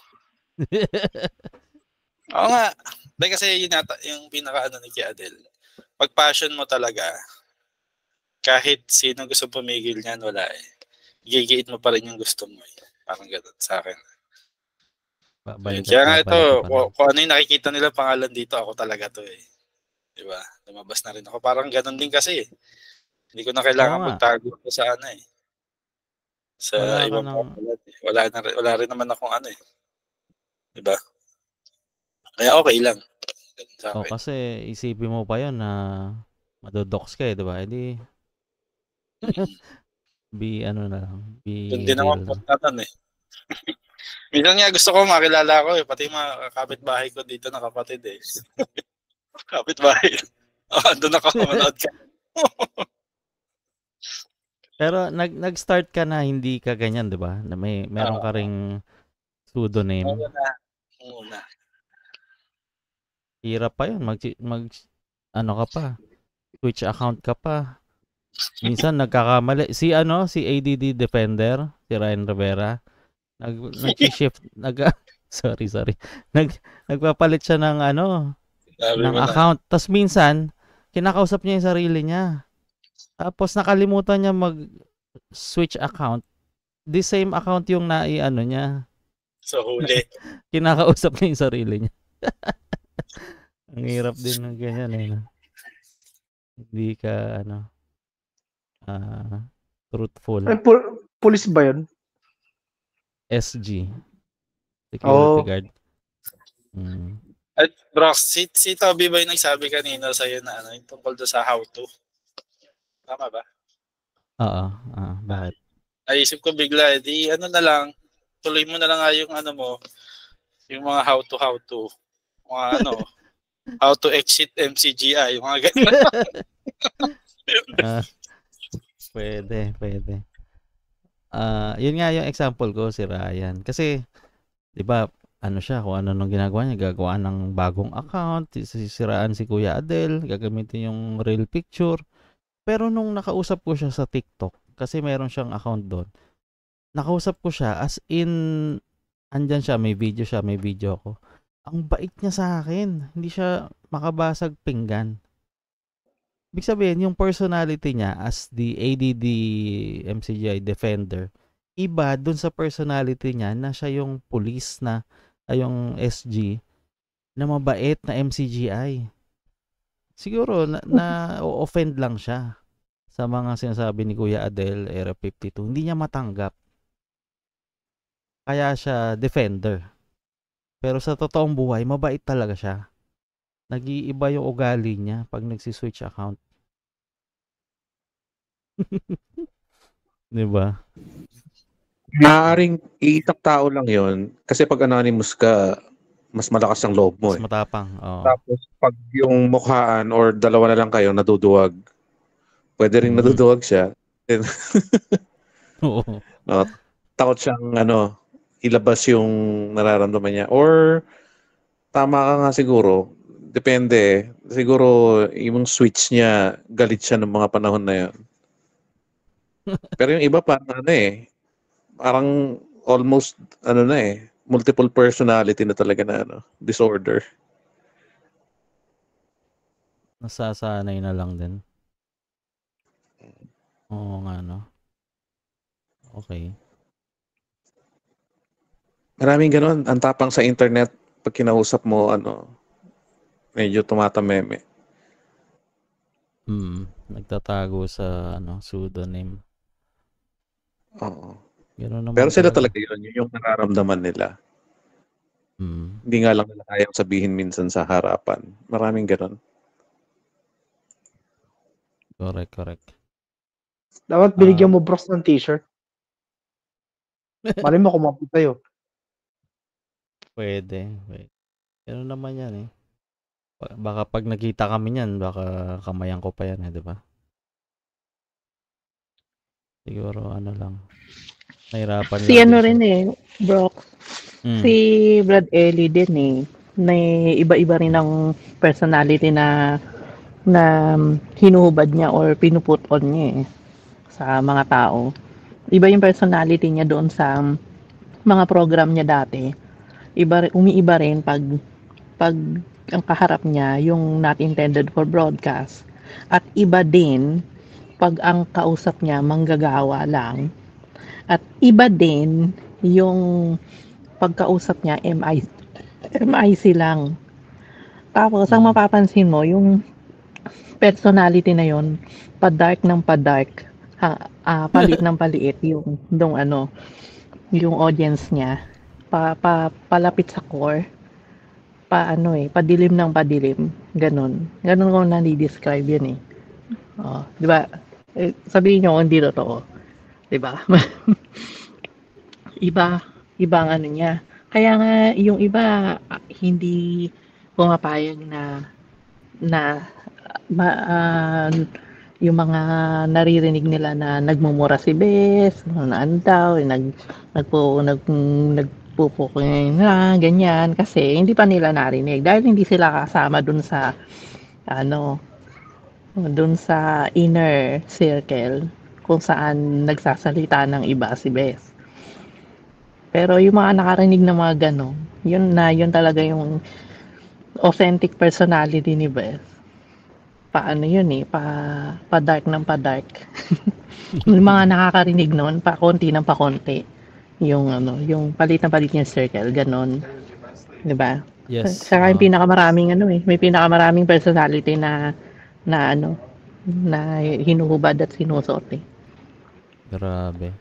Oo nga. Dahil kasi yun nata, yung pinaka-ano ni Kuya Adel. Pag passion mo talaga, kahit sino gusto pumigil niyan, wala eh. Gigiit mo pa rin yung gusto mo eh. Parang gano'n sa akin. Babalik Kaya at nga ito, babalik ka pa rin. kung, kung ano yung nakikita nila pangalan dito, ako talaga to eh. Diba? Lumabas na rin ako. Parang ganun din kasi eh. Hindi ko na Oo kailangan nga. magtago ko sa ano eh. Sa Wala ka ibang ng... pangalan eh. Wala, na, rin- wala rin naman akong ano eh. Diba? Kaya okay lang. Ganun sa O akin. kasi isipin mo pa yun na madodox ka eh, di ba? Hindi, Mm. be ano na lang, Yun be din naman real po lang. natin eh. Minsan nga gusto ko makilala ko eh. Pati mga kapitbahay ko dito na kapatid eh. Kapitbahay. Oh, doon ako manood ka. Pero nag nag-start ka na hindi ka ganyan, di ba? Na may meron ka Oo. ring pseudonym. Muna. Muna. Hirap pa yun. Mag, mag ano ka pa. Twitch account ka pa. Minsan nagkakamali. Si ano, si A D D Defender, si Ryan Rivera, nag nag-shift, nag sorry, sorry. Nag nagpapalit siya ng ano, Sabi ng mo na. account. Tapos minsan, kinakausap niya yung sarili niya. Tapos nakalimutan niya mag-switch account. The same account yung nai-ano niya. So huli. Kinakausap niya yung sarili niya. Ang hirap din ng ganyan eh. No? Hindi ka ano, ah truthful. Ay, pul- pulis ba yun? S G. Security Oo. guard. Mm. At bro, si, si Toby ba yung nagsabi kanina sa'yo na ano, yung tungkol doon sa how to? Tama ba? Oo. Ah, bakit? Naisip ko bigla, eh, di ano na lang, tuloy mo na lang nga yung ano mo, yung mga how to, how to, mga ano, how to exit M C G I, yung mga ganyan. Ah, pwede, pwede. Ah, yun nga yung example ko si Ryan. Kasi 'di ba, ano siya, kung ano nung ginagawa niya, gagawa ng bagong account, sisiraan si Kuya Adel, gagamitin yung real picture. Pero nung nakausap ko siya sa TikTok, kasi meron siyang account doon. Nakausap ko siya as in andyan siya, may video siya, may video ako. Ang bait niya sa akin. Hindi siya makabasag pinggan. Ibig sabihin, yung personality niya as the A D D M C G I defender, iba dun sa personality niya na siya yung police na, ay yung S G, na mabait na M C G I. Siguro, na, na offend lang siya sa mga sinasabi ni Kuya Adel, Era fifty-two. Hindi niya matanggap. Kaya siya defender. Pero sa totoong buhay, mabait talaga siya. Nag-iiba yung ugali niya pag nagsi-switch account. Diba? Maaaring itak tao lang yon kasi pag anonymous ka, mas malakas ang loob mo Mas eh. matapang. Oo. Tapos pag yung mukhaan or dalawa na lang kayo naduduwag, pwede rin Mm. naduduwag siya. Oo. No, takot siyang ano, ilabas yung nararamdaman niya. Or tama ka nga siguro, depende. Siguro yung switch niya, galit siya ng mga panahon na yun. Pero yung iba pa, ano eh, parang almost, ano na eh, multiple personality na talaga na ano, disorder. Nasasanay na lang din. Oo nga, no? Okay. Maraming ganun. Ang tapang sa internet, pag kinausap mo, ano, medyo tumatameme. Hmm. Nagtatago sa ano, pseudonym. Oo. Gano'n naman Pero sila talaga. talaga yun, yun yung nararamdaman nila. Hmm. Hindi nga lang nila kayang sabihin minsan sa harapan. Maraming ganun. Correct, correct. Dapat binigyan mo Brox ng t-shirt. Mali mo kumapit tayo. Pwede. Pwede. Gano'n naman yan eh. Ba- Baka pag nakita kami niyan, baka kamayan ko pa yan eh, di ba? Siguro ano lang. Nahirapan Si lang ano din rin siya. eh, Brock. Mm. Si Brad Ellie din eh. May iba-iba rin ng personality na na hinuhubad niya or pinuput on niya eh, sa mga tao. Iba yung personality niya doon sa mga program niya dati. Iba, umiiba rin pag pag ang kaharap niya yung not intended for broadcast. At iba din pag ang kausap niya manggagawa lang. At iba din yung pagkausap niya, M I, M I C lang. Tapos, ang Mm. mapapansin mo, yung personality na yon pa-dark ng pa-dark, ha, ah, paliit ng paliit, yung, yung ano, yung audience niya, pa, pa, palapit sa core, pa ano eh, padilim ng padilim, ganun. Ganun ko nani-describe yun eh. Oh, di ba? Eh, sabihin nyo kung hindi totoo. Di ba? Iba, iba ang ano niya. Kaya nga, yung iba, ah, hindi pumapayag na, na, ma, ah, yung mga naririnig nila na nagmumura si Bes, na andaw, nag, nagpo, nag, nagpupuk na, ganyan, kasi hindi pa nila narinig. Dahil hindi sila kasama dun sa, ano, dun sa inner circle, kung saan nagsasalita ng iba si Bes. Pero yung mga nakarinig na mga gano'n, yun na, yun talaga yung authentic personality ni Bes. Paano yun eh, pa, pa-dark ng pa-dark. Yung mga nakakarinig noon, pa konti ng pa konti. Yung ano, yung palit na palit yung circle, ganon. 'Di ba? Yes. Saka yung oo. pinakamaraming ano eh, may pinakamaraming personality na na ano, na hinuhubad at sinusuot eh. Grabe.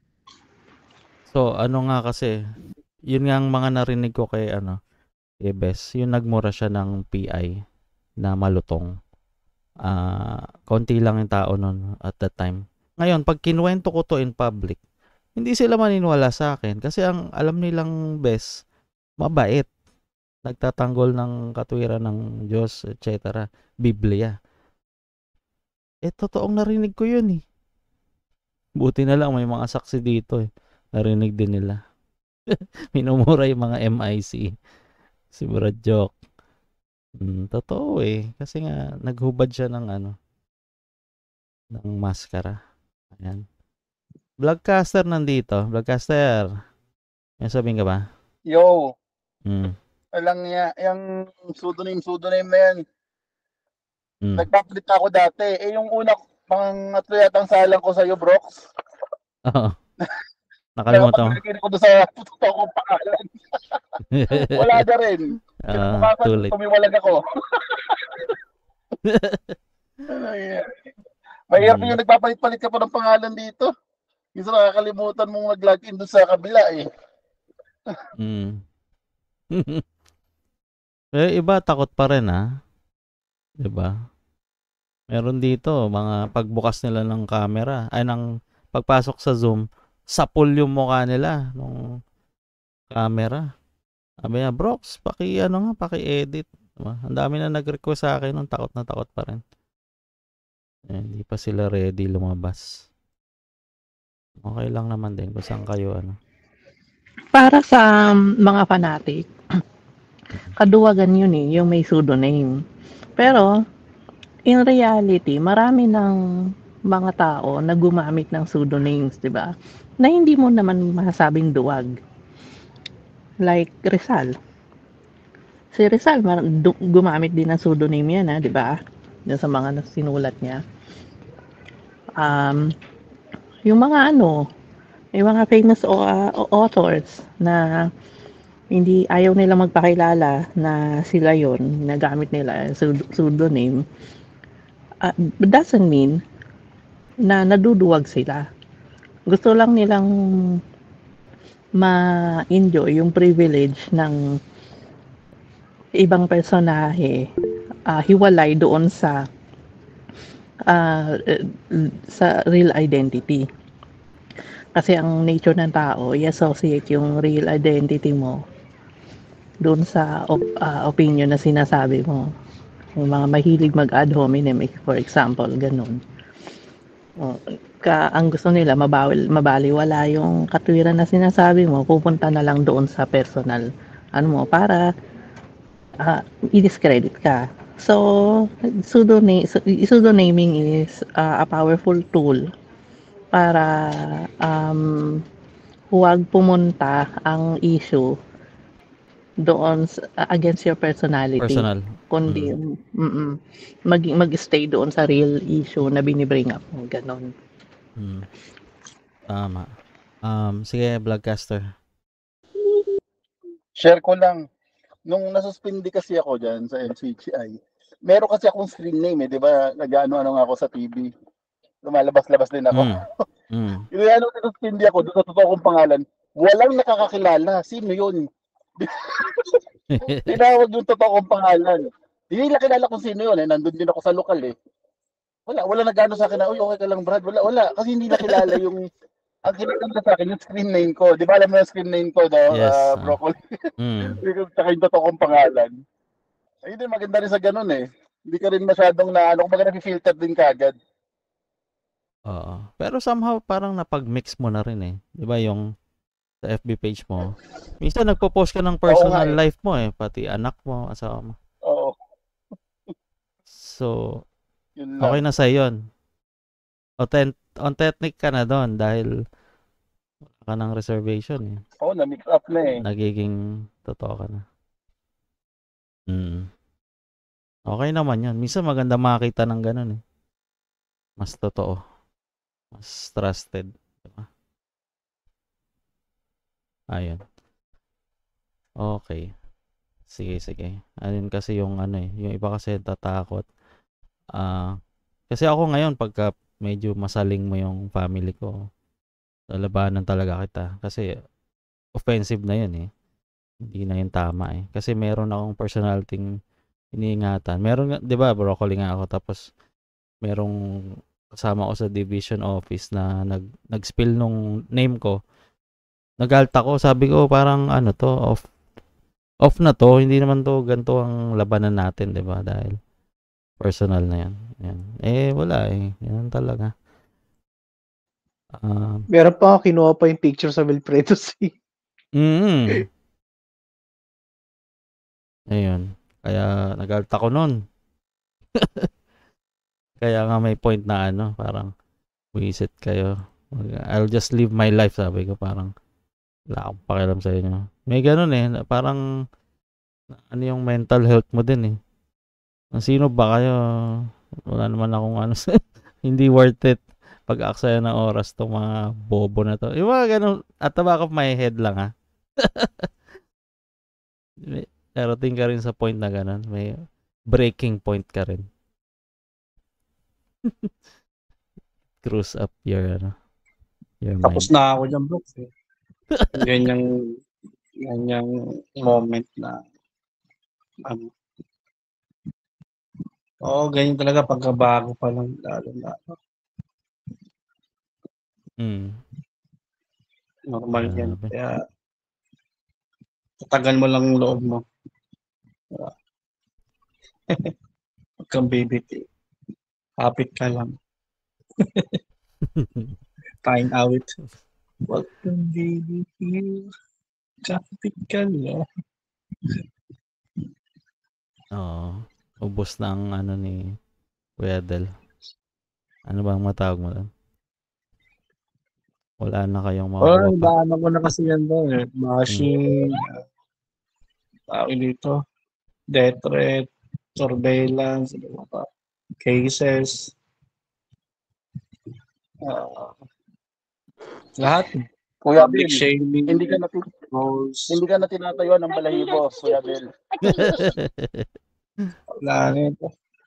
So, ano nga kasi, yun nga ang mga narinig ko kay ano, kay Bes, yung nagmura siya ng P I na malutong. Ah, konti lang yung tao noon at that time. Ngayon, pag kinuwento ko to in public, hindi sila maniniwala sa akin kasi ang alam nilang Bes, mabait. Nagtatanggol ng katwiran ng Diyos, et cetera. Biblia. Eh, totoong narinig ko yun eh. Buti na lang may mga saksi dito eh. Narinig din nila. Minumura yung mga M I C. Si Brad Joke. Hmm, totoo eh. Kasi nga, naghubad siya ng ano, ng maskara. Ayan. Vlogcaster nandito. Vlogcaster. May sabihin ka ba? Yo, Hmm. alang niya, yung pseudonym, pseudonym na yan, Hmm. nagpapalit ako dati. Eh, yung una, pang atlo yatang salang ko sa'yo, Brox. Oo. Nakalimutan mo. Nakapagkakita ko doon sa puto kong pangalan. Wala na rin. Ah, Mukha ko, too late. tumiwalag ako. Mahirap Hmm. yung nagpapalit-palit ka pa ng pangalan dito. Minsan nakakalimutan mong nag-login doon sa kabila eh. Hmm. Eh, iba takot pa rin ah. 'Di ba? Meron dito mga pagbukas nila ng camera, ay ng pagpasok sa Zoom, sapul yung mukha nila nung camera. Sabi niya, Brox, paki ano nga, paki-edit. Diba? Ang dami na nag-request sa akin nung takot na takot pa rin. Eh, hindi pa sila ready lumabas. Okay lang naman din kung saan kayo ano. Para sa um, mga fanatic, kaduwagan yun eh, yung may pseudonym. Pero, in reality, marami ng mga tao na gumamit ng pseudonyms, di ba? Na hindi mo naman masasabing duwag. Like Rizal. Si Rizal, mar- du- gumamit din ng pseudonym yan, ha, di ba? Yan sa mga sinulat niya. Um, yung mga ano, yung mga famous o- uh, authors na hindi ayaw nila magpakilala na sila yon, na gamit nila pseud- pseudonym, uh, doesn't mean na naduduwag sila. Gusto lang nilang ma-enjoy yung privilege ng ibang personahe, uh, hiwalay doon sa uh, sa real identity. Kasi ang nature ng tao, i-associate yung real identity mo doon sa op- uh, opinion na sinasabi mo. Yung mga mahilig mag-ad hominem, for example, ganun. O, ka, ang gusto nila, mabawal, mabaliwala yung katwiran na sinasabi mo, pupunta na lang doon sa personal, ano mo, para uh, i-discredit ka. So, pseudoname, pseudonaming is uh, a powerful tool para um, huwag pumunta ang issue doon sa- against your personality, Personal. kundi Mm. mm, mag mag-stay doon sa real issue na binibring up mo, ganon. Mm. Tama. Um, sige, Vlogcaster. share ko lang. Nung nasuspindi kasi ako dyan sa M C G I, meron kasi akong screen name eh, di ba? Nag-ano-ano nga ako sa T V. Lumalabas-labas din ako. Mm. Mm. Yung ano, nasuspindi ako doon sa totoo kong pangalan, walang nakakakilala. Sino yun? Tinawag yung totoo kong pangalan. Hindi nila kilala kung sino yun eh. Nandun din ako sa lokal eh. Wala, wala nag-ano sa akin na, uy, okay ka lang, Brad. Wala, wala. Kasi hindi nakilala yung, ang kinakanta sa akin, yung screen name ko. Di ba alam mo yung screen name ko, no? Yes. Uh, ah. Broccoli. Mm. Tsaka yung totoo kong pangalan. Ayun din, maganda rin sa ganun eh. Hindi ka rin masyadong na, ano, kumbaga na-filter din kagad. Oo. Pero somehow, parang napag-mix mo na rin eh. Di ba yung sa F B page mo? Minsan nagpo-post ka ng personal Oo nga eh. life mo eh. Pati anak mo, asawa mo. Oo. So, Yun okay lang. na sa yon. Authentic, authentic ka na doon dahil wala ka ng reservation eh. Oo, na-mix up na eh. Nagiging totoo ka na. Mm. Okay naman yun. Minsan maganda makita ng ganun eh. Mas totoo. Mas trusted. Diba? Ayun. Okay. Sige, sige. Ayun kasi yung ano eh. Yung iba kasi tatakot. Ah, uh, kasi ako ngayon pagka medyo masaling mo yung family ko, lalabanan talaga kita. Kasi offensive na yun eh. Hindi na yun tama eh. Kasi meron akong personality iniingatan. Meron, di ba, broccoli nga ako. Tapos, merong kasama ko sa division office na nag, nag-spill nung name ko. Nag-alta ko. Sabi ko, parang ano to, off, off na to. Hindi naman to, ganito ang labanan natin, di ba? Dahil personal na yan. Yan. Eh, wala eh. Yan talaga. Uh, Meron pa ako, kinuha pa yung picture sa Wilfredo C. Mm. Ayun. Kaya nag-alta ko nun. Kaya nga may point na ano, parang wisit kayo. I'll just live my life, sabi ko. Parang wala akong pakialam sa inyo. May ganun eh. Parang ano yung mental health mo din eh. Sino ba kayo? Wala naman akong ano. Hindi worth it pag-aksaya ng oras tong mga bobo na to. Yung mga ganun, at the back of my head lang ha. Darating ka rin sa point na ganun. May breaking point ka rin. Cruise up your, ano, your Tapos mind. na ako dyan, bro. Ganyang, ganyang moment na, ano, oo, ganyan talaga pagkabago pa lang, lalo na, Mm. normal yan. Grabe. Kaya, tatagan mo lang ang loob mo. Huwag kang baby. Hapit ka lang. Time out. Huwag kang baby. Kapit ka lang. Oo. Ubos na ang ano ni Wedel. Ano bang matawag mo doon? Wala na kayong makukuha Oh, pa. baano ko na kasi yan doon eh. Machine, uh, tawag dito, death threat, surveillance, ano pa, cases, uh, lahat. Kuya Public Bill, shaming, hindi ka na roles, hindi ka na tinatayuan ng balahibo, Kuya Bill. wala na ito.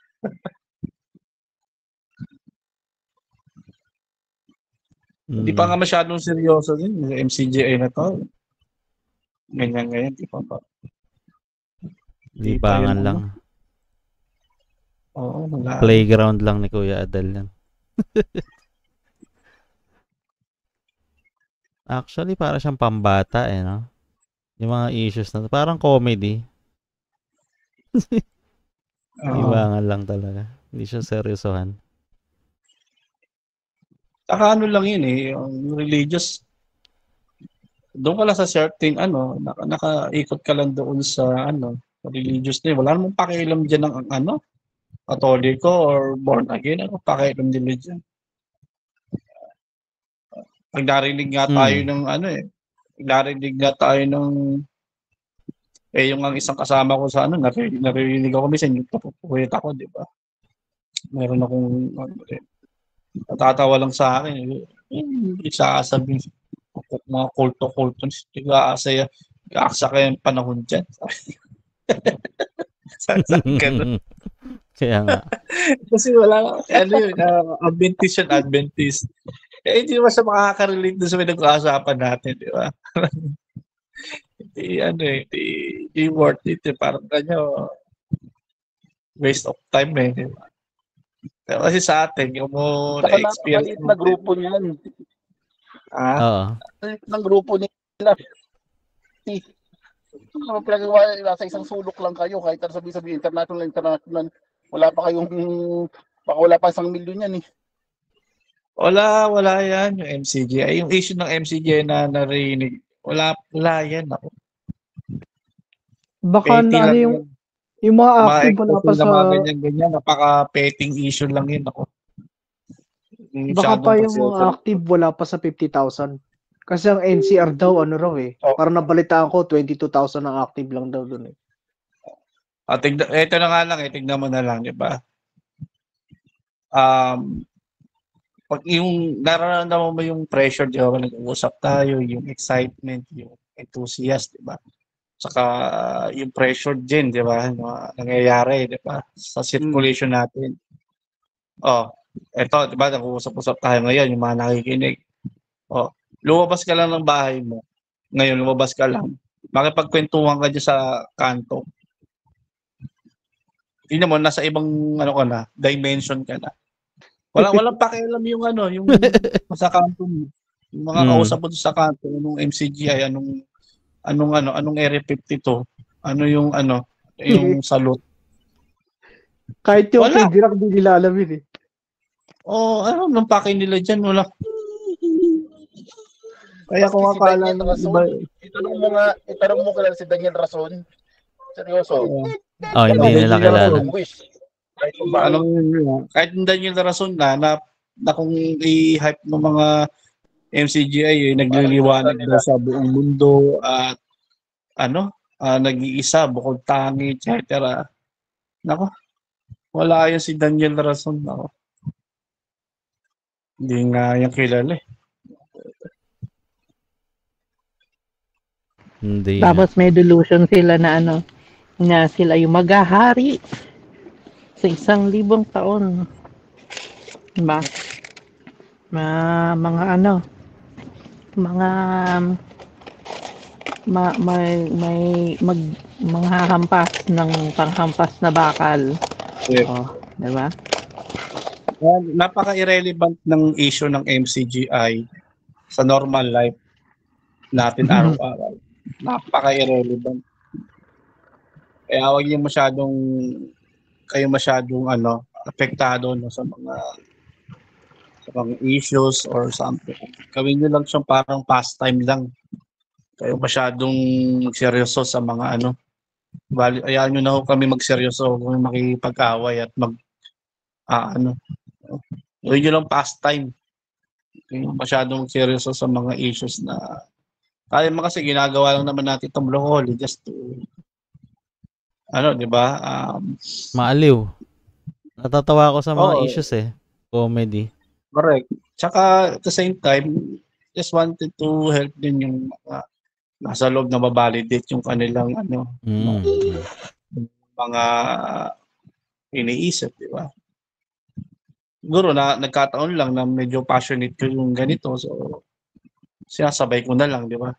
Hindi pa nga masyadong seryoso din. M C G I na to. Ganyan ganyan. Di pa pa. Libangan lang. Oo, wala. Playground lang ni Kuya Adel yan. Actually, para siyang pambata eh, no? Yung mga issues na parang comedy. Libangan lang talaga. Hindi siya seryosohan. Saka ano lang yun eh, yung religious, doon ka lang sa certain ano, naka, nakaikot ka lang doon sa ano, religious na yun. Wala namang pakialam dyan ng ano, Katoliko or born again, ano pakialam nila dyan. Pag narinig nga tayo Mm. ng ano eh, pag narinig nga tayo ng, eh yung ang isang kasama ko sa ano, narinig, narinig ako minsan, yung tapupuwit ako, di ba? Meron akong, ano eh, natatawa lang sa akin. Eh, isasabi, mga kulto-kulto, nag-aasaya. Aksa kayo yung panahon dyan. Saan saan ganun? Kaya nga. Kasi wala, ano yun, uh, Adventist yun, Adventist. Eh, hindi naman siya makaka-relate doon sa pinag-uusapan natin, di ba? Hindi, ano eh, hindi, hindi worth it eh. Parang kanyo, waste of time eh. Di ba? Pero kasi sa atin, yung mo Saka na-experience napakaliit na grupo niyan. Ah, Oo. Maliit ng grupo nila. Eh, ano, pinagawa, nasa isang sulok lang kayo, kahit ano sabi-sabi, international, international, wala pa kayong, baka wala pa isang milyon yan eh. wala, wala yan, yung M C G I. Yung issue ng M C G I na narinig, wala, wala yan. Ako. Baka Petty na ano lang yung, yan. yung mga Mga active wala pa expose sa, na mga ganyan-ganyan, napaka-petting issue lang yun. Ako. Yung baka masyadong pa yung mga pagsiseryoso. active wala pa sa fifty thousand. Kasi ang N C R daw, ano raw eh. Oh. Parang nabalitaan ko, twenty-two thousand ang active lang daw dun eh. Ah, tigna, ito na nga lang, eh, tignan mo na lang, di ba? Um, pag yung nararamdaman mo yung pressure, di ba? Nag-uusap tayo, yung excitement, yung enthusiast, di ba? Saka yung pressure din, di ba? Yung mga nangyayari, di ba? Sa circulation natin. Oh, eto, di ba? Nag-uusap-usap tayo ngayon, yung mga nakikinig. Oh, lumabas ka lang ng bahay mo. Ngayon, lumabas ka lang. Makipagkwentuhan ka dyan sa kanto. Tingnan mo, nasa ibang ano ka na, dimension ka na. Wala walang pakialam yung ano, yung sa kanto mo. Yung mga Mm. kausap mo sa kanto, anong M C G I, anong anong ano, anong Area fifty-two, ano yung ano, yung salute. Kahit yung Wala. kay Dirac, di nila alam yun eh. Oh, ano nang pake nila diyan, wala. Kaya Maski kung si akala Daniel ng Rason, iba, itanong mo nga, itanong mo kailan si Daniel Rason. Seryoso. Oo. Oh, hindi Ano, nila Daniel kilala. Rason. Wish. Kahit kung bakit. Anong kahit yung Daniel Rason na, na, na kung i-hype ng mga M C G I, eh, nagliliwanag daw sa buong mundo at ano, ah, nag-iisa, bukod tangi, et cetera. Nako, wala yan si Daniel Rason. Nako. Hindi nga yan kilala eh. Hindi nga. Tapos may delusion sila na ano, na sila yung maghahari sa isang libong taon. Diba? Ma, mga ano, mga ma, may, may mag, manghahampas ng panghampas na bakal. Yeah. Oh, diba? Uh, napaka-irrelevant ng issue ng M C G I sa normal life natin araw-araw. Napaka-irrelevant. Kaya huwag yung masyadong kayo masyadong ano, apektado no, sa mga sa mga issues or something. Gawin nyo lang siyang parang pastime lang. Kayo masyadong magseryoso sa mga ano. Bali, ayaw nyo na ho kami magseryoso kung makipag-away at mag ah, ano. Gawin nyo lang pastime. Kayo masyadong seryoso sa mga issues na kaya mo kasi ginagawa lang naman natin itong broccoli just to ano, di ba? Um, Maaliw. Natatawa ako sa mga Oo. issues eh. Comedy. Correct. Tsaka at the same time, just wanted to help din yung mga nasa loob na mabalidate yung kanilang ano, Mm. mga iniisip, di ba? Siguro na nagkataon lang na medyo passionate ko yung ganito, so sinasabay ko na lang, di ba?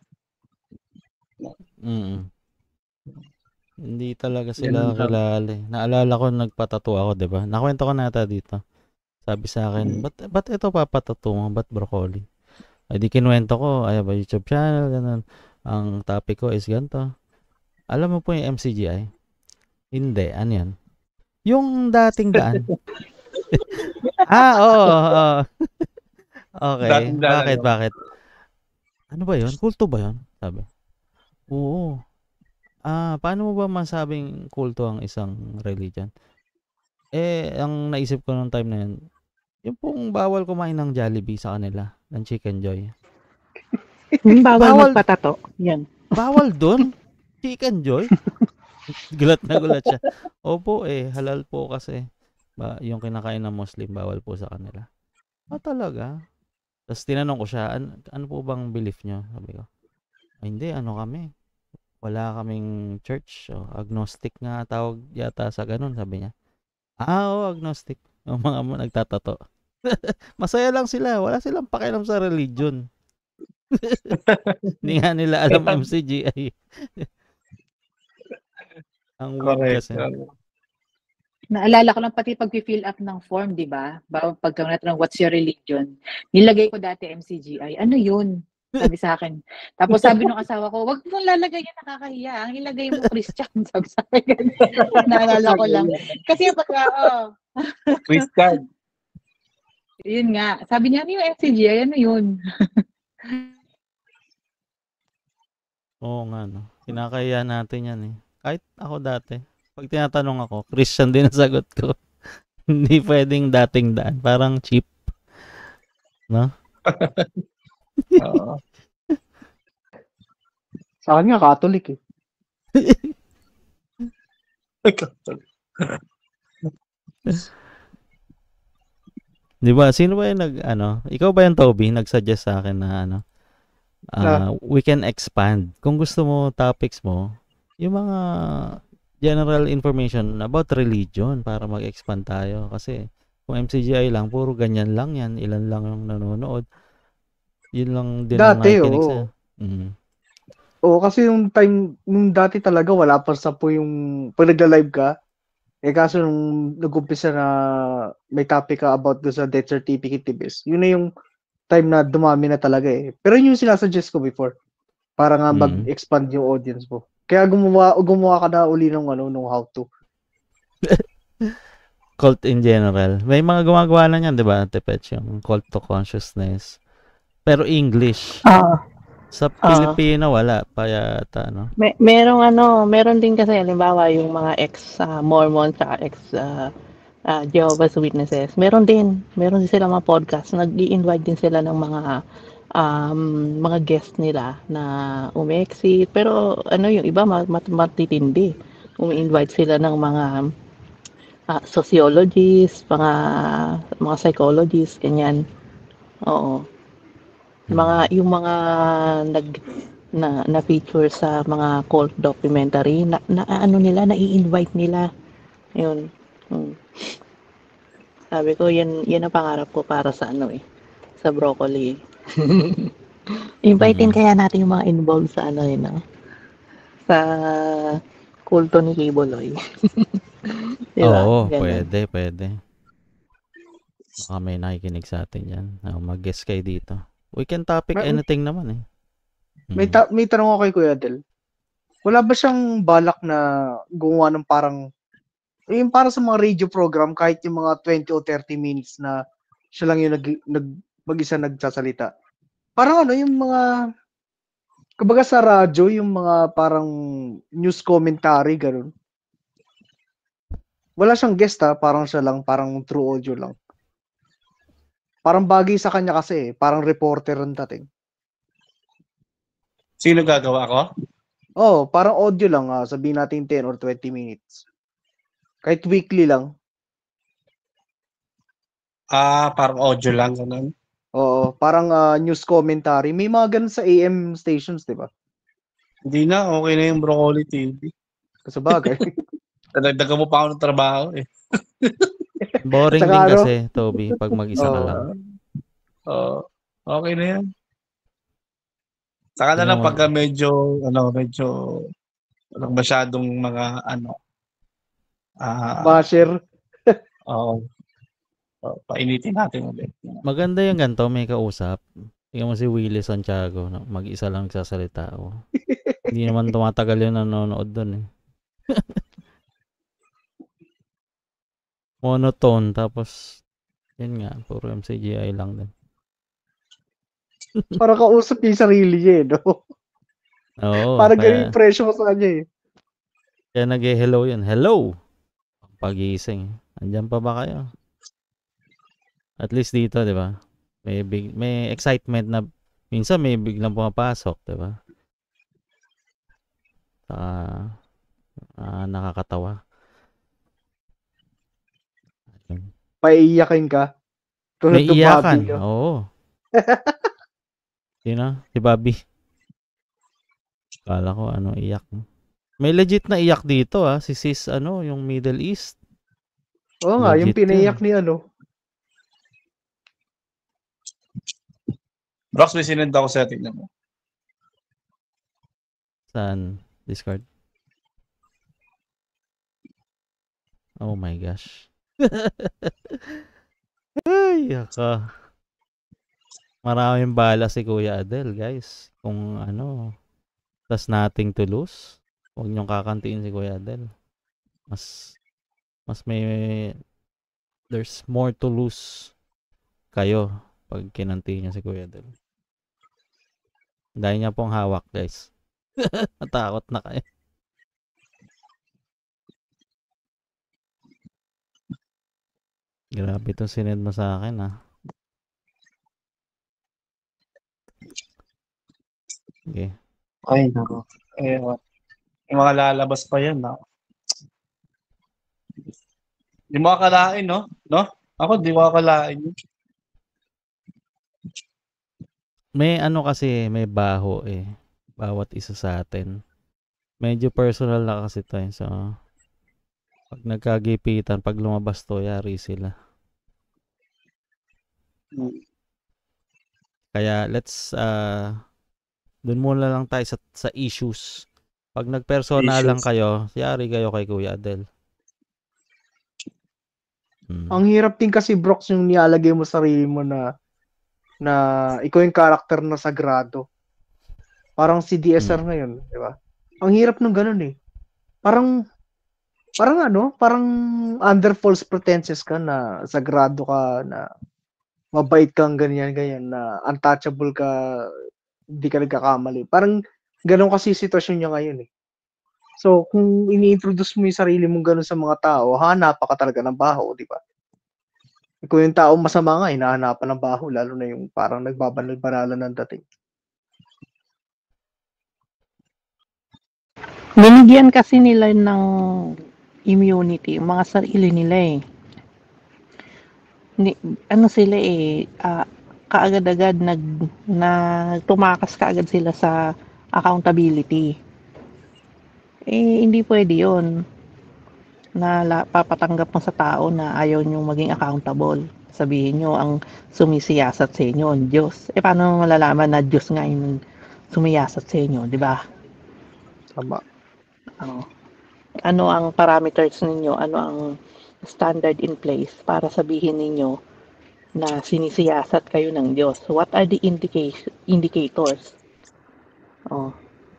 Mm. Hindi talaga Ganun sila lang. kilala eh. Naalala ko nagpatattoo ako, 'di ba? Nakwento ko nata dito. Sabi sa akin, "Ba't ba't ito papatattoo mo? Ba't broccoli?" Ay di kinuwento ko, ay ba YouTube channel ganun. Ang topic ko is ganito. Alam mo po yung M C G I? Hindi, ano 'yan? Yung dating daan. ah, oo, oo. Okay. Dating daan, Bakit, ano? bakit? Ano ba 'yon? Kulto ba 'yon? Sabi. Oo. Ah, paano mo ba masabing kulto ang isang religion? Eh, ang naisip ko nung time na yun, yung pong bawal kumain ng Jollibee sa kanila, ng Chicken Joy. Yung bawal, Bawal- magpatato. Yan. Bawal dun? Chicken Joy? Gulat na gulat siya. Opo eh, halal po kasi. Ba, yung kinakain ng Muslim, bawal po sa kanila. Ah, talaga? Tapos tinanong ko siya, an- ano po bang belief nyo? Sabi ko, "Ay, hindi, ano kami? wala kaming church. O, agnostic nga tawag yata sa ganun, sabi niya. Ah, oo, agnostic. Yung mga mo nagtatato. Masaya lang sila. Wala silang pakialam sa religion. Hindi nga nila alam M C G I. Ang weird Correct. kasi. Naalala ko lang pati pag-fill up ng form, di ba? Bago pagka natanong, what's your religion? Nilagay ko dati M C G I. Ano yun? Sabi sa akin. Tapos sabi nung asawa ko, wag mong lalagay yan, nakakahiya. Ang ilagay mo Christian. Sabi sa akin. Naalala ko lang. Kasi pagka, oh. Christian. Yun nga. Sabi niya, ano yung M C G I? Ano yun? Oo nga, no. Kinakahiya natin yan eh. Kahit ako dati. Pag tinatanong ako, Christian din ang sagot ko. Hindi pwedeng dating daan. Parang cheap. No? Oo. Sa akin nga, Catholic eh. Di ba? Sino ba yung nag, ano? Ikaw ba yung Toby? Nag-suggest sa akin na, ano? Uh, we can expand. Kung gusto mo, topics mo, yung mga general information about religion para mag-expand tayo. Kasi, kung M C G I lang, puro ganyan lang yan. Ilan lang yung nanonood. Yun lang din ang Dati, nakikinig oo. sa'yo. Mm. Oo, kasi yung time, nung dati talaga, wala pa sa po yung, pag nagla-live ka, eh kaso nung nag-umpisa na may topic ka about do sa death certificate tibis, yun na yung time na dumami na talaga eh. Pero yun yung sinasuggest ko before, para nga Mm. mag-expand yung audience mo. Kaya gumawa, gumawa ka na uli ng ano, nung how to. Cult in general. May mga gumagawa na yan, di ba, Ate Pets? Yung cult to consciousness. Pero English. Ah. Sa Ah. Pilipino, wala pa yata, no? May merong ano, meron din kasi halimbawa yung mga ex uh, Mormon sa ex uh, uh, Jehovah's Witnesses. Meron din, meron din sila mga podcast. Nag-i-invite din sila ng mga um, mga guest nila na umi-exit. Pero ano yung iba mat mat matitindi. Umi-invite sila ng mga uh, sociologists, mga mga psychologists, ganyan. Oo. Mga yung mga nag na na feature sa mga cult documentary na, na ano nila na-i-invite nila. Yun. Hmm. Sabi ko yan yan ang pangarap ko para sa ano eh sa Broccoli. Invitein Mm. kaya natin yung mga involved sa ano yun, no? Sa kulto ni Kiboloy. Diba? Oo, Ganun. pwede, pwede. Baka may nakikinig sa atin yan. Uh, mag-guess kayo dito. We can topic May- anything naman eh. May, Mm. ta- may tanong ako kay Kuya Del. Wala ba siyang balak na gumawa ng parang, yung para sa mga radio program, kahit yung mga twenty o thirty minutes na siya lang yung nag, nag, mag-isa nagsasalita? Parang ano, yung mga, kumbaga sa radyo, yung mga parang news commentary, ganun. Wala siyang guest ha, parang siya lang, parang true audio lang. Parang bagay sa kanya kasi eh, parang reporter ang dating. Sino gagawa ko? Oh, parang audio lang ah, sabihin natin ten or twenty minutes. Kahit weekly lang. Ah, parang audio lang. Ganun. Oo, parang ah, news commentary. May mga ganun sa A M stations, di ba? Hindi na, okay na yung Broccoli T V. Kasi bagay. Nadagdagan mo pa ako ng trabaho eh. Boring Tsaka din ano? kasi, Toby, pag mag-isa ka Oo. lang. Oo. Okay na yan. Saka na Tingnan lang mo. pagka medyo, ano, medyo, walang masyadong mga, ano, ah, Basher. oo. Oh, painitin natin ulit. Maganda yung ganito, may kausap. Tingnan mo si Willie Santiago, no? Mag-isa lang nagsasalita. Oh. Hindi naman tumatagal yung nanonood doon eh. Monotone, tapos, yun nga, puro M C G I lang din. Para kausap niya yung sarili niya eh, no? Oo, Parang ganun kaya, yung pressure mo sa kanya eh. kaya nag-hello yun. Hello! Pagising. Andyan pa ba kayo? At least dito, di ba? May, big, may excitement na, minsan may biglang pumapasok, di ba? Saka, ah, nakakatawa. Ayun. Paiiyakin ka. Tulad May ng iyakan. Bobby, no? Oo. Sino? Si Bobby. Kala ko ano, iyak. May legit na iyak dito ah. Si sis ano, yung Middle East. Oo nga, yung Legit pinaiyak yun. ni ano. Brox, may sinend ako sa tingnan mo. Saan? Discord? Oh my gosh. Ay, yaka. Maraming bala si Kuya Adel, guys. Kung ano, tas nothing to lose. Huwag niyong kakantiin si Kuya Adel. Mas, mas may, there's more to lose kayo pag kinanti niya si Kuya Adel. Dahil niya pong hawak, guys. Natakot na kayo. Grabe itong sinend mo sa akin, ah. Okay. Ay, nako. Eh, yung mga lalabas pa yan, no? Di mo akalain, no? No? Ako, di mo akalain. May ano kasi, may baho eh. Bawat isa sa atin. Medyo personal na kasi to eh. So, pag nagkagipitan, pag lumabas to, yari sila. Kaya, let's, uh, dun muna lang tayo sa, sa issues. Pag nagpersonal lang Issues. kayo, yari kayo kay Kuya Adel. Hmm. Ang hirap din kasi, Brox, yung nilalagay mo sarili mo na na ikaw yung character na sagrado. Parang si D S R Hmm. ngayon, di ba? Ang hirap nung ganun eh. Parang, parang ano, parang under false pretenses ka na sagrado ka, na mabait kang ganyan, ganyan, na untouchable ka, hindi ka nagkakamali. Parang ganun kasi sitwasyon niya ngayon eh. So, kung ini-introduce mo yung sarili mong ganun sa mga tao, hanap ka talaga ng baho, di ba? Kung yung tao masama nga, hinahanapan ng baho, lalo na yung parang nagbabanal-banalan ng dating. Binigyan kasi nila ng immunity, yung mga sarili nila eh. Ni, ano sila eh, ah, kaagad-agad nag, na tumakas kaagad sila sa accountability. Eh, hindi pwede yun na la, papatanggap mo sa tao na ayaw nyo maging accountable. Sabihin nyo, ang sumisiyasat sa inyo, ang Diyos. Eh, paano malalaman na Diyos nga yung sumiyasat sa inyo, di ba? Tama. Ano, ano ang parameters ninyo? Ano ang standard in place para sabihin ninyo na sinisiyasat kayo ng Diyos? What are the indication, indicators? Oh.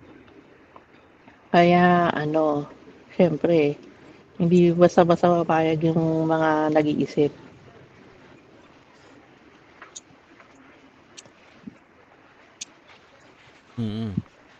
Kaya, ano, syempre, hindi basta-basta mapayag yung mga nag-iisip. Mm-hmm.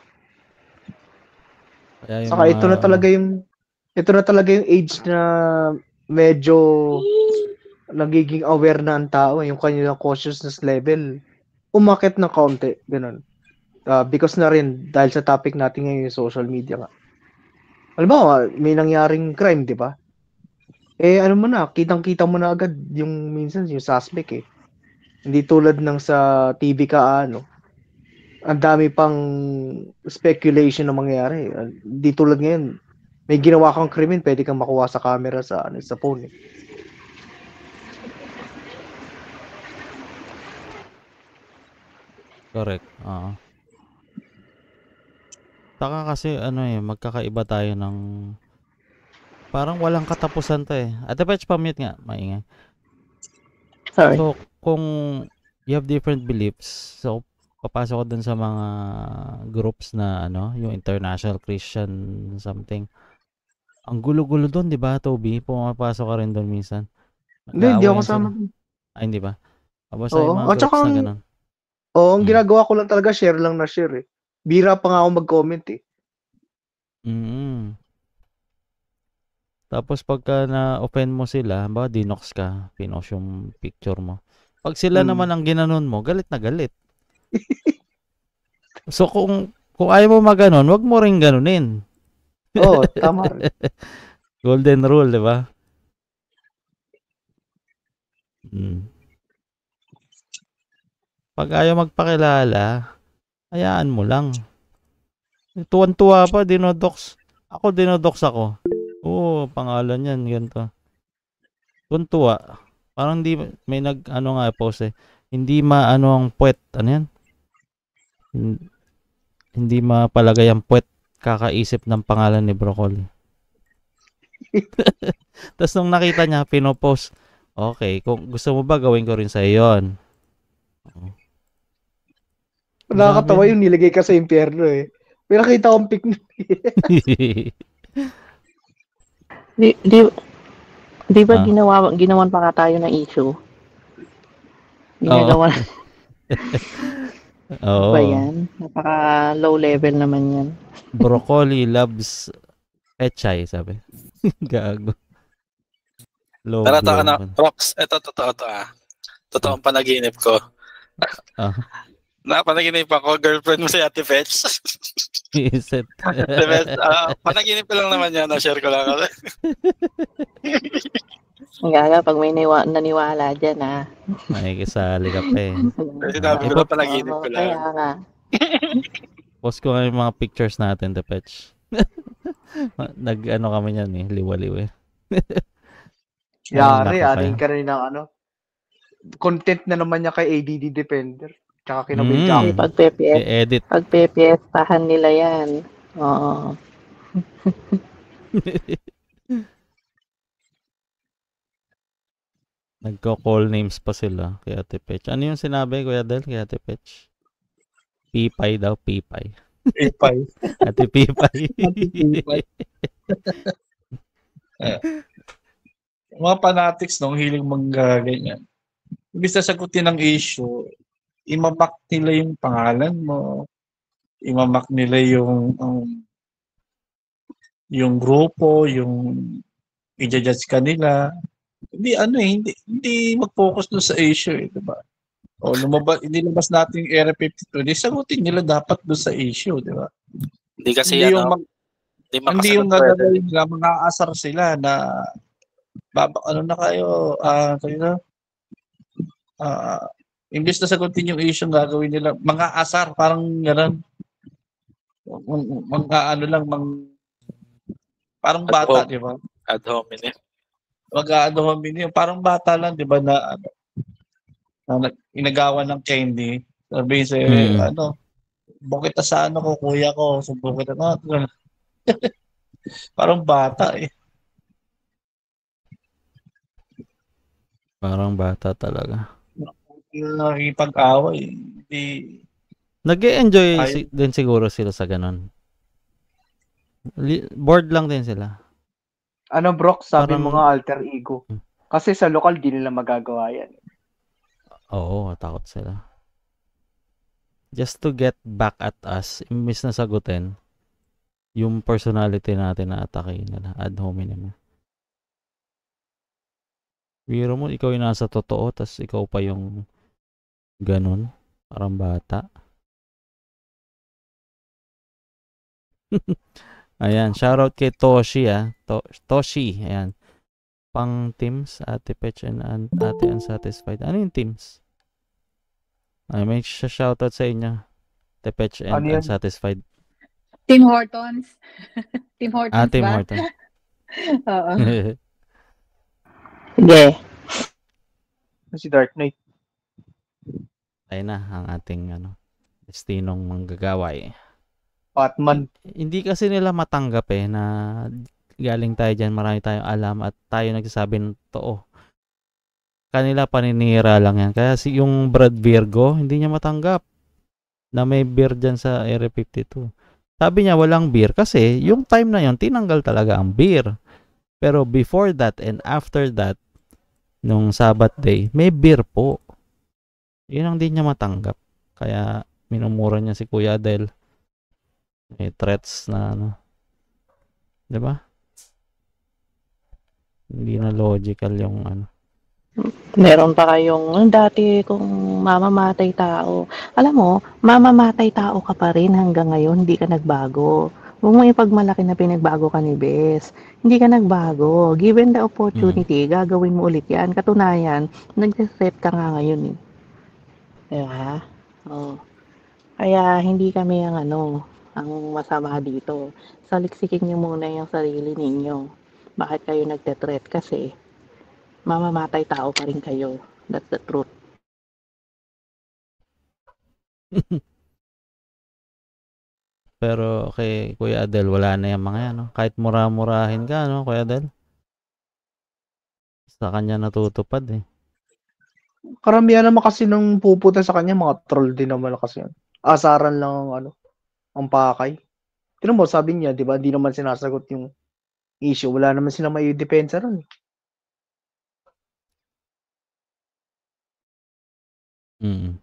Kaya yung Saka mga, ito na talaga yung ito na talaga yung age na medyo nagiging aware na ang tao, yung kanilang consciousness level umakit ng kaunti, ganun. Uh, because na rin dahil sa topic natin ngayon yung social media nga. Alam mo, may nangyaring crime, di ba? Eh ano mo na, kitang-kita mo na agad yung minsan yung suspect eh. Hindi tulad ng sa T V ka ano. Ang dami pang speculation na mangyayari. Hindi tulad ngayon, may ginawa kang krimen, pwede kang makuha sa camera sa ano, sa phone eh. Correct. Oo. Saka kasi ano eh, magkakaiba tayo ng parang walang katapusan to eh. Ate Petch, pa-mute nga. Maingay. Sorry. So, kung you have different beliefs, so papasok ko dun sa mga groups na ano, yung International Christian something. Ang gulo-gulo dun, di ba, Toby? Pumapasok ka rin dun minsan. Hindi, hindi ako Nag-aawayan sama. sila. Ay, hindi ba? Basta Oo. yung mga At saka groups na ang, ganun. oo, ang Hmm. ginagawa ko lang talaga, share lang na share eh. Bira pa nga ako mag-comment eh. Mm. Tapos pagka na-offend mo sila, ba dinox ka, pinost yung picture mo. Pag sila Hmm. naman ang ginanon mo, galit na galit. So kung kung ayaw mo maganon, wag mo ring ganunin. Oo, tama rin. Golden rule, di ba? Hmm. Pag ayaw magpakilala, hayaan mo lang. Tuwan-tuwa pa, dinodox. Ako, dinodox ako. Oo, pangalan yan, ganito. Tuwan-tuwa. Parang hindi, may nag, ano nga, post eh. Hindi maano ang puwet. Ano yan? Hindi mapalagay ang puwet. Kakaisip ng pangalan ni Broccoli. Tapos nung nakita niya, pinopost. Okay, kung gusto mo ba, gawin ko rin sa iyon. Nakakatawa yung nilagay ka sa impyerno eh. May nakita akong pic nun. Di, di, di ba Ah. ginawa, ginawan pa nga tayo ng issue? Ginagawa na. Oo. Ba yan? Napaka low level naman yan. Broccoli loves pechay, sabi. Gago. Low Pero ito, blow ano, naman. Rox, ito, totoo to ah. Totoo ang panaginip ko. Ah. Napanaginip ako, girlfriend mo si Ate Fetch. Is it? Ate Fetch, ah, panaginip ko lang naman yan, na-share ko lang. Ang gaga, pag may niwa, naniwala dyan, ha? Makikisali ka pa eh. Kasi sabi ko lang, panaginip ko lang. Kaya nga. Post ko nga yung mga pictures natin, the Petch. Nag-ano kami yan eh, liwa-liwa eh. Yari, Nako, aning kaya. ka rin ng ano. Content na naman niya kay A D D Defender. Tsaka kinabay Mm. ka. Pag P P S, I-edit. pag P P S, tahan nila yan. Oo. Nagko-call names pa sila kay Ate Petch. Ano yung sinabi, Kuya Del, kay Ate Petch? Pipay daw, pipay. Pipay. Ate Pipay. Ate Pipay. Eh, mga fanatics nung hiling mangga ganyan. Imbis na sagutin ng issue, imamak nila yung pangalan mo, imamak nila yung um, yung grupo, yung i-judge ka nila. Hindi ano eh, hindi, hindi mag-focus doon sa issue eh, di ba? O lumabas, inilabas natin yung Area fifty-two, di sagutin nila dapat doon sa issue, di ba? Hindi kasi Hindi ano, yung mag, hindi hindi yung makasagot gagawin nila, mga asar sila na baba, ano na kayo, ah, kayo na, ah, imbes na sagutin yung issue, gagawin nila, mga asar, parang gano'n. Mga ano lang, mang, parang Ad bata, hom- di ba? ad hominem. Mag-ano hominin, parang bata lang, di ba, na, ano, na inagawan ng candy. Sabi sa, Mm. ano, bukit na sa ano ko, kuya ko, so bukit na, ano, parang bata eh. Parang bata talaga. Nakikipag-away, hindi, Nag-e-enjoy Ay- si- din siguro sila sa ganun. Li- bored lang din sila. Ano, Brock, sabi Parang- mo nga alter ego. Kasi sa lokal, di nila magagawa yan. Oo, takot sila. Just to get back at us, imbis na sagutin, yung personality natin na atake nila, ad hominem. Biro mo, ikaw yung nasa totoo, tas ikaw pa yung ganun, parang bata. Ayan, shoutout kay Toshi ah. To- Toshi, ayan. Pang teams, Ate Petch and An- Ate Unsatisfied. Ano yung teams? Ay, may sh- shoutout sa inyo. Ate Petch and Ano yan? Unsatisfied. Tim Hortons. Tim Hortons Ah, Tim ba? Horton. Oo. Sige. Si Dark Knight. Ayun na, ang ating ano, destinong manggagaway. Batman. Hindi kasi nila matanggap eh na galing tayo dyan, marami tayong alam at tayo nagsasabi ng totoo. Kanila paninira lang yan. Kaya si yung Brad Virgo, hindi niya matanggap na may beer dyan sa Area fifty-two. Sabi niya walang beer kasi yung time na yon tinanggal talaga ang beer. Pero before that and after that, nung Sabbath day, may beer po. Yun ang di niya matanggap. Kaya minumura niya si Kuya dahil may threats na ano. 'Di ba? Hindi na logical yung ano. Meron pa kayong, "Ang dati kung mamamatay tao." Alam mo, mamamatay tao ka pa rin hanggang ngayon, hindi ka nagbago. Huwag mo ipagmalaki na pinagbago ka ni Bes. Hindi ka nagbago. Given the opportunity, gagawin mo ulit yan. Katunayan, nag-set ka nga ngayon eh. Diba? Oh. Kaya hindi kami ang ano, ang masama dito. Saliksikin niyo muna yung sarili ninyo. Bakit kayo nagte-threat? Kasi mamamatay tao pa rin kayo. That's the truth. Pero kay Kuya Adel, wala na yung mga yan, no? Kahit mura-murahin ka, no, Kuya Adel? Sa kanya natutupad, eh. Karamihan naman kasi nung pupunta sa kanya, mga troll din naman kasi yan. Asaran lang ang ano, ang pakay. Tinan mo, sabi niya, di ba, di naman sinasagot yung issue. Wala naman sila may depensa ron. Mm.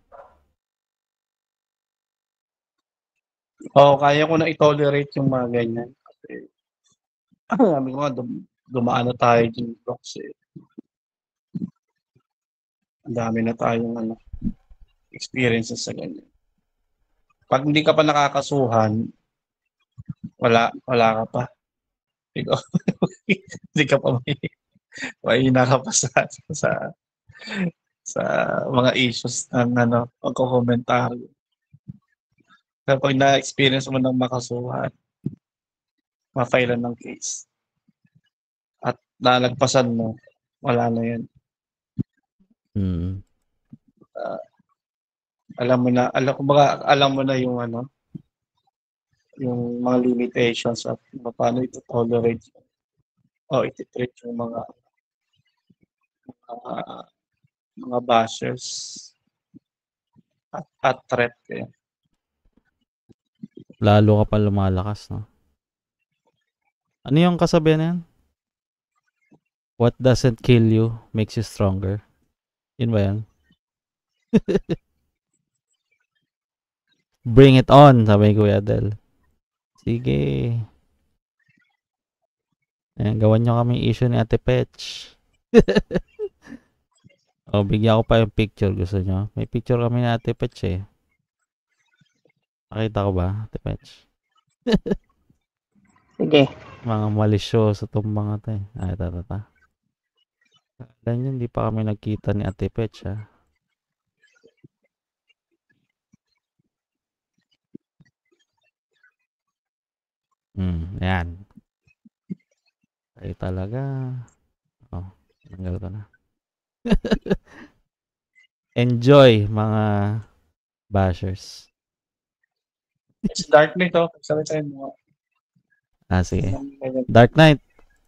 Oo, kaya ko na i-tolerate yung mga ganyan. Kasi, sabi ko nga, dum- dumaan na tayo dun kasi ang dami na tayong ano, experiences sa ganyan. Pag hindi ka pa nakakasuhan, wala, wala ka pa. Ikaw, hindi ka pa may, mahina ka pa sa, sa, sa mga issues ng ano, pagko-komentaryo. Pero pag na-experience mo ng makasuhan, ma-file ng case, at nalagpasan mo, wala na yan. Mm. Uh, alam mo na, alam, kumbaga, alam mo na yung ano, yung mga limitations at paano ito tolerate o iti-treat yung mga mga, mga bashers at, at threat kaya. Lalo ka pa lumalakas, no? Ano yung kasabihan na yan? What doesn't kill you makes you stronger. Yun ba yan? Bring it on, sabi ni Kuya Adel. Sige. Ayan, gawan nyo kaming issue ni Ate Petch. O, bigyan ko pa yung picture. Gusto nyo? May picture kami ni Ate Petch eh. Nakita ko ba, Ate Petch? Sige. Mga malisyoso itong mga ito eh. Ay, ito, ito, ito. Alam nyo, hindi pa kami nagkita ni Ate Petch, ha? Hmm, ayan. Ay, talaga. Oh, tanggal ko na. Enjoy, mga bashers. It's Dark Knight, oh. Sabi tayo mo. Ah, sige. Dark Knight.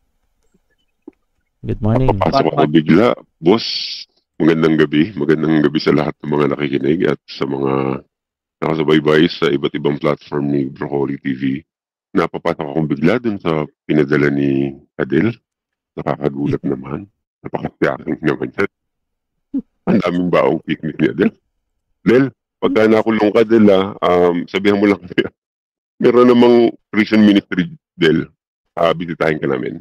Good morning. Napapasok ako bigla. Boss, magandang gabi. Magandang gabi sa lahat ng mga nakikinig at sa mga nakasubaybay sa iba't ibang platform ni Broccoli T V. Napapasok akong bigla dun sa pinadala ni Adel. Nakakagulat naman. Napakasyaking naman yan. Ang daming baong picnic ni Adel. Del, pagka nakulong ka, Del, ah, um, sabihan mo lang kasi, meron namang prison ministry, Del. Uh, bisitahin ka namin.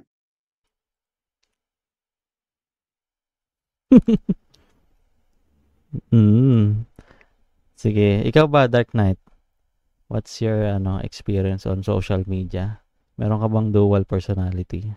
mm. Sige, ikaw ba, Dark Knight? What's your ano experience on social media? Meron ka bang dual personality?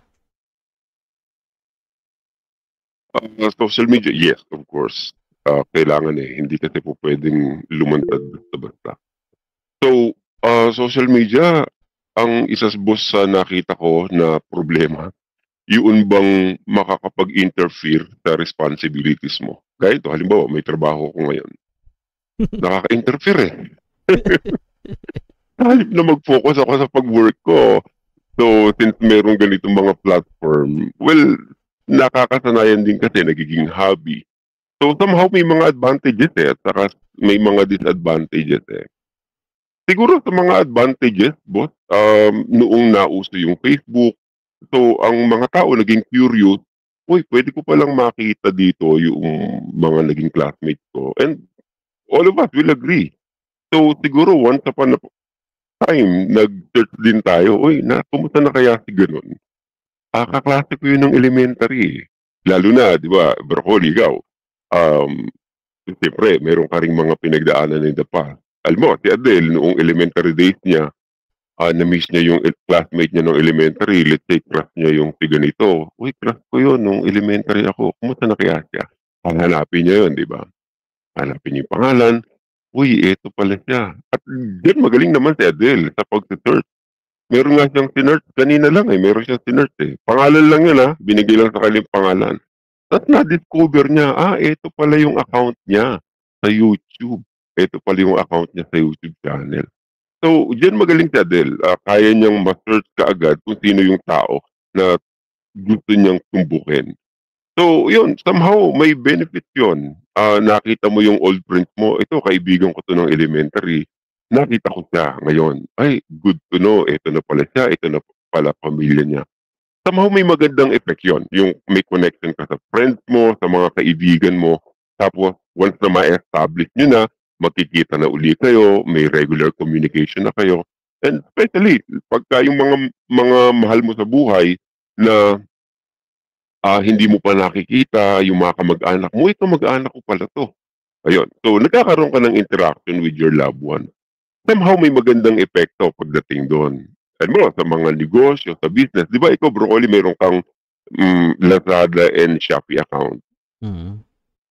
Uh, social media, yes, of course. Uh, kailangan eh. Hindi kasi po pwedeng lumantad basta-basta. So, uh, social media, ang isa boss sa nakita ko na problema, yun bang makakapag-interfere sa responsibilities mo. Gaya ito, halimbawa, may trabaho ko ngayon. Nakaka-interfere eh. Halip na mag-focus ako sa pag-work ko. So, since merong ganitong mga platform, well, nakakasanayan din kasi nagiging hobby. So, somehow may mga advantages eh, at saka may mga disadvantages eh. Siguro sa mga advantages, boss, um, noong nauso yung Facebook, so ang mga tao naging curious, uy, pwede ko palang makita dito yung mga naging classmates ko. And all of us will agree. So, siguro once upon a time, nag-search din tayo, uy, na, kumusta na kaya si ganun? Ah, kaklase ko yun ng elementary. Lalo na, di ba, Broccoli, ikaw. Um, siyempre, meron ka ring mga pinagdaanan in the past. Alam mo, si Adel, noong elementary days niya, uh, na-miss niya yung classmate niya ng elementary. Let's say, crush niya yung si ganito. Uy, crush ko yun nung elementary ako. Kumusta na kaya siya? Hanapin niya yun, di ba? Hanapin niya yung pangalan. uy, eto pala siya. At diyan magaling naman si Adele sa pag-search. Meron nga siyang sinearch kanina lang eh, meron siyang sinearch eh. Pangalan lang yun ha, binigay lang sa kanyang pangalan. At na-discover niya, ah, eto pala yung account niya sa YouTube. Eto pala yung account niya sa YouTube channel. So, diyan magaling si Adele. Ah, kaya niyang ma-search kaagad kung sino yung tao na gusto niyang tumbukin. So, yun, somehow may benefit yun. Ah, nakita mo yung old friends mo, ito, kaibigan ko to ng elementary. Nakita ko siya ngayon. Ay, good to know. Ito na pala siya, ito na pala pamilya niya. Somehow may magandang effect yun. Yung may connection ka sa friends mo, sa mga kaibigan mo. Tapos, once na ma-establish nyo na, magkikita na uli kayo, may regular communication na kayo. And especially, pagka yung mga mga mahal mo sa buhay na ah, hindi mo pa nakikita, yung mga kamag-anak mo, ito mag-anak ko pala to. Ayun. So, nagkakaroon ka ng interaction with your loved one. Somehow may magandang epekto pagdating doon. Alam mo, sa mga negosyo, sa business. Di ba ikaw, Broccoli, mayroon kang mm, Lazada and Shopee account. Mm.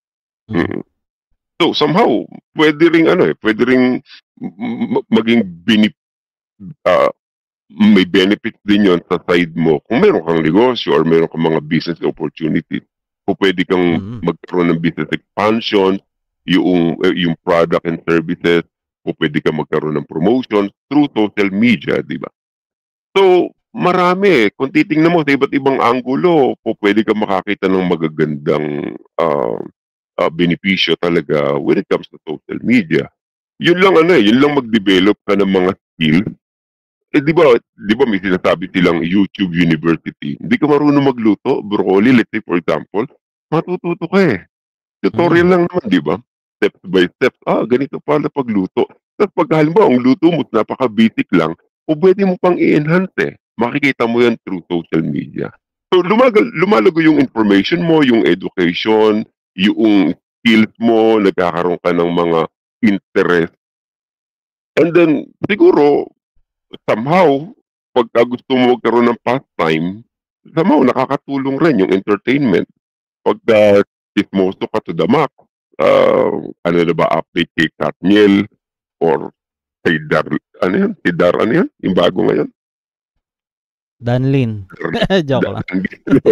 Mm. So, somehow, pwede ring ano eh, pwede ring m- m- maging binip, ah, may benefit din yon sa side mo. Kung meron kang negosyo or meron kang mga business opportunities, kung pwede kang Mm. magkaroon ng business expansion, yung, eh, yung product and services, kung pwede kang magkaroon ng promotion through social media, di ba? So, marami. Kung titingnan mo sa iba't ibang anggulo, po pwede kang makakita ng magagandang ah, ah, benepisyo talaga when it comes to social media. Yun lang ano eh, yun lang mag-develop ka ng mga skills. Eh di ba, di ba may sinasabi silang YouTube University. Hindi ka marunong magluto, Broccoli, let's say for example, matututo ka eh. Tutorial Mm. lang naman, di ba? Step by step. Ah, ganito pala pagluto. Tapos pag halimbawa, ang luto mo napaka-basic lang, o pwede mo pang i-enhance eh. Makikita mo yan through social media. So lumagal, lumalago yung information mo, yung education, yung skills mo, nagkakaroon ka ng mga interest. And then, siguro, somehow, pagka gusto mo magkaroon ng pastime, somehow nakakatulong rin yung entertainment. Pagka chismoso ka to the max, ah, ano na ba, update kay Katniel, or kay Dar, ano yan? Si Dar, ano yan? Yung bago ngayon? Danlin. Joke lang. Ang gusto.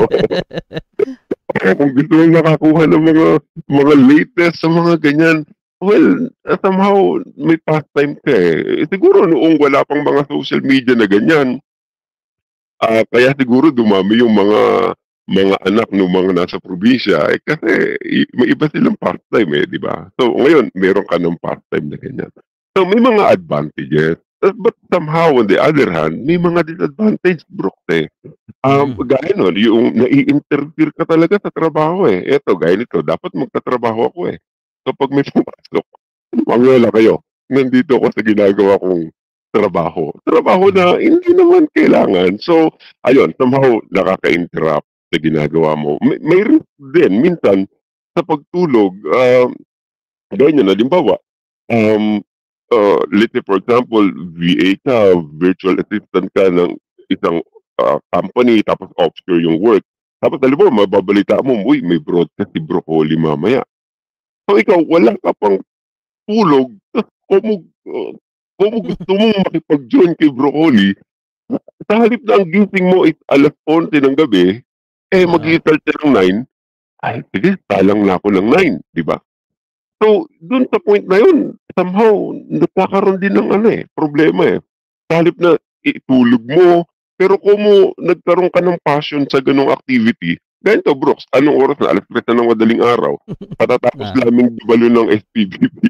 Kung gusto mo nakakuha ng mga mga latest sa mga ganyan, well, uh, somehow may pastime ka eh. Eh, Siguro noong wala pang mga social media na ganyan, ah kaya siguro dumami yung mga mga anak ng mga nasa probinsya eh kasi i- may iba silang pastime eh, di ba? So ngayon, meron ka ng pastime na ganyan. So may mga advantages. Uh, But somehow, on the other hand, may mga disadvantage, Brooks eh. Um, Mm. gaya nun, yung nai-interfere ka talaga sa trabaho eh. Eto, gaya nito, dapat magtatrabaho ako eh. So pag may pumasok, magwala kayo. Nandito ako sa ginagawa kong trabaho. Trabaho Mm. na hindi naman kailangan. So, ayun, somehow nakaka-interrupt sa ginagawa mo. May, may risk din, minsan, sa pagtulog, um, gaya nyo, halimbawa, um, uh, let's say for example, V A ka, virtual assistant ka ng isang ah, company, tapos offshore yung work. Tapos halimbawa, mababalita mo, uy, may broadcast si Broccoli mamaya. So ikaw, wala ka pang tulog, tapos kung, uh, kung gusto mong makipag-join kay Broccoli, sa halip na ang gising mo is alas eleven ng gabi, eh Ah. mag-i-start ka ng nine, ay, sige, talang na ako ng nine, di ba? So, dun sa point na yun, somehow, nagkakaroon din ng ano eh, problema eh. Sa halip na itulog mo, pero kung mo nagkaroon ka ng passion sa ganong activity, ganito, Brooks, anong oras na? Alas tres na ng madaling araw. Patatapos Ah. laming dubalo ng S P B B.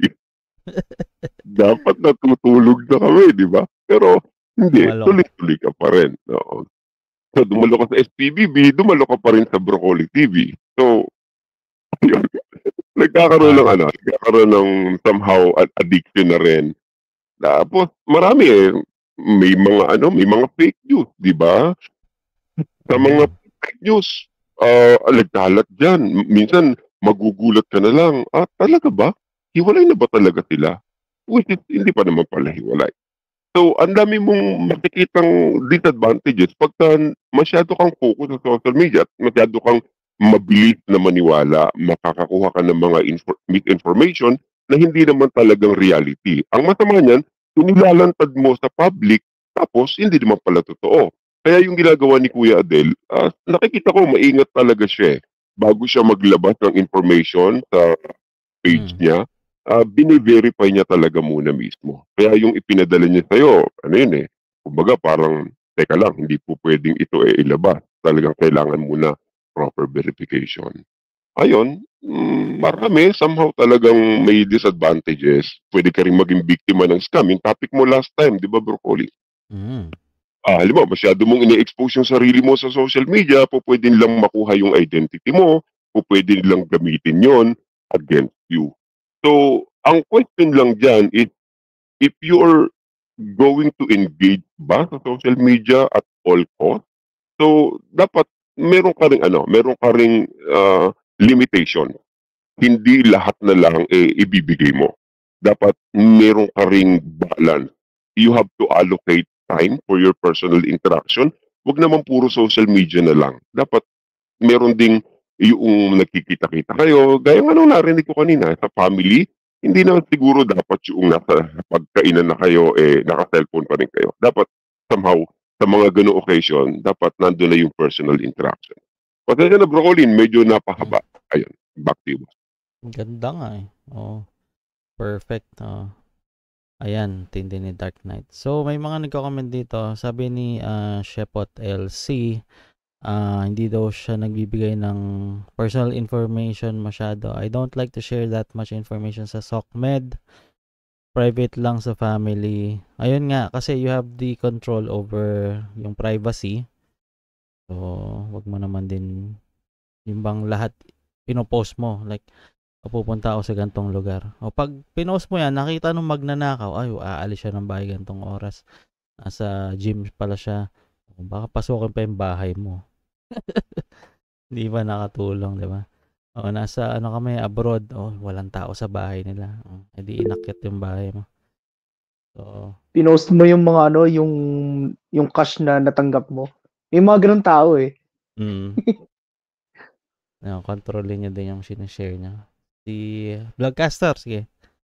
Dapat natutulog na kami, di ba? Pero, hindi, Dumalo ka. tuloy-tuloy ka pa rin. Oo. So, dumalo ka sa S P B B, dumalo ka pa rin sa Broccoli T V. So, yun. Nagkakaroon ng Ah. ano, nagkakaroon ng somehow ad- addiction na rin. Tapos marami eh, may mga ano, may mga fake news, di ba? Sa mga Mm. fake news, ah, alagkalat diyan. M- Minsan magugulat ka na lang, ah, talaga ba? Hiwalay na ba talaga sila? Which is, hindi pa naman pala hiwalay. So, ang dami mong makikitang disadvantages pagka masyado kang focus sa social media at masyado kang mabilis na maniwala, makakakuha ka ng mga info- misinformation na hindi naman talagang reality. Ang masama niyan, kung nilalantad mo sa public, tapos hindi naman pala totoo. Kaya yung ginagawa ni Kuya Adel, ah, nakikita ko maingat talaga siya eh. Bago siya maglabas ng information sa page Mm. niya, ah, bine-verify niya talaga muna mismo. Kaya yung ipinadala niya sa'yo, ano yun eh, kumbaga parang, teka lang, hindi po pwedeng ito eh ilabas. Talagang kailangan muna proper verification. Ayun, mm, marami, somehow talagang may disadvantages. Pwede ka rin maging biktima ng scam. Yung topic mo last time, di ba, Broccoli? Mm. Ah, halimbawa, masyado mong ini-expose yung sarili mo sa social media, po pwede nilang makuha yung identity mo, po pwede nilang gamitin yon against you. So, ang question lang dyan is, if you're going to engage ba sa social media at all cost, so, dapat meron ka ring ano, meron ka ring ah, limitation. Hindi lahat na lang eh, ibibigay mo. Dapat meron ka ring balance. You have to allocate time for your personal interaction. Huwag naman puro social media na lang. Dapat meron ding yung nagkikita-kita kayo. Gaya nga nung narinig ko kanina, sa family, hindi naman siguro dapat yung nasa pagkainan na kayo, eh, naka-cellphone pa rin kayo. Dapat somehow, sa mga ganung occasion, dapat nandun na yung personal interaction. Pasensya na, Brocolin, medyo napahaba. Ayun, back to you. Ganda nga eh. Oo. Perfect. Oo. Ayan, tindi ni Dark Knight. So, may mga nagko-comment dito. Sabi ni ah, Shepot L C, ah, hindi daw siya nagbibigay ng personal information masyado. I don't like to share that much information sa SOCMED. Private lang sa family. Ayun nga, kasi you have the control over yung privacy. So, wag mo naman din yung bang lahat pinopost mo. Like, pupunta ako sa gantong lugar. O pag pinost mo yan, nakita nung magnanakaw, ay, aalis siya ng bahay gantong oras. Nasa gym pala siya. O, baka pasukin pa yung bahay mo. Di ba nakatulong, di ba? O, nasa ano kami, abroad. O, walang tao sa bahay nila. O, edi inakyat yung bahay mo. So, Pinost mo yung mga ano, yung yung cash na natanggap mo. Yung mga ganun tao eh. mm. No, kontrolin niya din yung sinishare niya. Si Vlogcaster, sige.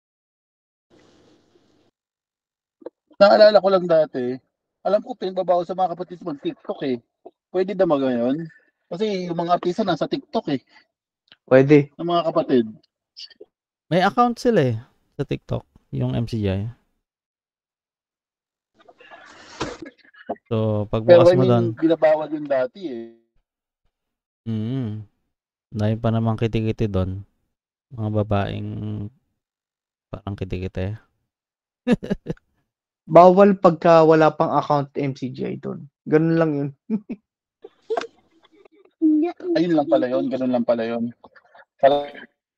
Naalala ko lang dati, alam ko pinababawal sa mga kapatid mag TikTok eh. Pwede na ba ngayon? Kasi yung mga artista nasa TikTok eh, Pwede. ng mga kapatid. May account sila eh sa TikTok, yung M C J. So, Pero pagbukas I mo mean, doon, binabawal yung dati eh. mm, dahil pa naman kitikiti doon. Mga babaeng parang kitikite. Bawal pagka wala pang account M C G I doon. Ganun lang yun. Ayun lang pala yun, ganun lang pala yun. Parang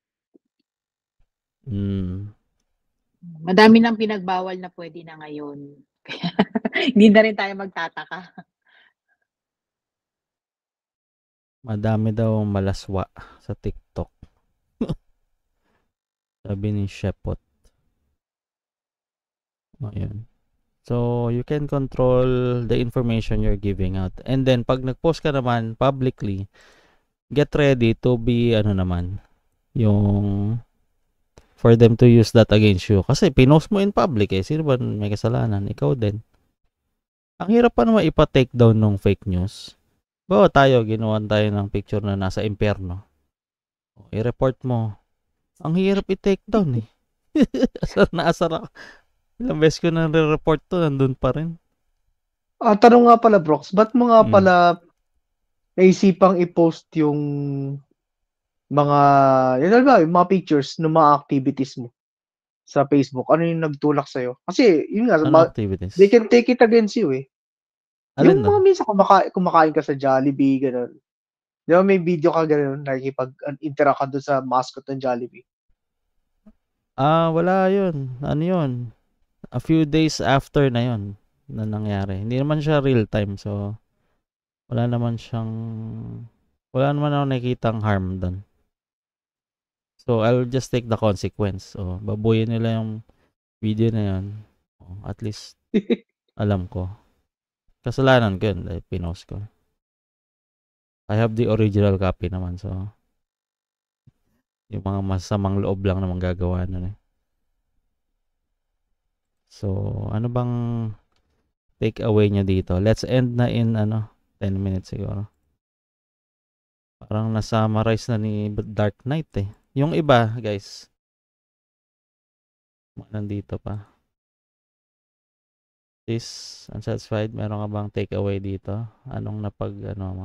Mm. Madami nang pinagbawal na pwede na ngayon. Kaya hindi na rin tayo magtataka. Madami daw malaswa sa TikTok. Sabi ni Shepot. Ayun. So, you can control the information you're giving out. And then, pag nag-post ka naman publicly, get ready to be, ano naman, yung for them to use that against you. Kasi pinost mo in public eh. Sino ba may kasalanan? Ikaw din. Ang hirap pa naman ipa-take down ng fake news. Bawa tayo, ginawan tayo ng picture na nasa impyerno. I-report mo. Ang hirap i-take down eh. Asar na asar ako. Ilang beses ko na re-report to, nandun pa rin. Ah, tanong nga pala, Brox, ba't mo nga Hmm. pala naisipang i-post yung mga, yun ba, yung mga pictures ng mga activities mo sa Facebook? Ano yung nagtulak sa'yo? Kasi, yun nga, Ano ma- activities? they can take it against you eh. Alin Yung doon? mga minsan kumaka- kumakain ka sa Jollibee, gano'n. Di ba may video ka gano'n, nakikipag-interact ka doon sa mascot ng Jollibee? Ah, wala yun. Ano yun? A few days after na yun na nangyari. Hindi naman siya real time. So, wala naman siyang wala naman ako nakikitang harm doon. So, I'll just take the consequence. So, babuyin nila yung video na yun. Oh, at least, alam ko. Kasalanan ko yun. Dahil pinost ko. I have the original copy naman. So, yung mga masamang loob lang naman gagawa nun eh. So, ano bang take away nyo dito? Let's end na in ano, ten minutes siguro. Parang na-summarize na ni Dark Knight eh. Yung iba, guys. Nandito pa. Is unsatisfied? Meron ka bang take away dito? Anong napag, ano mo?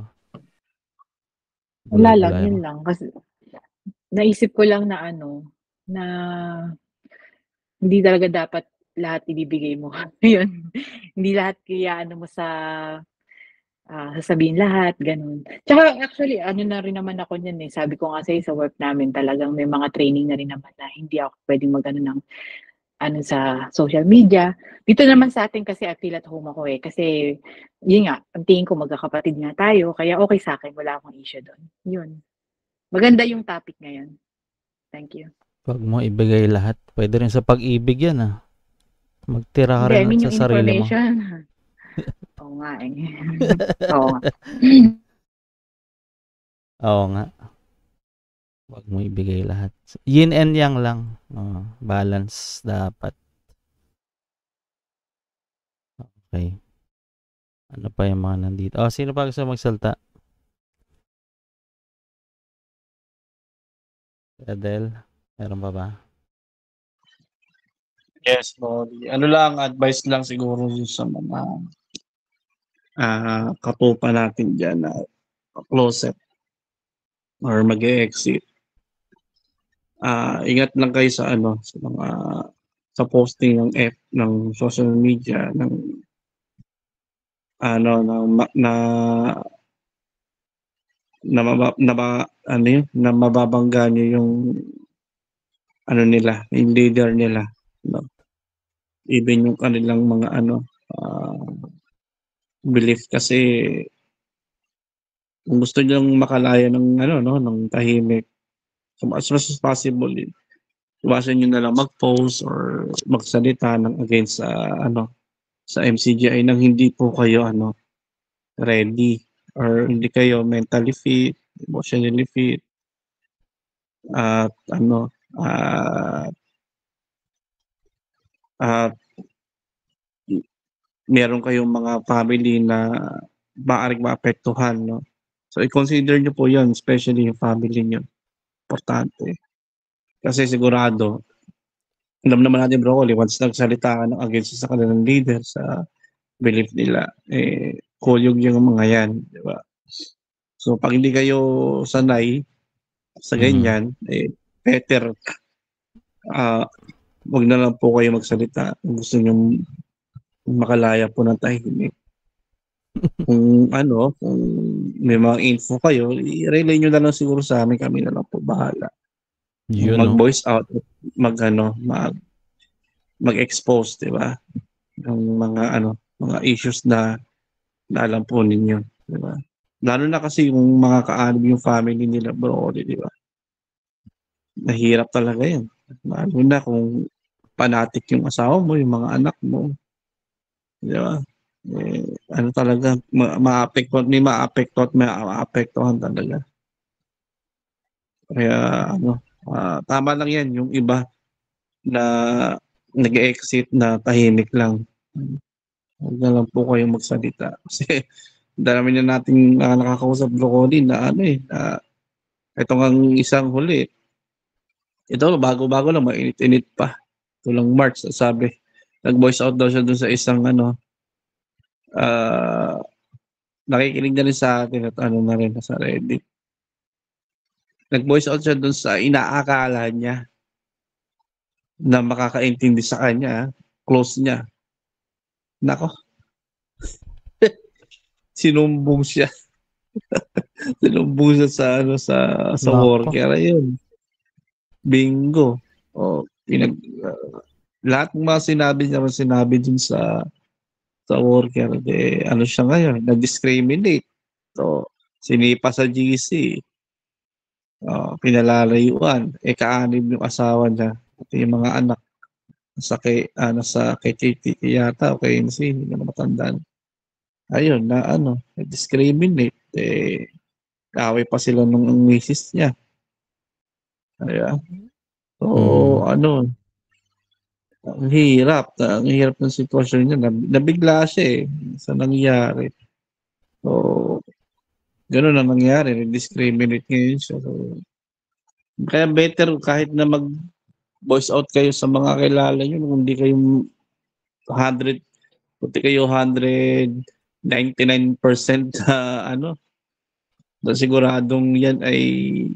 Wala lang, Bulay-bulay yun mo? lang. Kasi naisip ko lang na ano, na hindi talaga dapat lahat ibibigay mo. Yun. Hindi lahat kaya ano mo sa ah, sasabihin lahat, ganun. Tsaka actually, ano na rin naman ako niyan eh. Sabi ko nga sa'yo, sa work namin talagang may mga training na rin naman na hindi ako pwedeng mag-ano ng ano sa social media. Dito naman sa atin kasi I feel at home ako eh. Kasi yun nga, ang tingin ko magkakapatid nga tayo. Kaya okay sa akin, wala akong issue doon. Yun. Maganda yung topic ngayon. Thank you. Huwag mo ibigay lahat. Pwede rin sa pag-ibig yan ah. Magtira ka Hindi, I rin mean sa yung sarili mo. information. Oo nga eh. Oo nga. Oo nga. Huwag mo ibigay lahat. Yin and yang lang. Oh, balance dapat. Okay. Ano pa yung mga nandito? Oh, sino pa gusto magsalta? Adele, meron pa ba? Yes, Lodi. Ano lang, advice lang siguro sa mga ah katupa natin dyan na closet or mag-e-exit. Ah, ingat lang kayo sa ano, sa mga sa posting ng F ng social media ng ano ng ma- na na, maba- na, ba- ano yun, na mababangga nyo yung ano nila, yung leader nila, no? Even yung kanilang mga ano ah, belief kasi kung gusto niyo makalaya ng ano no ng tahimik, so as much as possible eh, iwasan niyo na lang mag-post or magsalita ng against sa ano sa M C G I nang hindi po kayo ano ready or hindi kayo mentally fit, emotionally fit at ano at at meron kayong mga family na maaaring maapektuhan, no? So i-consider niyo po 'yon, especially yung family niyo. Importante. Kasi sigurado, alam naman natin Broccoli, once nagsalita ka ng against sa kanilang leader, sa belief nila, eh, kuyog yung mga yan, di ba? So pag hindi kayo sanay sa Mhm. ganyan, eh, better, ah, wag na lang po kayo magsalita kung gusto nyo makalaya po ng tahimik. Kung ano, kung may mga info kayo, i-relay nyo na lang siguro sa amin, kami na lang po bahala. Yun, no? Mag-voice out, mag ano, mag mag-expose, 'di ba? Ng mga ano, mga issues na na alam po ninyo, 'di ba? Lalo na kasi yung mga kaanim yung family nila Broccoli, 'di ba? Mahirap talaga 'yan. Lalo na kung fanatic yung asawa mo, yung mga anak mo, 'di ba? Eh, ano talaga, ma maapektuhan, may maapekto at may maapektuhan talaga. Kaya ano, ah, tama lang 'yan yung iba na nag-e-exit na tahimik lang. Huwag na lang po kayong magsalita kasi dami na nating ah, nakakausap Broccoli na ano eh, na ito ngang isang huli. Ito bago-bago lang, mainit-init pa. Ito lang March, sabi. Nag-voice out daw siya dun sa isang ano, ah, nakikinig na rin sa atin at ano na rin sa Reddit. Nag-voice out siya dun sa inaakala niya na makakaintindi sa kanya, close niya. Nako, sinumbong siya. Sinumbong siya sa ano sa sa Nako. worker ayun. Bingo. O pinag ah, lahat ng mga sinabi niya, sinabi dun sa sa worker, eh, ano siya ngayon, na-discriminate. So, sinipa sa G C. Oh, pinalalayuan. Eh, kaanim yung asawa niya. Pati yung mga anak. Sa kay, ano, sa kay Titi yata o kay N C, hindi ko na matandaan. Ayun, na ano, na-discriminate. Eh, kaaway pa sila nung misis niya. Ayan. So, Mm. ano, Ang hirap. Ang hirap ng sitwasyon niya. Nab- Nabigla siya eh. Sa nangyari. So, ganun ang nangyari. Discriminate ngayon siya. So, kaya better kahit na mag voice out kayo sa mga kilala nyo kung hindi kayo one hundred, kung hindi kayo one hundred ninety-nine percent uh, ano, na siguradong yan ay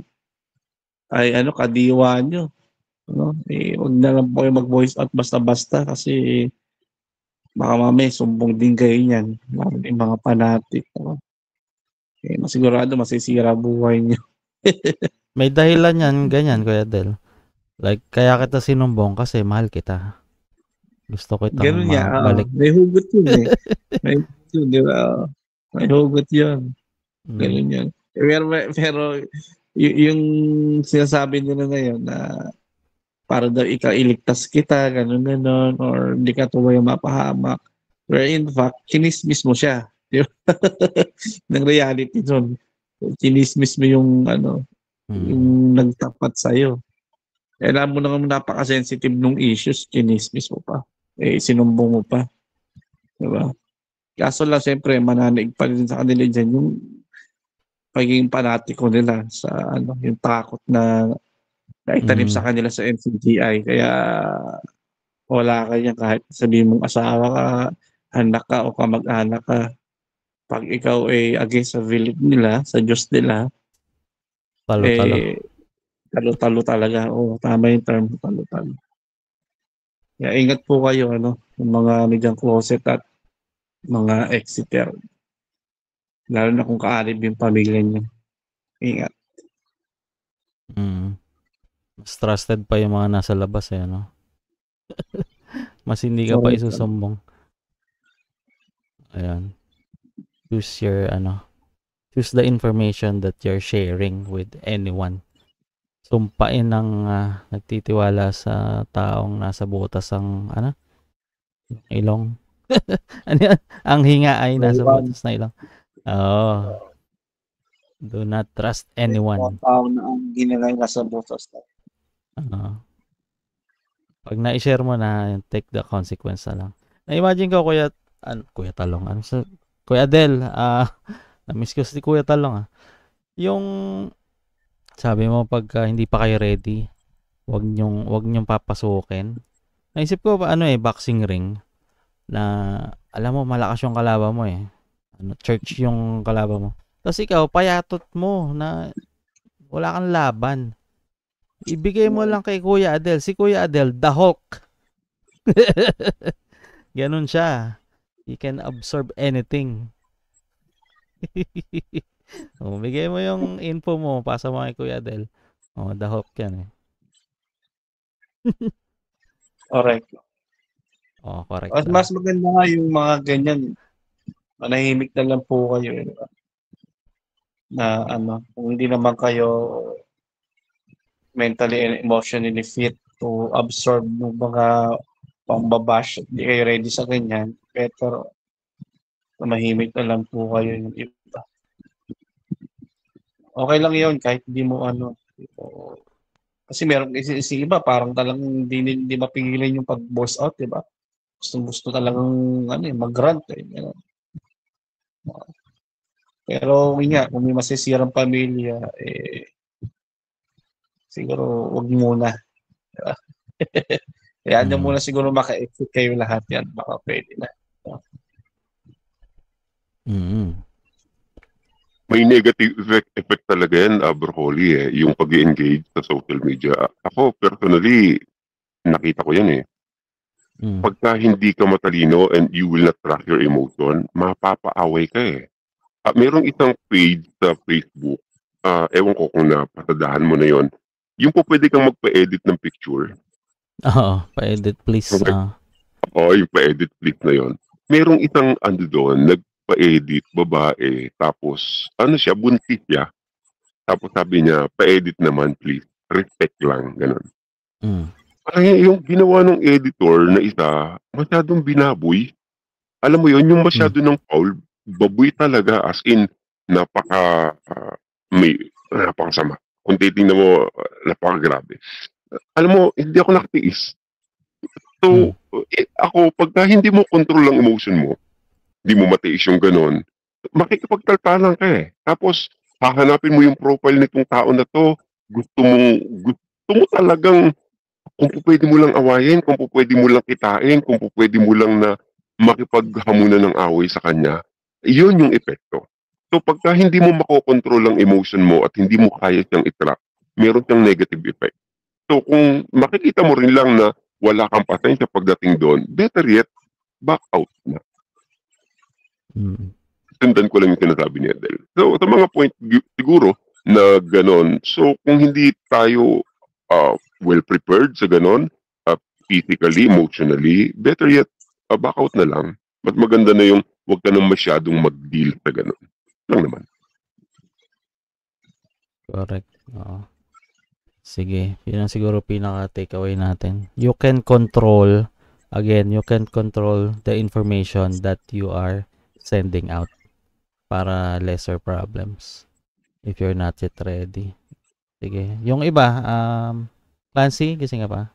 ay ano, kadiwa nyo. Ano? Eh, huwag na lang po kayo mag-voice out basta-basta kasi baka mamaya sumbong din kayo niyan. Lalo yung mga fanatic. Ano? Eh, masigurado masisira buhay nyo. May dahilan yan, ganyan, Kuya Del. Like, kaya kita sinumbong kasi mahal kita. Gusto ko itang Ganun niya. oo. mabalik. May hugot yun eh. May hugot yun, di ba? May hugot yun. Mm. Ganun yun. Pero, pero y- yung sinasabi nila ngayon na para daw ikaw iligtas kita, ganun ganun, or hindi ka tuloy mapahamak. Where in fact, kinismis mo siya. Di ba? Ng reality zone. Kinismis mo yung ano, Mm. yung nagtapat sa'yo. Eh, alam mo naman napaka-sensitive nung issues, kinismis mo pa. Eh, sinumbong mo pa. Diba? Kaso lang, siyempre, mananaig pa rin sa kanila dyan yung pagiging panatiko nila sa ano, yung takot na naitanim Mm. sa kanila sa N C G I. Kaya wala ka yan kahit sabihin mong asawa ka, anak ka o kamag-anak ka. Pag ikaw ay against sa belief nila, sa Diyos nila, Talo-talo. eh, talo-talo talaga. Oo, tama yung term, talo-talo. Kaya ingat po kayo, ano, yung mga medyang closet at mga exiter. Lalo na kung kaalib yung pamilya niyo. Ingat. Mm. Mas trusted pa yung mga nasa labas eh, no? Mas hindi ka pa Correct. isusumbong. Ayan. Choose your, ano, choose the information that you're sharing with anyone. Sumpain ng ah, nagtitiwala sa taong nasa butas ang, ano, ilong. Ano yan? Ang hinga ay nasa Iwan. butas na ilong. Oo. Do not trust anyone. Mga tao na ang ginagay nasa butas na. Oo. Pag na-share mo na, take the consequence na lang. Na-imagine ko, Kuya, ano, Kuya Talong, ano sa, Kuya Del, ah, na-miss ko si Kuya Talong, ah. Yung, sabi mo, pagka hindi pa kayo ready, wag nyong, wag nyong papasukin. Naisip ko, ano eh, boxing ring, na, alam mo, malakas yung kalaban mo eh. Ano, church yung kalaban mo. Tapos ikaw, payatot mo na wala kang laban. Ibigay mo lang kay Kuya Adel. Si Kuya Adel, the Hulk. Ganun siya. He can absorb anything. O, bigay mo yung info mo. Pasa mo kay Kuya Adel. O, the Hulk yan eh. Correct. O, correct Mas, lang. mas maganda nga yung mga ganyan. Manahimik na lang po kayo. eh, diba? Na ano, kung hindi naman kayo mentally and emotionally fit to absorb ng mga pambabash, hindi kayo ready sa ganyan, better mahimik na lang po kayo yung iba. Okay lang yun kahit hindi mo ano. o- Kasi meron kasi si iba parang talagang hindi, hindi mapigilan yung pag-boss out, di ba? Gusto, gusto talagang ano, eh, mag-rant. Eh, gano'n. Pero yun nga, kung may masisirang pamilya, eh, siguro wag muna. Diba? Kaya mm. muna siguro maka-exit kayo lahat yan. Baka pwede na. Mm-hmm. May negative effect, effect talaga yan, uh, Broccoli, eh, yung pag-engage sa social media. Ako, personally, nakita ko yan eh. Mm. Pagka hindi ka matalino and you will not track your emotion, mapapaaway ka eh. Uh, merong isang page sa Facebook, uh, ewan ko kung napasadahan mo na yon, yung po pwede kang magpa-edit ng picture. Oo, pa-edit please. Okay. Uh. Oo, yung pa-edit please na yon. Merong isang ano doon, nagpa-edit, babae, tapos ano siya, buntis siya. Tapos sabi niya, pa-edit naman please, respect lang, ganun. Mm. Ay, yung ginawa ng editor na isa, masyadong binaboy. Alam mo yon, yung masyado mm. ng foul, baboy talaga, as in, napaka, uh, may, napakasama. Kung titingnan mo, uh, napakagrabe. Alam mo, hindi ako nakatiis. So, eh, ako, pagka hindi mo control ang emotion mo, hindi mo matiis yung ganon, makikipagtaltalan ka eh. Tapos, hahanapin mo yung profile nitong tao na to, gusto mong, gusto mo talagang, kung po pwede mo lang awayin, kung po pwede mo lang kitain, kung po pwede mo lang na makipaghamunan ng away sa kanya, yun yung epekto. So, pagka hindi mo makokontrol ang emotion mo at hindi mo kaya siyang itrack, meron siyang negative effect. So, kung makikita mo rin lang na wala kang pasensya pagdating doon, better yet, back out na. Mm. Sundan ko lang yung sinasabi ni Adel. So, sa mga point siguro na ganon, so kung hindi tayo uh, well-prepared sa ganon, uh, physically, emotionally, better yet, uh, back out na lang. Mas maganda na yung huwag ka nang masyadong mag-deal sa ganon. Lang naman. Correct. Oo. Sige, yun ang siguro pinaka-takeaway natin. You can control, again, you can control the information that you are sending out para lesser problems if you're not yet ready. Sige. Yung iba, um, Clancy, gising ka pa?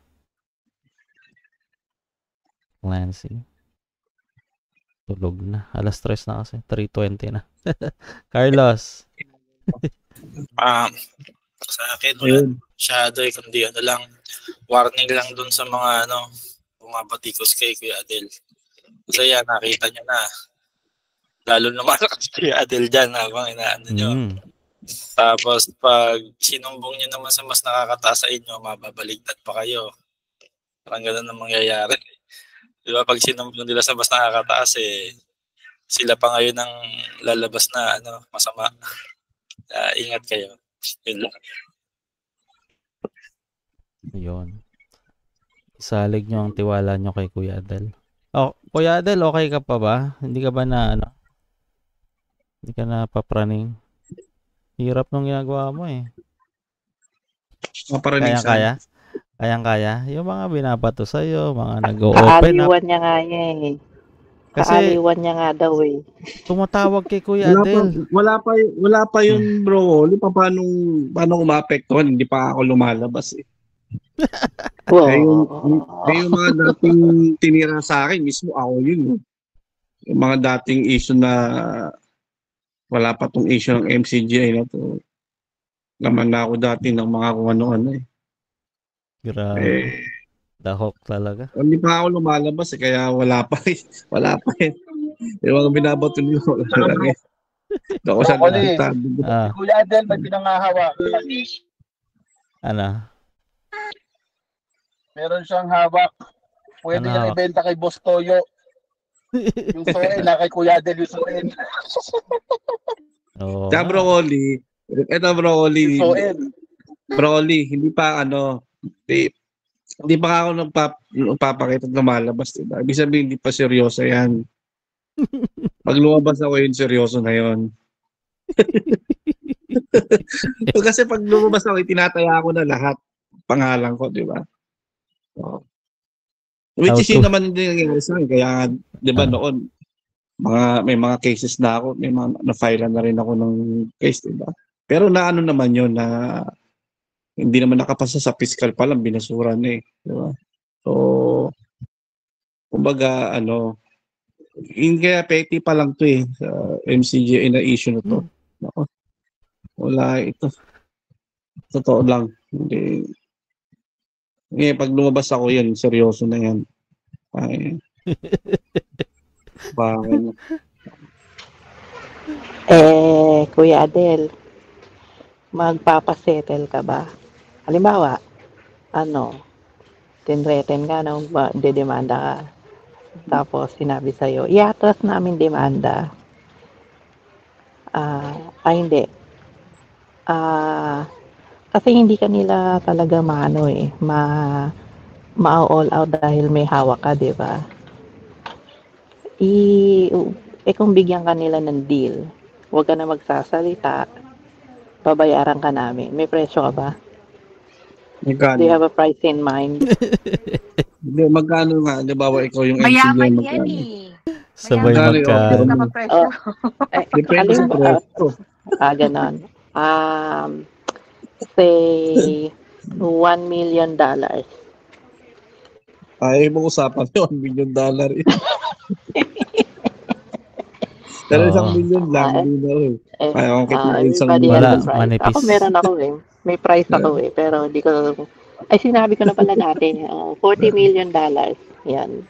Clancy. Tulog na. Alas tres na kasi. three twenty na. Carlos. Ah, sa akin, wala masyado eh, kundi ano lang, warning lang dun sa mga ano, bumabatikos kay Kuya Adel. Kasi yan, nakita nyo na. Lalo naman si Kuya Adel dyan habang inaano nyo. Mm. Tapos pag sinumbong nyo naman sa mas nakakataas sa inyo, mababaligtad pa kayo. Parang ganun ang mangyayari. Di ba, pag sinumbong nila sa mas nakakataas, eh, sila pa ngayon ang lalabas na ano, masama. Uh, ingat kayo. Yun lang. Yun. Isalig nyo ang tiwala nyo kay Kuya Adel. Oh, Kuya Adel, okay ka pa ba? Hindi ka ba na ano? Hindi ka na papraning? Hirap nung ginagawa mo eh. Maparaning Kaya saan? kaya? Kayang kaya? Yung mga binabato sa'yo, mga nag-o-open up. Kaaliwan niya nga niya eh. Kasi Kaaliwan niya nga daw eh. tumatawag kay Kuya Wala pa, Adel. wala pa, wala pa yun, bro. Oli, pa paano, paano umapektuhan? Hindi pa ako lumalabas eh. Wow. Eh, yung, yung, eh, yung mga dating tinira sa akin, mismo ako yun. eh. Yung mga dating issue na wala pa tong issue ng M C G I na to. Laman na ako dati ng mga kung ano-ano eh. Grabe. Eh, Dahok talaga. hindi pa ako lumalabas eh, kaya wala pa eh. Wala pa eh. Yung mga binabato niyo, wala lang eh. Ako sa Broccoli. nagtatabi. Ah, Si Kuya Adel, may pinangahawa. ano? Meron siyang hawak. Pwede Ano niyang hawak? ibenta kay Boss Toyo. Yung soen, na kay Kuya Adel yung soen. Oo Tsaka nga. broccoli. Ito broccoli. Yung soen. Broccoli, hindi pa ano, hindi, hindi pa ako nagpap, nagpapakita at lumalabas, diba? Ibig sabihin, hindi pa seryoso yan. Pag lumabas ako yun, seryoso na yun. Kasi pag lumabas ako, tinataya ko na lahat. Pangalan ko, di ba? So, which How is yun to? naman din nangyayari sa akin. Kaya, di ba, Ano? noon, mga, may mga cases na ako, may mga na-file na rin ako ng case, di ba? Pero na ano naman yun, na hindi naman nakapasa sa fiscal pa lang, binasura na eh. Di ba? So, kumbaga, ano, hindi kaya petty pa lang to eh, sa M C G I na issue na to. Nako, wala ito. Totoo lang. Hindi. Eh, pag lumabas ako yan, seryoso na yan. Ay, bakit? Eh, Kuya Adel, magpapasettle ka ba? Halimbawa, ano, tinreten ka, no, ba, dedemanda ka. Tapos sinabi sa'yo, i-atras namin demanda. Ah, ay hindi. Ah, kasi hindi ka nila talaga maano eh, ma ma-all out dahil may hawak ka, di ba? I, eh kung bigyan ka nila ng deal, huwag ka na magsasalita, babayaran ka namin. May presyo ka ba? Do you Magkano? have a price in mind? Hindi, magkano nga? Di ba, ikaw yung M C G I, Mayaman yan magkano? eh. Sabay Magkano yung offer magkano. Gusto ka mo? pa presyo. Oh, eh, Depende sa halimbawa, presto. ah, ganon. Um, say, one million dollars. Ay, mo usapan yun, one million dollar. Eh. Pero isang Oo. million lang, Ah, hindi na eh. eh, Kaya kung ah, kitain isang everybody has Wala, a million. price. Ako manipis. meron ako eh. May price ako eh, pero hindi ko ay sinabi ko na pala natin, oh, forty million dollars. Yan.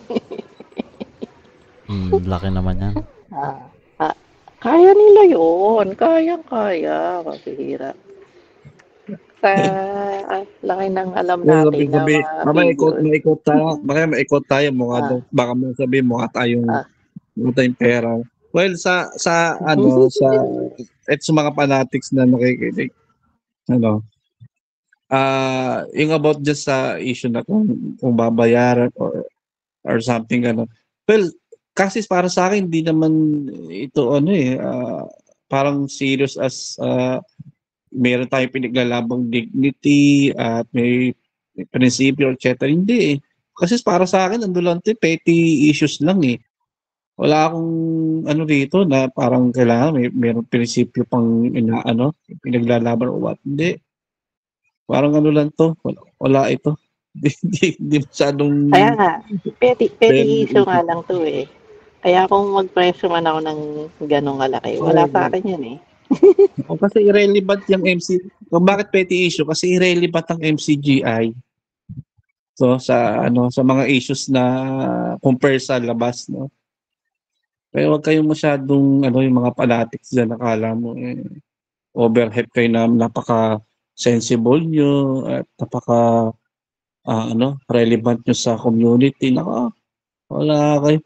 Hmm, laki naman yan. Ah, ah, kaya nila yun. Kayang-kaya. Masihira. Sa ah, laki ng alam Yung natin sabi, na sabi, mga mamaya ikot, figures. maikot tayo, baka maikot tayo, mukha Ah, daw, baka mo sabihin, mukha tayong, ah. mukha tayong pera. Well, sa, sa, ano, sa, at sa mga fanatics na nakikinig, ano, ah, yung about just sa issue na kung, kung babayaran or, or something, ano. Well, kasi para sa akin, hindi naman ito, ano eh, ah, parang serious as, ah, meron tayong pinaglalabang dignity at may, may prinsipyo, et cetera. Hindi eh. Kasi para sa akin, ando lang ito, petty issues lang eh. Wala akong ano dito na parang kailangan may meron prinsipyo pang ina, ano, pinaglalaban o what. Hindi. Parang ano lang to. Wala, wala ito. Hindi, hindi, hindi masyadong Kaya nga, petty, petty very issue nga lang to eh. Kaya kung mag-presyo man ako ng ganong kalaki, wala sa akin yan eh. O kasi irrelevant yung M C. Kung bakit petty issue? Kasi irrelevant ang M C G I. So sa ano sa mga issues na compare sa labas, no. Kaya wag kayong masyadong ano yung mga fanatics diyan, akala mo eh overhype kayo na napaka sensible nyo at napaka ah, ano relevant nyo sa community. Naka wala kayo.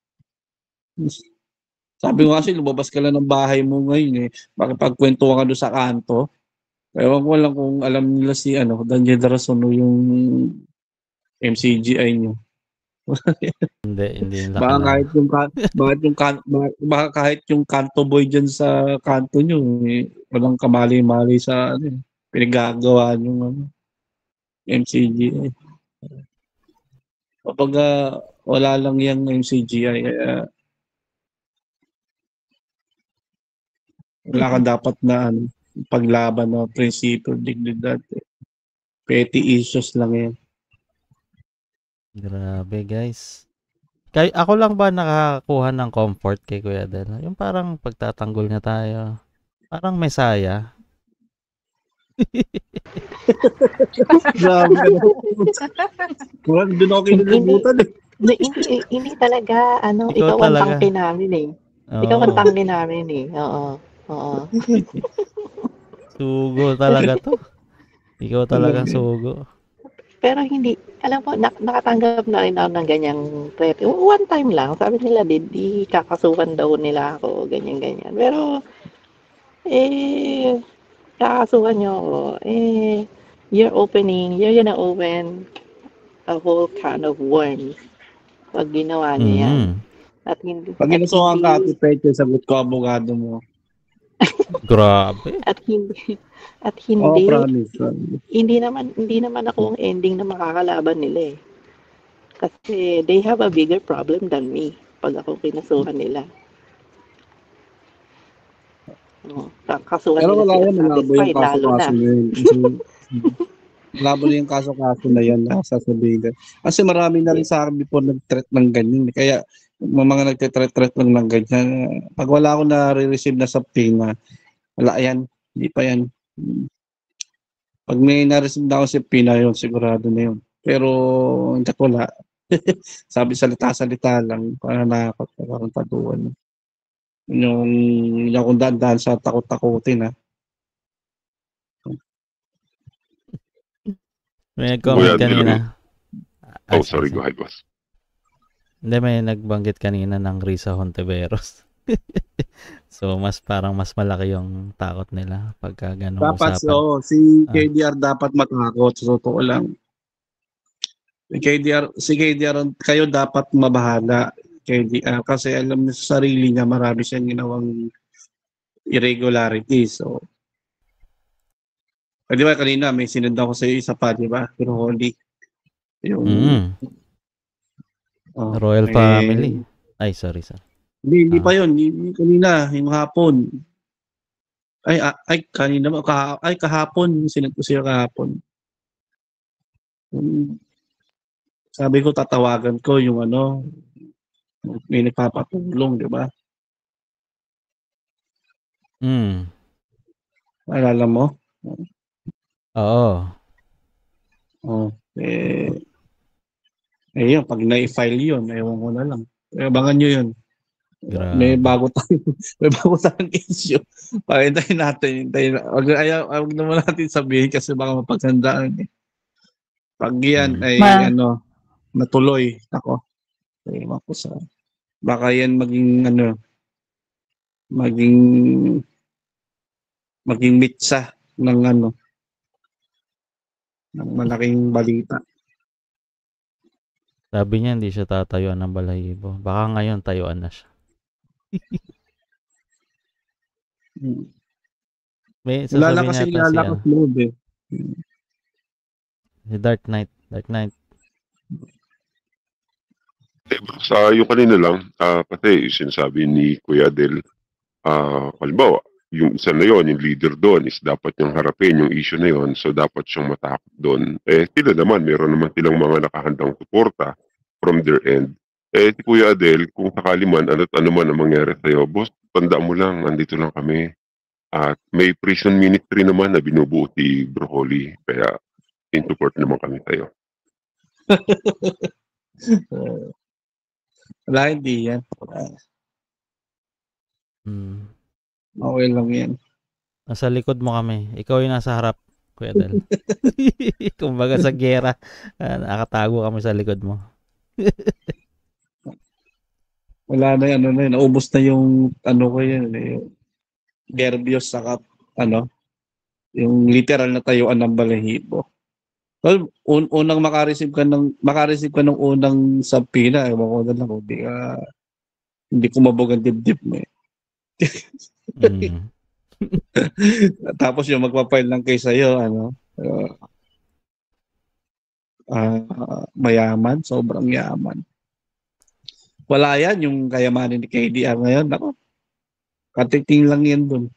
Sabi ko kasi lumabas ka lang ng bahay mo ngayon eh. Makipagkwentuhan ka doon sa kanto. Ewan ko lang kung alam nila si ano, Daniel Rasono yung M C G I nyo. Hindi, hindi nila Baka kilala. kahit yung ka- bakit yung kan- baka baka kahit yung kanto boy diyan sa kanto nyo, eh, walang kamali-mali sa ano, eh, pinagagawa yung ano, M C G I. Kapag ah, wala lang yung M C G I, kaya wala kang dapat na ano, paglaban ng prinsipyo, dignidad. Eh. Petty issues lang yan. Grabe, guys. Kay ako lang ba nakakakuha ng comfort kay Kuya Del? Yung parang pagtatanggol niya tayo. Parang mesaya. Grabe ka na. Parang doon ako Hindi, kinilimutan eh. hindi, hindi, hindi talaga, ano, Ikaw ikaw ang talaga. tangke namin eh. Ikaw ang Oo. tangke namin eh. Oo. Oo. Sugo talaga to. Ikaw talagang sugo. Pero hindi, alam mo, nak- nakatanggap na rin ako ng ganyang threat. One time lang, sabi nila, di, di kakasuhan daw nila ako, ganyan-ganyan. Pero, eh, kakasuhan nyo ako, eh, you're opening, you're gonna open a whole can of worms pag ginawa nyo yan. Mm. At hindi, Pag at inasuhan ka, hindi, Ate Peche, sagot ko abogado mo. Grabe. at hindi, at Oo, hindi, promise. promise. hindi naman, hindi naman ako ang ending na makakalaban nila eh. Kasi they have a bigger problem than me pag ako kinasuhan nila. Oh, kasuhan Pero nila wala sila yan, malabo yung satisfied, lalo na. kaso-kaso na yun. Kasi, malabo na yung kaso-kaso na yan na sasabihin. Kasi marami na rin sa akin before nag-threat ng ganyan. Kaya, mga mga nagtitreat-threat lang ng ganyan. Pag wala ako na-receive na subpoena, wala yan. Hindi pa yan. Pag may na-receive na ako subpoena yun, sigurado na yun. Pero, hindi wala. Sabi salita-salita lang, para nakakot, parang taduan. Yung, yung kung daan-daan sa takot-takutin ha. May Kuya nag-comment Del, kanina. oh, Ah, sige, sorry, sige. go ahead, boss. Hindi, may nagbanggit kanina ng Risa Hontiveros. So, mas parang mas malaki yung takot nila pagka ganong Dapat, usapan. oh, si Ah. K D R dapat matakot. So, totoo lang. Si K D R, si K D R, kayo dapat mabahala. K D R, kasi alam niya sa sarili niya, marami siyang ginawang irregularities. So, eh, di ba kanina may sinundan ko sa iyo isa pa, di ba? Pero holy. Yung, Mm. oh, Royal eh, family. Ay, sorry, sorry. Hindi, hindi Ah. pa yun. Yung, yung kanina, yung hapon. Ay, ah, ay, kanina ba? Kaha, ay, kahapon. Sinundan ko siya kahapon. Yung, Sabi ko, tatawagan ko yung ano, may nagpapatulong, di ba? Hmm. Alala mo? Oo. Oh, eh, eh yun, pag na-file yun, ewan ko na lang. Eh, abangan nyo yun. May Grabe. bago tayo, may bago tayong issue. Pahintayin natin, hintayin na. Wag, ayaw, wag naman natin sabihin kasi baka mapagsandaan eh. Pag yan Hmm. ay Ma- ano, natuloy, ako. Eh, ako sa, baka yan maging ano, maging maging mitsa ng ano, ng malaking balita. Sabi niya hindi siya tatayuan ng balahibo. Baka ngayon tayuan na siya. Hmm. May Wala lang sasabihin kasi yata si lalakas ano, loob eh. Hmm. si Dark Knight. Dark Knight. Eh, bro, sa yung kanina lang, ah, kasi sinasabi ni Kuya Del, ah, halimbawa, yung isa na yon, yung leader doon is dapat niyang harapin yung issue na yon, so dapat siyang matakot doon. Eh, sila naman, meron naman silang mga nakahandang suporta from their end. Eh, si Kuya Adel, kung sakali man, ano't ano man ang mangyari sa'yo, boss, tandaan mo lang, andito lang kami. At may prison ministry naman na binubuo si Bro Holly, kaya in support naman kami sa'yo. Uh, wala, hindi yan. Wala. Hmm. Okay lang yan. Nasa likod mo kami. Ikaw yung nasa harap, Kuya Del. Kumbaga sa gera, ah, nakatago kami sa likod mo. Wala na yan, ano na yun. Naubos na yung, ano ko yan, eh, yung Gerbios saka, ano, yung literal na tayuan ng balahibo. Well, un unang makareceive ka ng, makareceive ka ng unang sabpina, ewan ko na lang, hindi ka, hindi kumabog ang dibdib mo eh. Mm. Tapos yung magpapile lang kay sa'yo, ano, uh, uh, mayaman, sobrang yaman. Wala yan, yung kayamanin ni K D R ngayon. Ako, katiting lang yan dun.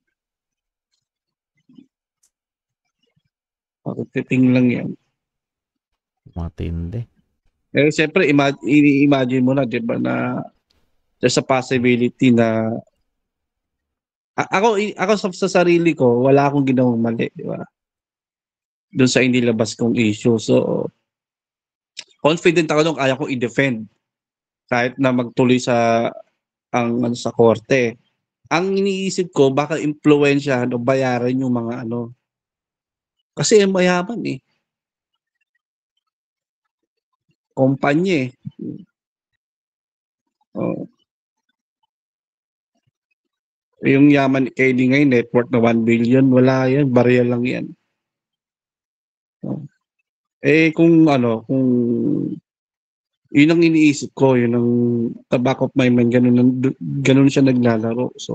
Katiting lang yan. Matindi. Eh, siyempre, ima- i-imagine mo na, di ba, na there's a possibility na A- ako, i- ako sa, sa sarili ko, wala akong ginawang mali, di ba? Doon sa inilabas kong issue. So, confident ako doon, kaya kong i-defend kahit na magtuloy sa ang ano, sa korte. Ang iniisip ko, baka impluwensyahan o bayaran yung mga ano. Kasi mayaman eh. Kumpanya eh. Oh. Yung yaman ni K D ngayon, net worth na one billion, wala yan, barya lang yan. Oh. Eh kung ano, kung yun ang iniisip ko, yun ang the back of my mind, ganun, ang- ganun siya naglalaro. So,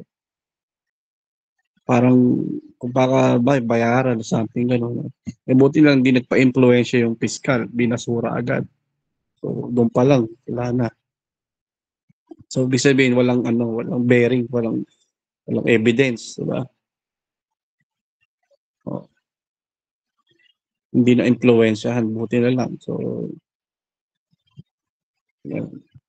parang kung baka ba, bayaran or something, ganun. Eh buti lang hindi nagpa-influensya yung fiscal, binasura agad. So, doon pa lang, wala na. So, ibig sabihin, walang ano, walang bearing, walang walang evidence, di ba? Oh. Hindi na influensyahan, buti na lang. So, yan.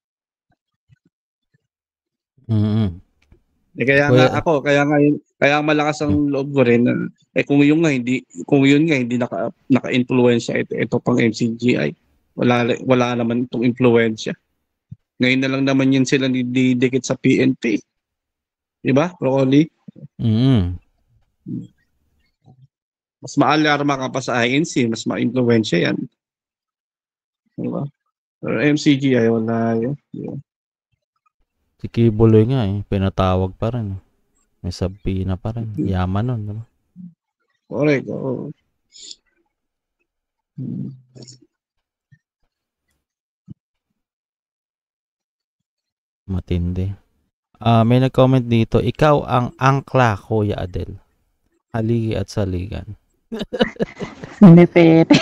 Mm. Eh, kaya Kuya, nga ako, kaya nga yun- kaya malakas ang loob ko rin na, eh kung yung nga hindi kung yun nga hindi naka naka-influensya ito, ito pang M C G I. Wala wala naman itong influensya. Ngayon na lang naman yun sila didikit sa P N P. Di ba? Broccoli? mm. Mas maalarma ka pa sa I N C, mas ma-influensya yan. Di ba? Pero M C G I, wala yun. Di ba? Si Kibuloy nga eh, pinatawag pa rin. May sabina pa rin. Yaman nun, diba? Correct. Oo. Hmm. Matindi. Ah, may nag-comment dito, ikaw ang angkla, Kuya Adel. Haligi at saligan. Hindi pwede.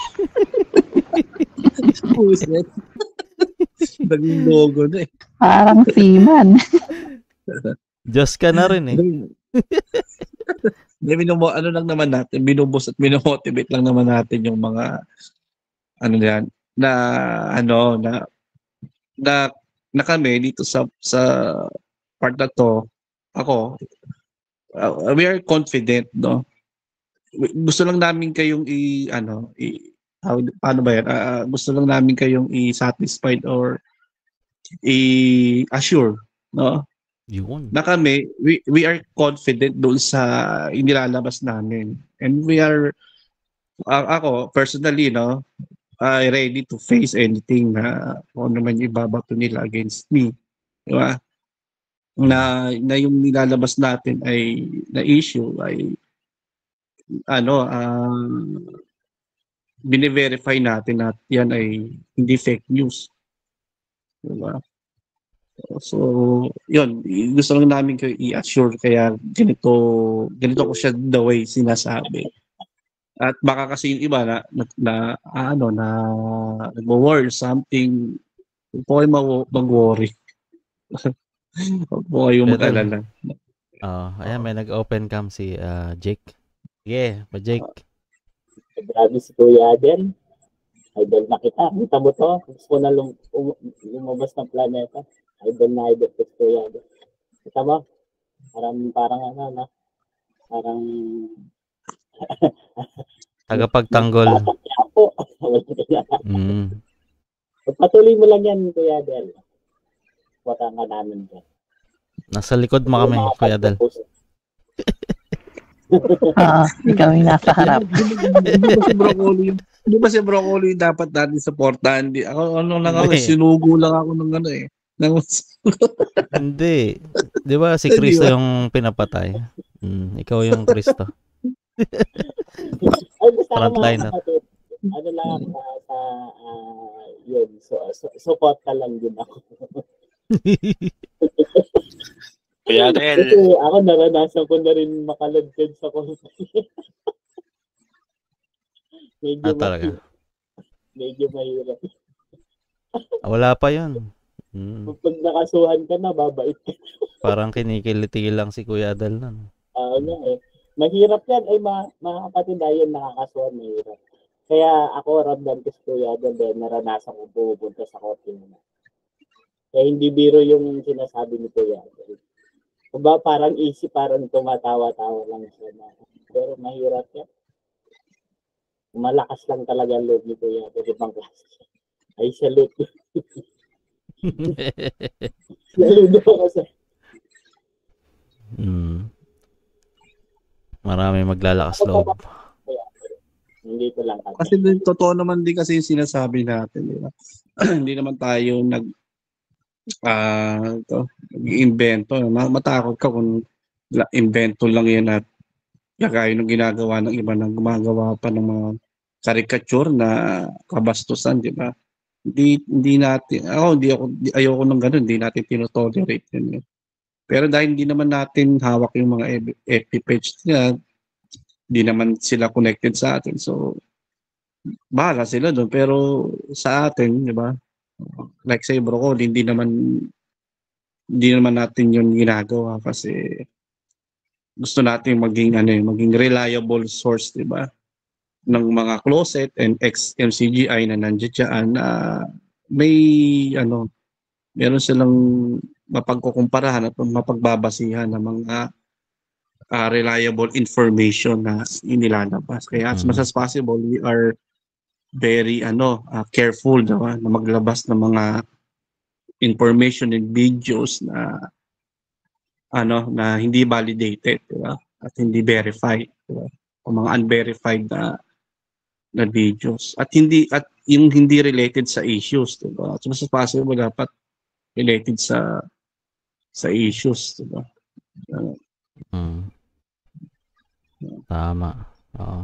Puset. Naging logo na eh. Parang seaman. Diyos ka na rin eh. Hindi, binumo, ano lang naman natin, binubos at binomotivate lang naman natin yung mga, ano yan, na ano na na, na kami dito sa sa part na to, ako, uh, we are confident, no? Gusto lang namin kayong i ano i how, paano ba yan? Uh, gusto lang namin kayong i-satisfied or i-assure, no? Yun. Na kami, we, we are confident doon sa inilalabas namin. And we are, uh, ako, personally, no, I ready to face anything na kung ano man yung ibabato nila against me. Di ba? Na, na yung nilalabas natin ay, na issue ay, ano, uh, bine-verify natin na yan ay hindi fake news. Di ba? So, yun, gusto lang namin kayo i-assure kaya ganito, ganito ko siya the way sinasabi. At baka kasi yung iba na, na, na ano, na nag-worry something, huwag po kayo mag-worry. Huwag po kayo mag-alala. Oh, ayan, may nag-open cam si uh, Jake. Yeah, pa Jake. Grabe si Kuya Aden. Idol na kita. Kita mo to? Gusto na lum um lumabas ng planeta. Idol na idol ko si Kuya Aden. Kita mo? Parang, parang ano na. Parang... Tagapagtanggol. mm. Patuloy mo lang yan, Kuya Adel. Wala nga namin dyan. Nasa likod mo kami, Kuya Adel. Ah, ikaw yung nasa harap. Di ba si Broccoli yung, di ba si Broccoli dapat natin supportahan? Di, ako, ano lang ako, sinugo lang ako ng ano eh. Ng... Hindi. Di ba si Kristo yung pinapatay? Mm, ikaw yung Kristo. Ay, basta Frontline mga kapatid, ano lang sa, sa uh, yun, so, so, support ka lang din ako. Kuya Adel. Kasi ako naranasan ko na rin makalagkad sa company. medyo, ah, talaga? mahirap. Medyo mahirap. Ah, wala pa yun. Hmm. Pag nakasuhan ka na, babait ka. Parang kinikiliti lang si Kuya Adel nun. Oo uh, nga eh. Mahirap yan. Ay, ma mga kapatid na yun, nakakasuhan, mahirap. Kaya ako, ramdam ko si Kuya Adel, dahil naranasan ko pupunta sa korte na. Kaya hindi biro yung sinasabi ni Kuya Adel. Ba, parang easy, parang tumatawa-tawa lang siya na. Pero mahirap yan. Malakas lang talaga ang loob ni Kuya Adel. Ibang klase siya. Ay, salute. Saludo ako sa... Hmm. Marami maglalakas loob. Hindi ko lang kasi. Kasi totoo naman din kasi yung sinasabi natin. Diba? Hindi naman tayo nag ah uh, to nag-iimbento. Matakot ka kung invento lang yan at kagaya ng ginagawa ng iba na gumagawa pa ng mga caricature na kabastusan, di ba? Hindi, hindi natin, ako, hindi ako, ayoko ng ganun, hindi natin tinotolerate yun. Pero dahil hindi naman natin hawak yung mga F B page niya, hindi naman sila connected sa atin. So, bahala sila doon. Pero sa atin, di ba? Like say Broccoli, hindi naman hindi naman natin yun ginagawa kasi gusto natin maging ano, maging reliable source, di ba? Ng mga closet and ex-M C G I na nandiyan dyan na uh, may ano, meron silang mapagkukumparahan at mapagbabasihan ng mga uh, reliable information na inilalabas. Kaya as much as possible, we are very ano uh, careful diba, na maglabas ng mga information and videos na ano na hindi validated, diba? At hindi verified, diba? O mga unverified na na videos at hindi at yung hindi related sa issues, diba? As much as possible dapat related sa sa issues, diba? Uh, hmm. Tama. Oo.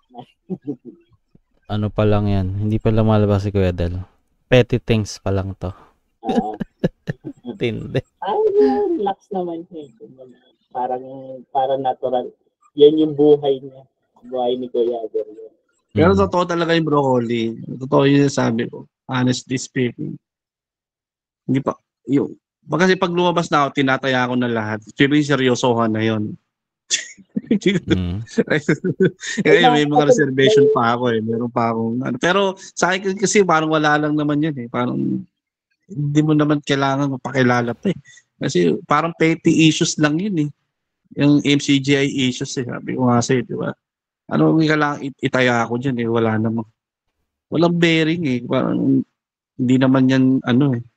Ano pa lang yan? Hindi pa lumalabas si Kuya Del. Petty things pa lang to. Uh, Tindi. Ay, relax naman siya. Parang, parang natural. Yan yung buhay niya. Buhay ni Kuya Del. Pero mm. totoo talaga yung Broccoli. Totoo yung sabi ko. Honestly speaking. Hindi pa, yun. Kasi pag lumabas na ako, tinataya ko na lahat. Siyempre seryosohan na yun. Mm. Kaya may mga reservation pa ako eh. Meron pa akong ano. Pero sa akin kasi parang wala lang naman yan eh. Parang hindi mo naman kailangan mapakilala pa eh. Kasi parang petty issues lang yun eh. Yung M C G I issues eh. Sabi ko nga sa'yo, di ba? Ano ang kailangan it- itaya ako dyan eh. Wala namang, walang bearing eh. Parang hindi naman yan ano eh.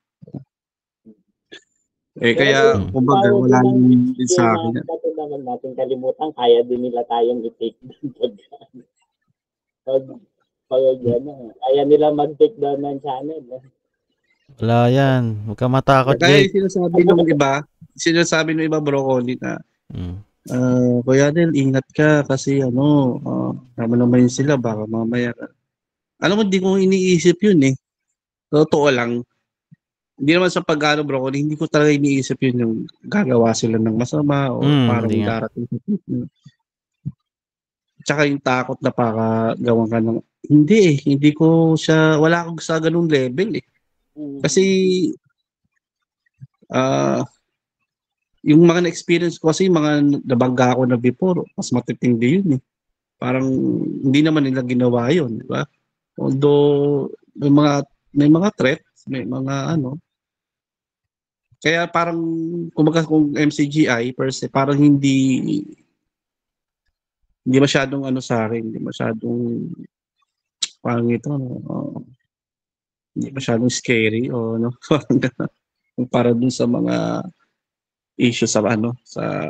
Eh Pero kaya kung kumbaga tawag wala din ng naman din skill sa na akin yan. bato naman natin kalimutan, kaya din nila tayong i-take down pag, pag, pag ano, kaya nila mag-take down ng channel. Eh. Wala yan. Huwag ka matakot, Kaya Jake. yung sinasabi ng iba, sinasabi ng iba broccoli na Mm. ah Kuya Del, ingat ka kasi ano, uh, naman naman yun sila, baka mamaya. Alam mo, hindi ko iniisip yun eh. Totoo lang. Hindi naman sa pag-ano bro, hindi ko talaga iniisip yun yung gagawa sila ng masama o Mm, parang hindi nga. darating sa point. Tsaka yung takot na para gawan ka ng... Hindi eh, hindi ko siya... Wala akong sa ganung level eh. Kasi... ah yung mga na-experience ko kasi, mga nabangga ako na before, mas matitindi yun eh. Parang hindi naman nila ginawa yun, di ba? Although may mga may mga threats, may mga ano, kaya parang kumbaga kung M C G I per se, parang hindi hindi masyadong ano sa akin, hindi masyadong parang ito, ano, uh, hindi masyadong scary o ano, parang gano'n. Kumpara dun sa mga issue sa ano, sa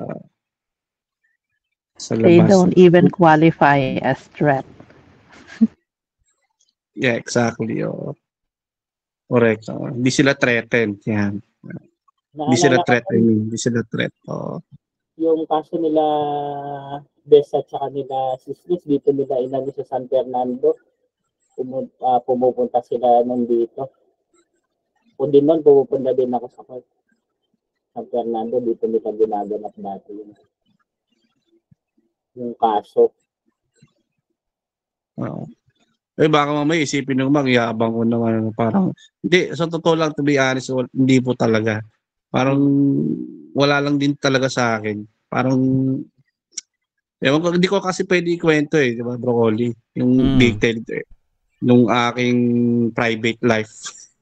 sa They labas. don't even qualify as threat. Yeah, exactly. Oh. Correct. Oh. Hindi sila threatened. Yan. Hindi sila Naalala ko threatening. Hindi sila threat. Oh. yung kaso nila Bes at saka nila Sislis, dito nila inano sa San Fernando. Pumu- ah, pumupunta sila nung dito. Kung din nun, pumupunta din ako sa court. San Fernando, dito nila ginaganap dati yung, yung kaso. Oo. Eh baka mamaya isipin nyo bang yabang ko naman parang hindi sa totoo lang to be honest wal- hindi po talaga. Parang wala lang din talaga sa akin. Parang ewan ko, hindi ko kasi pwede ikwento eh, di ba, Broccoli? Yung Mm. detailed eh. Nung aking private life.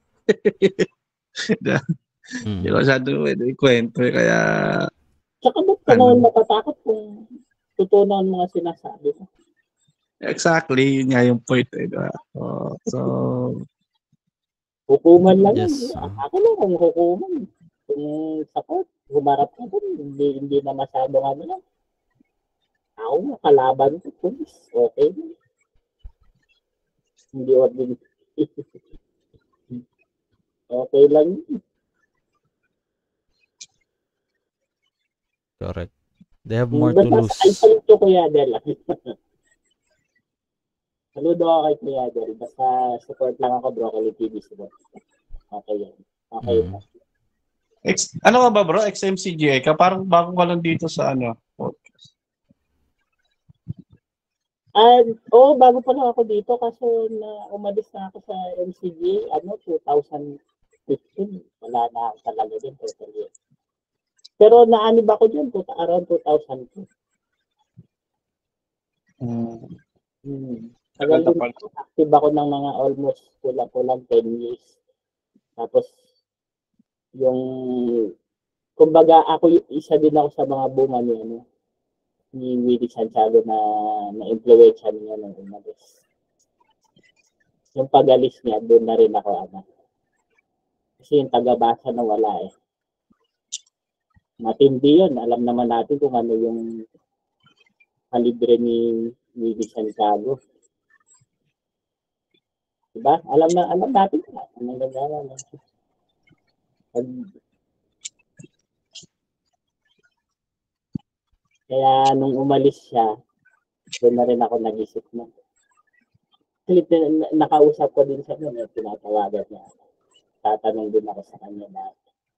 Hindi ko Mm. masyado pwede ikwento eh, kaya Tsaka ba't ka ano. naman matatakot kung totoo na ang mga sinasabi ko? Exactly, yun nga yung point eh, di ba? Oh, so, Hukuman lang yan. Yes. Yeah. Ako lang kung hukuman. Kung sa court, humarap ka dun, hindi, hindi na masyadong ano lang. Ako, kalaban ko, police. Okay. Hindi ordinary. Okay lang yun. Correct. They have more to Basta lose. ay salut ko Kuya Del. Saludo ako kay Kuya Del. Basta support lang ako, Broccoli T V. Support. Okay yan. Okay Mm. pa. ex, ano ka ba bro? X M C G I ka? Parang bago ka lang dito sa ano? Podcast. And, oh, bago pa lang ako dito kasi na umalis na ako sa M C G, ano, twenty fifteen. Wala na ako talaga din, totally. Pero naanib ako dyan, to, around two thousand two. Hmm. Hmm. Tagal din, active ako ng mga almost kulang-kulang ten years. Tapos, yung, kumbaga, ako y- isa din ako sa mga bunga ni, ano, ni Willie Santiago na na-influensya niya nung umalis. Yung pag-alis niya, doon na rin ako, ano. Kasi yung taga-basa na wala eh. Matindi yun. Alam naman natin kung ano yung kalibre ni Willie Santiago. Diba? Alam na, alam natin na. Anong nagawa na. Pag... Kaya nung umalis siya, doon na rin ako nag-isip na. Kasi tin- nakausap ko din siya noon, eh, tinatawagan niya. Tatanong din ako sa kanya na,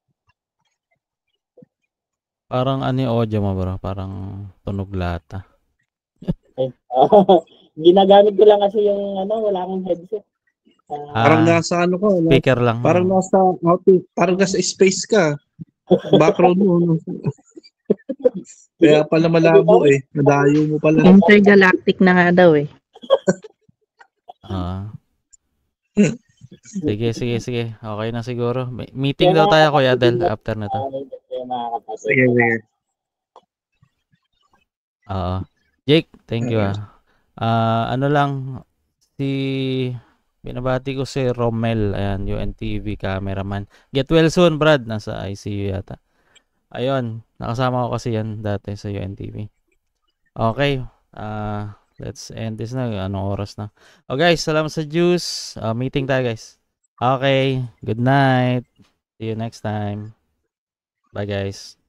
Parang ano yung audio mo bro? Parang tunog lata. ay, ginagamit ko lang kasi yung ano, wala akong headset. Ah, Parang Ah, nasa ano ko, no? speaker lang. Parang Oh. nasa outing, parang nasa space ka. Background mo. No? Kaya pala malabo eh. Nadayo mo pala. Intergalactic na nga daw eh. Ah. Sige, sige, sige. Okay na siguro. May- Meeting daw tayo, Kuya Del, after na to. Sige, sige. Oo. Jake, thank you ah. Ah, ano lang, si binabati ko si Romel, ayan, U N T V cameraman. Get well soon, Brad. Nasa I C U yata. Ayun, nakasama ko kasi yan dati sa U N T V. Okay, ah, let's end this na. Anong oras na? Oh guys, salamat sa juice. Ah, meeting tayo guys. Okay, good night. See you next time. Bye guys.